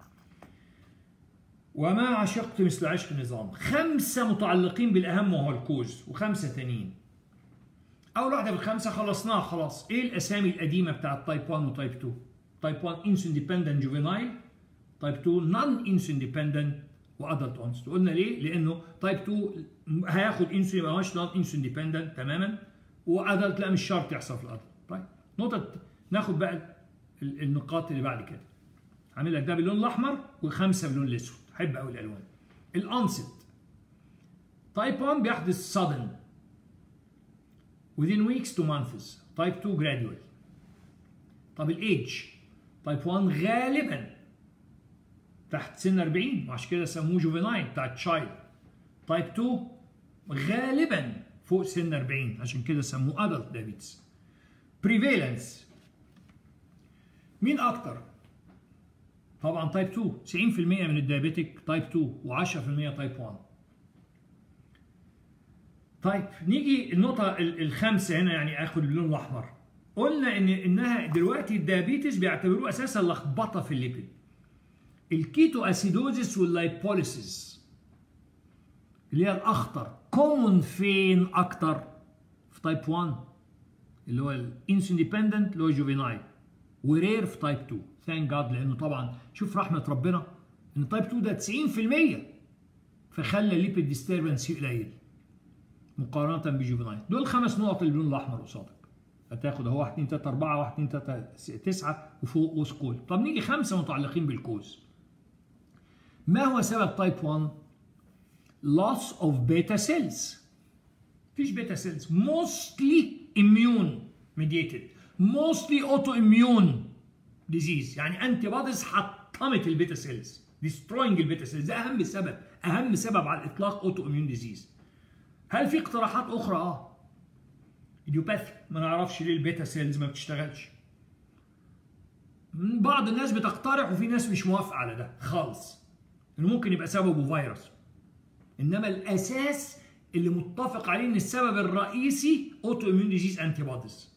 وما عشقت مثل عشق النظام. 5 متعلقين بالاهم وهو الكوز، و5 تانيين. اول واحده بالخمسه خلصناها خلاص. ايه الاسامي القديمه بتاعت تايب 1 وتايب 2؟ تايب 1 انسولين ديبندنت جوفينايل، تايب 2 نون انسولين ديبندنت وادلت اونست. قلنا ليه؟ لانه تايب 2 هياخد انسولين، ما هوش نون انسولين ديبندنت تماما، وادلت لا مش شرط يحصل في الادلت. طيب نقطه، ناخد بقى النقاط اللي بعد كده. عامل لك ده باللون الاحمر و5 باللون الاسود. احب قوي الالوان. الانست تايب 1 بيحدث sudden within weeks to months. تايب 2 gradual. طب الايدج تايب 1 غالبا تحت سن 40 وعشان كده سموه جوفينايل بتاع تشايلد. تايب 2 غالبا فوق سن 40 عشان كده سموه ادلت دايابيتس. بريفالنس مين اكتر؟ طبعا تايب 2. 90% من الدايابيتيك تايب 2 و10% تايب 1. طيب نيجي النقطة الخامسة هنا، يعني اخد اللون الاحمر. قلنا انها دلوقتي الدايابيتس بيعتبروه اساسا لخبطة في الليبيد. الكيتو اسيدوزيس واللايبوليسيس اللي هي الاخطر كومون فين اكتر؟ في تايب 1 اللي هو الانسولين ديبندنت اللي هو جوفينايل، ورير في تايب 2. ثانك جاد، لانه طبعا شوف رحمه ربنا ان تايب 2 ده 90%، فخلى الليبيد ديستربنس قليل مقارنه بجوفينايل. دول 5 نقط اللي باللون الاحمر قصادك. هتاخد اهو 1 2 3 4 1 2 3 9 وفوق وسكول. طب نيجي 5 متعلقين بالكوز. ما هو سبب تايب 1؟ loss of beta cells. مفيش بيتا سيلز. mostly immune mediated. mostly autoimmune disease. يعني انتي بوديز حطمت البيتا سيلز. destroying البيتا سيلز. ده اهم سبب. اهم سبب على الاطلاق autoimmune disease. هل في اقتراحات اخرى؟ ايديوباثي. ما نعرفش ليه البيتا سيلز ما بتشتغلش. بعض الناس بتقترح وفي ناس مش موافقه على ده خالص. انه ممكن يبقى سببه فيروس. انما الاساس اللي متفق عليه ان السبب الرئيسي اوتو اميون ديزيز انتي بوديز.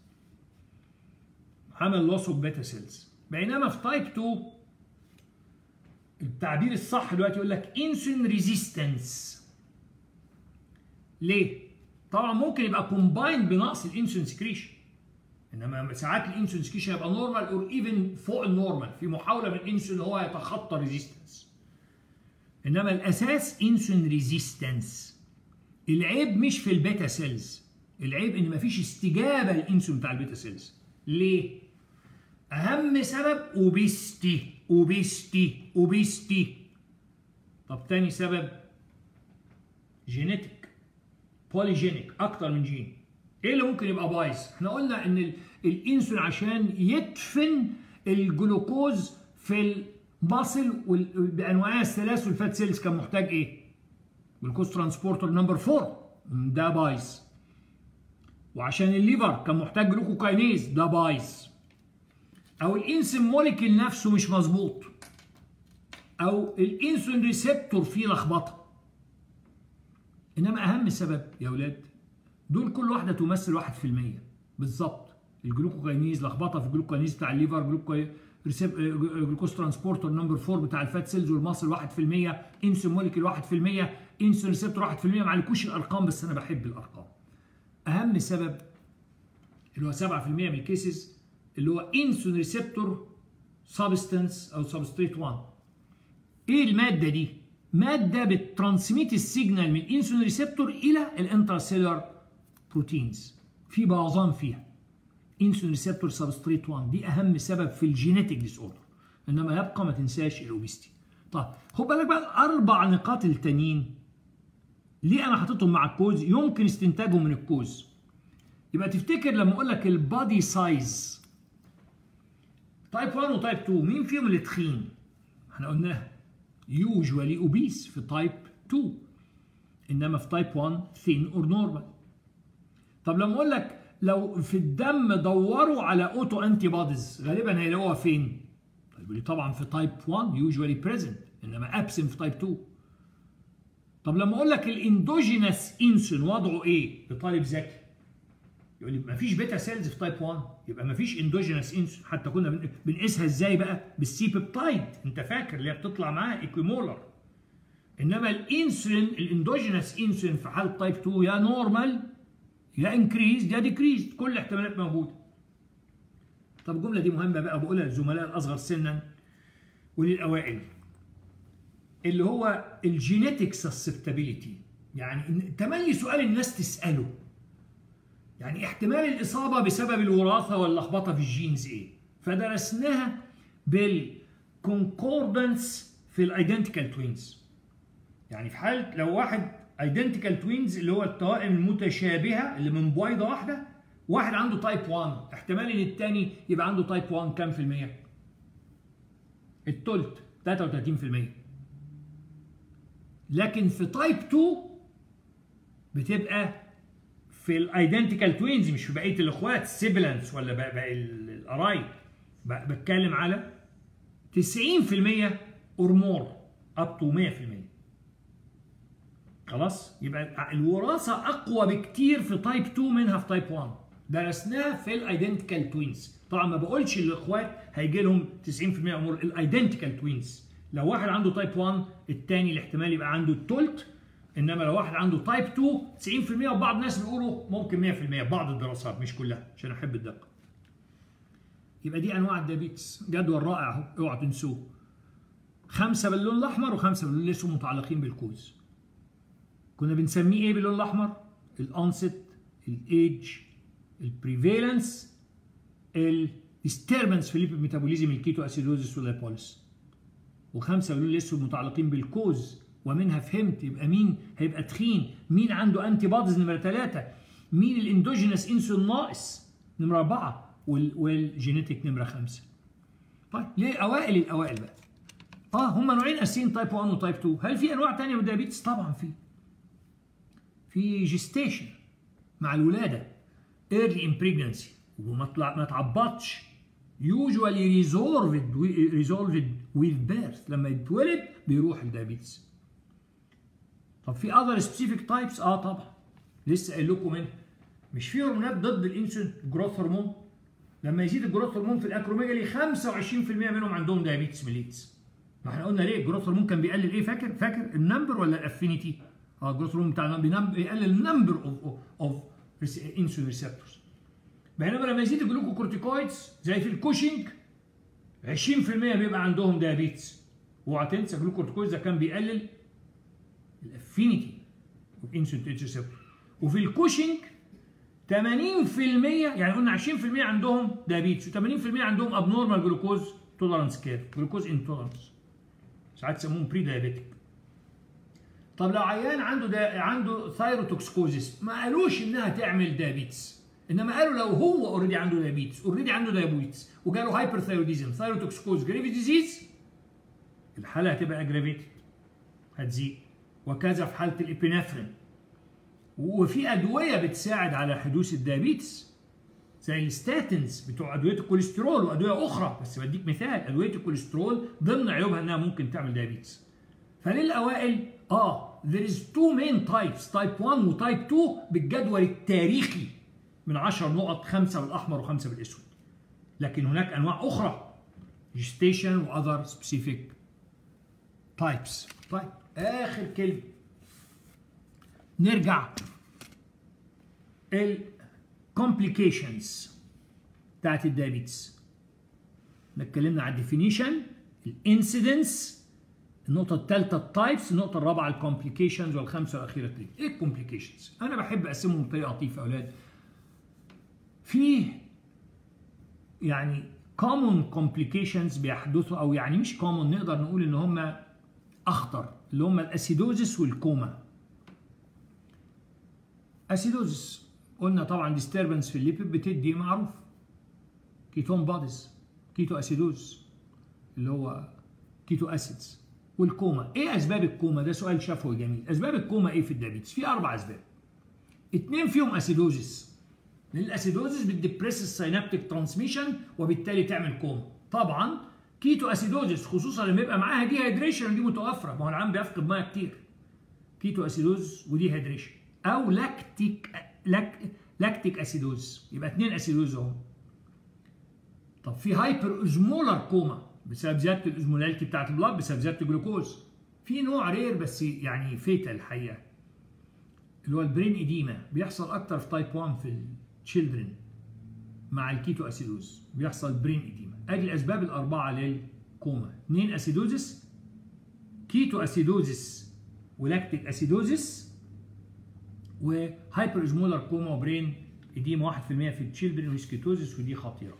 عمل لوس اوف بيتا سيلز. بينما في تايب 2 التعبير الصح دلوقتي يقول لك انسولين ريزيستنس. ليه؟ طبعا ممكن يبقى كومبايند بنقص الانسولين سكريشن. انما ساعات الانسولين سكريشن هيبقى نورمال اور ايفن فوق النورمال في محاوله من الانسولين ان هو يتخطى ريزيستنس. انما الاساس انسولين ريزيستنس. العيب مش في البيتا سيلز، العيب ان مفيش استجابه للانسولين بتاع البيتا سيلز. ليه؟ اهم سبب اوبيستي. طب تاني سبب جينيتك بوليجينيك، اكتر من جين. ايه اللي ممكن يبقى بايظ؟ احنا قلنا ان الانسولين عشان يدفن الجلوكوز في المصل بانواعها الثلاث والفات سيلز كان محتاج ايه؟ جلوكوز ترانسبورتر نمبر 4، ده بايظ. وعشان الليفر كان محتاج جلوكوكاينيز، ده بايظ. او الانسولين موليكيول نفسه مش مظبوط، او الانسولين ريسبتور فيه لخبطه. انما اهم سبب يا اولاد دول كل واحده تمثل 1% بالظبط. الجلوكوكاينيز لخبطه في الجلوكوكاينيز بتاع الليفر، جلوكوز ترانسبورتر نمبر 4 بتاع الفات سيلز والمصل 1%، انسولين موليكيول 1%، انسولين ريسبتور 1%. ما عليكوش الارقام بس انا بحب الارقام. اهم سبب اللي هو 7% من الكيسز اللي هو انسولين ريسبتور سبستانس او سبستريت 1. ايه الماده دي؟ ماده بترانسميت السيجنال من الانسولين ريسبتور الى الانتراسيلولار بروتينز، في بوظان فيها. انسولين ريسبتور سبستريت 1 دي اهم سبب في الجينيتك ديس اوردر. انما يبقى ما تنساش الاوبيستي. طيب خد بالك بقى الاربع نقاط التانيين ليه انا حاططهم مع الكوز؟ يمكن استنتاجهم من الكوز. يبقى تفتكر لما اقول لك البادي سايز تايب 1 وتايب 2 مين فيهم اللي تخين؟ احنا قلناها يوجوالي اوبيس في تايب 2، انما في تايب 1 ثين اور نورمال. طب لما اقول لك لو في الدم دوروا على اوتو انتي بوديز غالبا هيلاقوها فين؟ طيب لي طبعا في تايب 1 يوجوالي بريزنت، انما ابسنت في تايب 2. طب لما اقول لك الاندوجينس انسولين وضعه ايه؟ لطالب ذكي يقول لي مفيش بيتا سيلز في تايب 1، يبقى مفيش اندوجينس انسولين. حتى كنا بنقيسها ازاي بقى؟ بالسي بيبتايد، انت فاكر اللي هي بتطلع معاها ايكويمولر. انما الانسولين الاندوجينس انسولين في حاله تايب 2 يا نورمال يا انكريز يا ديكريز، كل الاحتمالات موجوده. طب الجمله دي مهمه بقى بقولها للزملاء الاصغر سنا وللاوائل، اللي هو الجينيتك سسبتابيليتي. يعني تملي سؤال الناس تساله، يعني احتمال الاصابه بسبب الوراثه واللخبطه في الجينز ايه؟ فدرسناها بالكونكوردنس في الايدنتيكال توينز. يعني في حاله لو واحد ايدنتيكال توينز اللي هو التوائم المتشابهه اللي من بويضه واحده، واحد عنده تايب 1 احتمال ان الثاني يبقى عنده تايب 1 كام في المية؟ الثلث 33%. لكن في تايب 2 بتبقى في الايدنتيكال توينز مش في بقيه الاخوات السيبلانس ولا باقي القرايب، بتكلم على 90% اور مور اب تو 100%. خلاص؟ يبقى الوراثه اقوى بكتير في تايب 2 منها في تايب 1. درسناها في الايدنتيكال توينز. طبعا ما بقولش الاخوات هيجي لهم 90% اور مور، الايدنتيكال توينز لو واحد عنده تايب 1 الثاني الاحتمال يبقى عنده الثلث. انما لو واحد عنده تايب 2 90%، وبعض الناس بيقولوا ممكن 100%، بعض الدراسات مش كلها عشان احب الدقه. يبقى دي انواع الديابيتس، جدول رائع اهو اوعوا تنسوه. 5 باللون الاحمر و5 باللون الاسود متعلقين بالكوز. كنا بنسميه ايه باللون الاحمر؟ الانست، الايدج، البريفالنس، الديستربنس في الليبيد ميتابوليزم، الكيتو اسيدوزيس واللايبوليس. و5 باللون الاسود متعلقين بالكوز، ومنها فهمت يبقى مين هيبقى تخين، مين عنده انتي بوديز نمره 3، مين الاندوجينس انسولين ناقص نمره 4، والجينيتك نمره 5. طيب ليه اوائل الاوائل بقى؟ هم نوعين اساسيين تايب 1 وتايب 2. هل في انواع ثانيه من الدايابيتس؟ طبعا في جيستيشن مع الولاده، ايرلي ان بريجنسي، وما تعبطش، يوجوالي ريزولفد ويز بيرث، لما يتولد بيروح الدايابيتس. طب في اذر سبيسيفيك تايبس؟ طبعا لسه قايل لكم منها. مش في هرمونات ضد الانسولين، جروث هرمون، لما يزيد الجروث هرمون في الاكروميجالي 25% منهم عندهم دايابيتس ميليتس. ما احنا قلنا ليه الجروث هرمون كان بيقلل ايه؟ فاكر النمبر ولا الافينيتي؟ الجروث هرمون بتاعنا بيقلل النمبر اوف انسولين ريسبتورز. بينما لما يزيد الجلوكوكورتيكويدز زي في الكوشنج 20% بيبقى عندهم دايابيتس. اوعى تنسى الجلوكوكورتيكويدز ده كان بيقلل الافينيتي اوف انسولين ريسبتور. وفي الكوشنج يعني قلنا 20% عندهم دايابيتس و80% عندهم ابنورمال جلوكوز تولرانس كيرف، جلوكوز انتولرانس، ساعات يسموهم بري دايابيتك. طب لو عيان عنده ثايروتوكسكوزيس، ما قالوش انها تعمل دايابيتس، انما قالوا لو هو اوريدي عنده دايابيتس وجاله هايبرثايروديزم، ثايروتوكسكوز، جريفي ديزيز، الحاله هتبقى اجرافيتد، هتزيد. وكذا في حاله الابينفرين. وفي ادويه بتساعد على حدوث الدايابيتس زي الستاتينز بتوع ادويه الكوليسترول وادويه اخرى، بس بديك مثال، ادويه الكوليسترول ضمن عيوبها انها ممكن تعمل دايابيتس. فللاوائل there is two main types، type 1 و type 2 بالجدول التاريخي من 10 نقط، 5 بالاحمر و5 بالاسود. لكن هناك انواع اخرى gestation و other specific types. طيب اخر كلمه نرجع الكومبليكيشنز بتاعت الدايابيتس. اتكلمنا على الديفينيشن، الانسيدنس، النقطة الثالثة التايبس، النقطة الرابعة الكومبليكيشنز، والخامسة الأخيرة التريت. إيه الكومبليكيشنز؟ أنا بحب أقسمهم بطريقة لطيفة يا أولاد. في يعني common complications بيحدثوا، أو يعني مش common، نقدر نقول إن هم أخطر، اللي هم الأسيدوزيس والكوما. أسيدوزيس قلنا طبعا disturbance في الليبيد بتدي معروف كيتون بوديز، كيتو أسيدوز اللي هو كيتو أسيدز. والكوما، ايه اسباب الكوما؟ ده سؤال شفوي جميل. اسباب الكوما ايه في الدايابيتس؟ في 4 اسباب. 2 فيهم اسيدوزيس، لان الاسيدوزيس بتدبريس السينابتيك ترانسميشن وبالتالي تعمل كوما. طبعا كيتو اسيدوزيس خصوصا لما يبقى معاها دي هيدريشن، دي متوفره، ما هو العام بيفقد ميه كتير. كيتو اسيدوزيس ودي هيدريشن، او لاكتيك اسيدوزيس، يبقى 2 اسيدوزيس اهو. طب في هايبر اوزمولار كوما بسبب زياده الاوزمولاليتي بتاعت البلاد، بسبب زياده الجلوكوز. في نوع رير بس يعني فيتال الحقيقه، اللي هو البرين ايديما، بيحصل اكتر في تايب 1 في التشيلدرن مع الكيتو اسيدوز، بيحصل برين ايديما. ادي الاسباب الاربعه للكوما: 2 اسيدوزيس، كيتو اسيدوزيس، ولاكتيك اسيدوزيس، وهايبر اوزمولار كوما وبرين ايديما 1% في التشيلدرن وسكيتوزيس، ودي خطيره.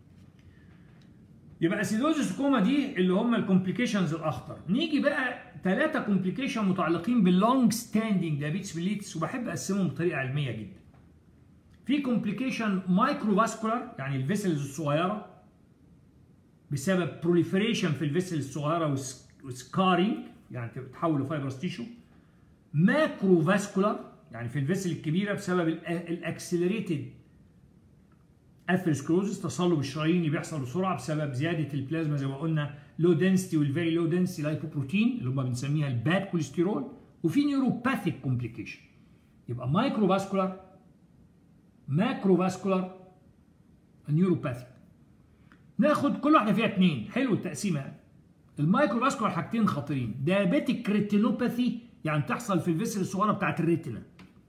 يبقى اسيدوزيس وكوما دي اللي هم الكومبليكيشنز الاخطر. نيجي بقى 3 كومبليكيشن متعلقين باللونج ستاندينج دايابيتس ميليتس، وبحب اقسمهم بطريقه علميه جدا. في كومبليكيشن مايكرو فاسكولار، يعني الفيسلز الصغيره بسبب بروليفريشن في الفيسلز الصغيره وسكارينج، يعني تتحول لفايبرس تيشو. ماكرو فاسكولار، يعني في الفيسل الكبيره بسبب الاكسلريتد اثيروسكلوزس، تصلب الشرايين اللي بيحصل بسرعه بسبب زياده البلازما زي ما قلنا، لو دنسيتي والفيري لو دنسيتي لايبوبروتين اللي هم بنسميها الباد كوليسترول. وفي نيوروباثيك كومبليكيشن. يبقى مايكرو فاسكولار، ماكرو فاسكولار، نيوروباثيك. ناخد كل واحده فيها 2. حلو التقسيمه. المايكرو فاسكولار حاجتين خطيرين: دايابيتيك ريتينوباثي، يعني تحصل في الفيسل الصغيره بتاعت الريتنا.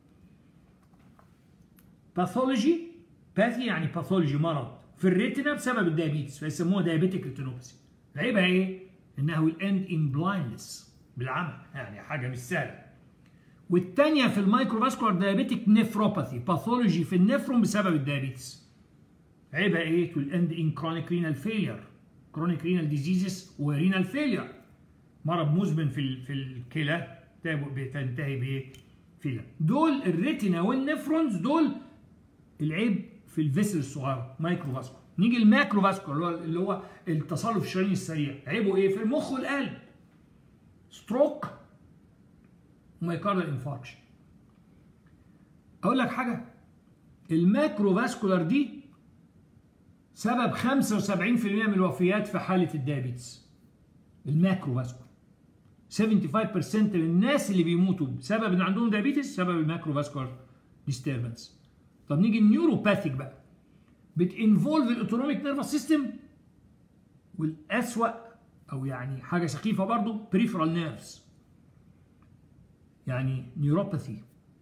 باثولوجي، باثي يعني باثولوجي، مرض في الريتنا بسبب الدايابيتس، فيسموها دايابيتيك ريتينوباثي. عيبها ايه؟ انها will end in blindness، بالعمى، يعني حاجه مش سهله. والثانيه في المايكرو فاسكولار دايابيتيك نيفروباثي، باثولوجي في النفرون بسبب الدايابيتس. عيبها ايه؟ will end in chronic renal failure، chronic renal diseases ورينال failure، مرض مزمن في الكلى بتنتهي بفيلر. دول الريتنا والنفرونز، دول العيب في الفيسل الصغيره مايكرو فاسكولار. نيجي الماكرو فاسكولار اللي هو التصلب الشرايين السريع، عيبه ايه؟ في المخ والقلب، ستروك ومايكاردال انفاركشن. اقول لك حاجه، الماكرو فاسكولار دي سبب 75% من الوفيات في حاله الدايابيتس. الماكرو فاسكولار 75% من الناس اللي بيموتوا بسبب ان عندهم دايابيتس سبب الماكرو فاسكولار ديستربنس. طب نيجي النيوروباثيك بقى، بتنفولف الاوتونوميك نيرفس سيستم، والاسوأ او يعني حاجه سخيفه برضو بريفرال نيرفز، يعني نيوروباثي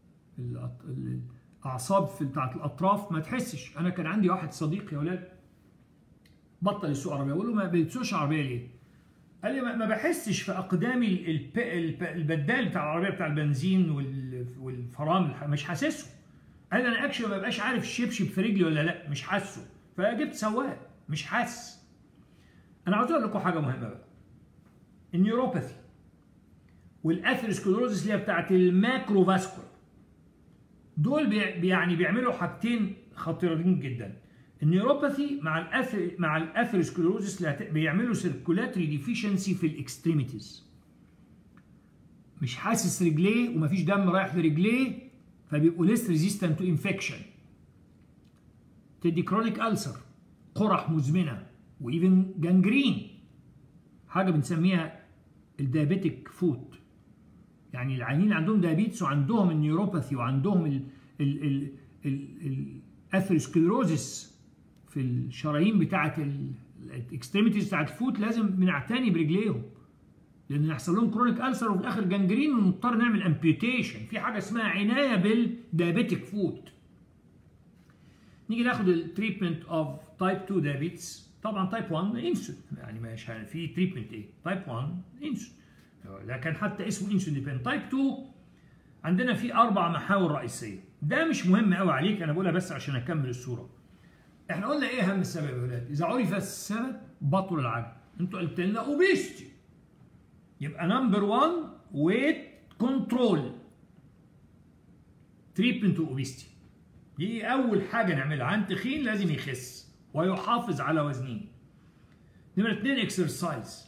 الاعصاب بتاعت الاطراف ما تحسش. انا كان عندي واحد صديق يا اولاد بطل يسوق عربيه، بقول له ما بتسوقش عربيه ليه؟ قال لي ما بحسش في اقدامي البدال بتاع العربيه بتاع البنزين والفرامل، مش حاسسه. قال انا اكشن ما ببقاش عارف الشبشب في رجلي ولا لا، مش حاسه، فجبت سواق مش حاسس. انا عاوز اقول لكم حاجه مهمه بقى. النيوروباثي والاثيروسكليروزس اللي هي بتاعت الماكروفاسكولار دول يعني بيعملوا حاجتين خطيرين جدا. النيوروباثي مع الاثيروسكليروزس بيعملوا سيركولاتري ديفيشنسي في الاكستريميتيز، مش حاسس رجليه ومفيش دم رايح لرجليه، فبيبقوا ليس ريزيستنت تو انفكشن، تدي كرونيك ألسر، قرح مزمنه، وايفن جانجرين، حاجه بنسميها الدايابيتيك فوت. يعني العيانين اللي عندهم دايابيتس وعندهم النيوروباثي وعندهم الاثيروسكليروزس في الشرايين بتاعه الاكستريميتيز بتاعه الفوت، لازم بنعتني برجليهم لان يحصل لهم كرونيك ألسر وفي الاخر جانجرين ونضطر نعمل امبيوتيشن. في حاجه اسمها عنايه بالدايابيتيك فوت. نيجي ناخد التريتمنت اوف تايب 2 دايابيتس. طبعا تايب 1 انسولين، يعني مش في تريتمنت ايه؟ تايب 1 انسولين، لكن حتى اسمه انسولين ديبند. تايب 2 عندنا في 4 محاور رئيسيه، ده مش مهم قوي عليك، انا بقولها بس عشان اكمل الصوره. احنا قلنا ايه اهم السبب يا ولاد؟ اذا عرف السبب بطل العجل. انتوا قلت لنا اوبيستي، يبقى نمبر 1 ويت كنترول، تريتمنت تو اوبيستي. دي اول حاجه نعملها. عن تخين لازم يخس ويحافظ على وزنه. نمره 2 اكسرسايز.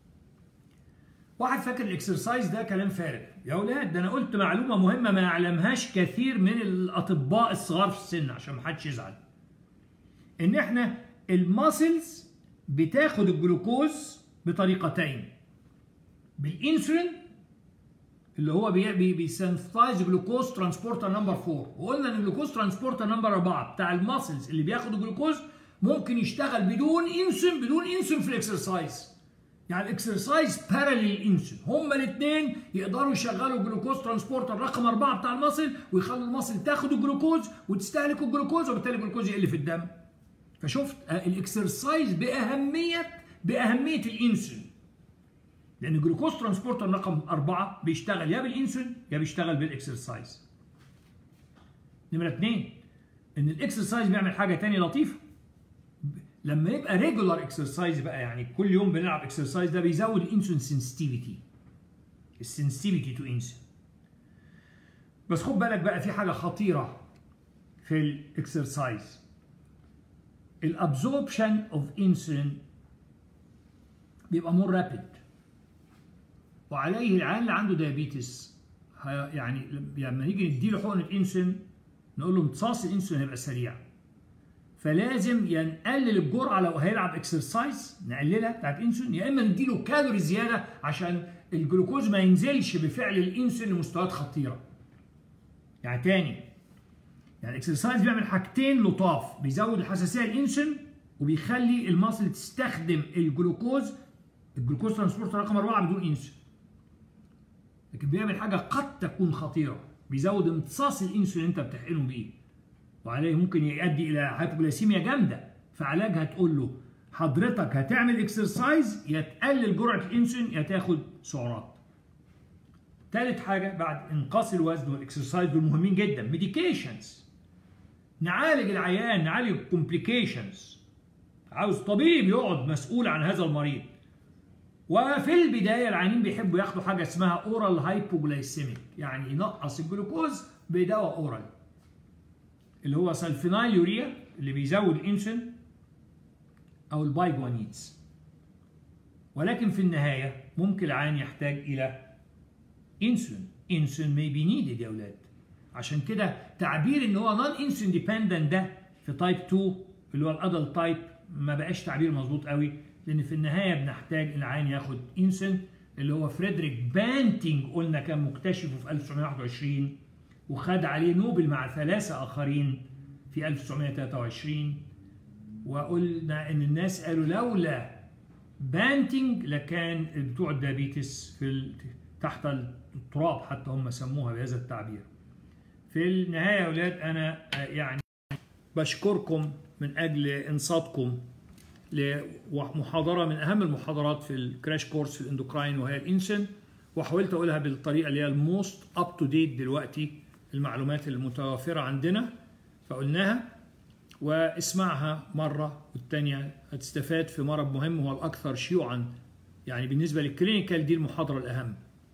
واحد فاكر الاكسرسايز ده كلام فارغ. يا اولاد ده انا قلت معلومه مهمه ما يعلمهاش كثير من الاطباء الصغار في السن عشان ما حدش يزعل. ان احنا الماسلز بتاخد الجلوكوز بطريقتين، بالانسولين اللي هو بيسنثايز جلوكوز ترانسبورتر نمبر 4، وقلنا ان الجلوكوز ترانسبورتر نمبر 4 بتاع الماسلز اللي بياخد الجلوكوز ممكن يشتغل بدون انسولين في الاكسرسايز. يعني الاكسرسايز باراليل الانسولين، هما الاثنين يقدروا يشغلوا الجلوكوز ترانسبورتر رقم 4 بتاع الماسل ويخلوا الماسل تاخد الجلوكوز وتستهلك الجلوكوز وبالتالي الجلوكوز يقل في الدم. فشفت الاكسرسايز باهميه الانسولين، لان الجلوكوز ترانسبورتر رقم 4 بيشتغل يا بالانسولين يا بيشتغل بالاكسرسايز. نمره 2 ان الاكسرسايز بيعمل حاجه ثانيه لطيفه. لما يبقى ريجولار اكسرسايز بقى، يعني كل يوم بنلعب اكسرسايز، ده بيزود الانسولين سنسيتيفيتي، السنسيتيفيتي تو انسولين. بس خد بالك بقى في حاجه خطيره في الاكسرسايز. الابزوربشن اوف انسولين بيبقى مور رابيد، وعليه العيان اللي عنده دايابيتس يعني لما نيجي نديله حقنه انسولين نقول له امتصاص الانسولين هيبقى سريع، فلازم يا نقلل الجرعه لو هيلعب اكسرسايز نقللها بتاعت انسولين، يا اما نديله كالوري زياده عشان الجلوكوز ما ينزلش بفعل الانسولين لمستويات خطيره. يعني تاني، يعني الاكسرسايز بيعمل حاجتين لطاف، بيزود الحساسيه للانسولين وبيخلي المصل تستخدم الجلوكوز ترانسبورتر رقم 4 بدون انسولين. لكن بيعمل حاجه قد تكون خطيره، بيزود امتصاص الانسولين اللي انت بتحقنه بيه، وعليه ممكن يؤدي الى هايبوجلايسيميا جامده. فعلاجها تقول له حضرتك هتعمل اكسرسايز، يا تقلل جرعه الانسولين يا تاخد سعرات. ثالث حاجه بعد انقاص الوزن والاكسرسايز دول مهمين جدا، ميديكيشنز. نعالج العيان، نعالج الكومبليكيشنز. عاوز طبيب يقعد مسؤول عن هذا المريض. وفي البدايه العيانين بيحبوا ياخدوا حاجه اسمها اورال هايبوجلايسيميك، يعني ينقص الجلوكوز بدواء اورال اللي هو سلفينايل يوريا اللي بيزود الانسولين او البايجوانيدز. ولكن في النهايه ممكن العيان يحتاج الى انسولين may be needed يا اولاد. عشان كده تعبير ان هو نون انسولين ديبندنت ده في تايب 2 اللي هو الادلت تايب ما بقاش تعبير مظبوط قوي، لان في النهايه بنحتاج العيان ياخد انسولين اللي هو فريدريك بانتينج قلنا كان مكتشفه في 1921 وخد عليه نوبل مع 3 آخرين في 1923. وقلنا ان الناس قالوا لولا بانتينج لكان بتوع الديابيتس تحت التراب، حتى هم سموها بهذا التعبير. في النهايه يا اولاد انا يعني بشكركم من اجل انصاتكم لمحاضره من اهم المحاضرات في الكراش كورس في الاندوكراين وهي الانسولين، وحاولت اقولها بالطريقه اللي هي الموست اب تو ديت دلوقتي المعلومات المتوافرة عندنا فقلناها، واسمعها مرة والتانية هتستفاد في مرض مهم هو الأكثر شيوعا، يعني بالنسبة للكلينيكال دي المحاضرة الأهم.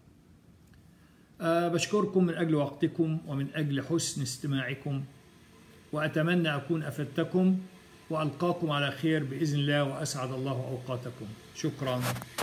بشكركم من أجل وقتكم ومن أجل حسن استماعكم، وأتمنى أكون أفدتكم، وألقاكم على خير بإذن الله، وأسعد الله أوقاتكم. شكرا.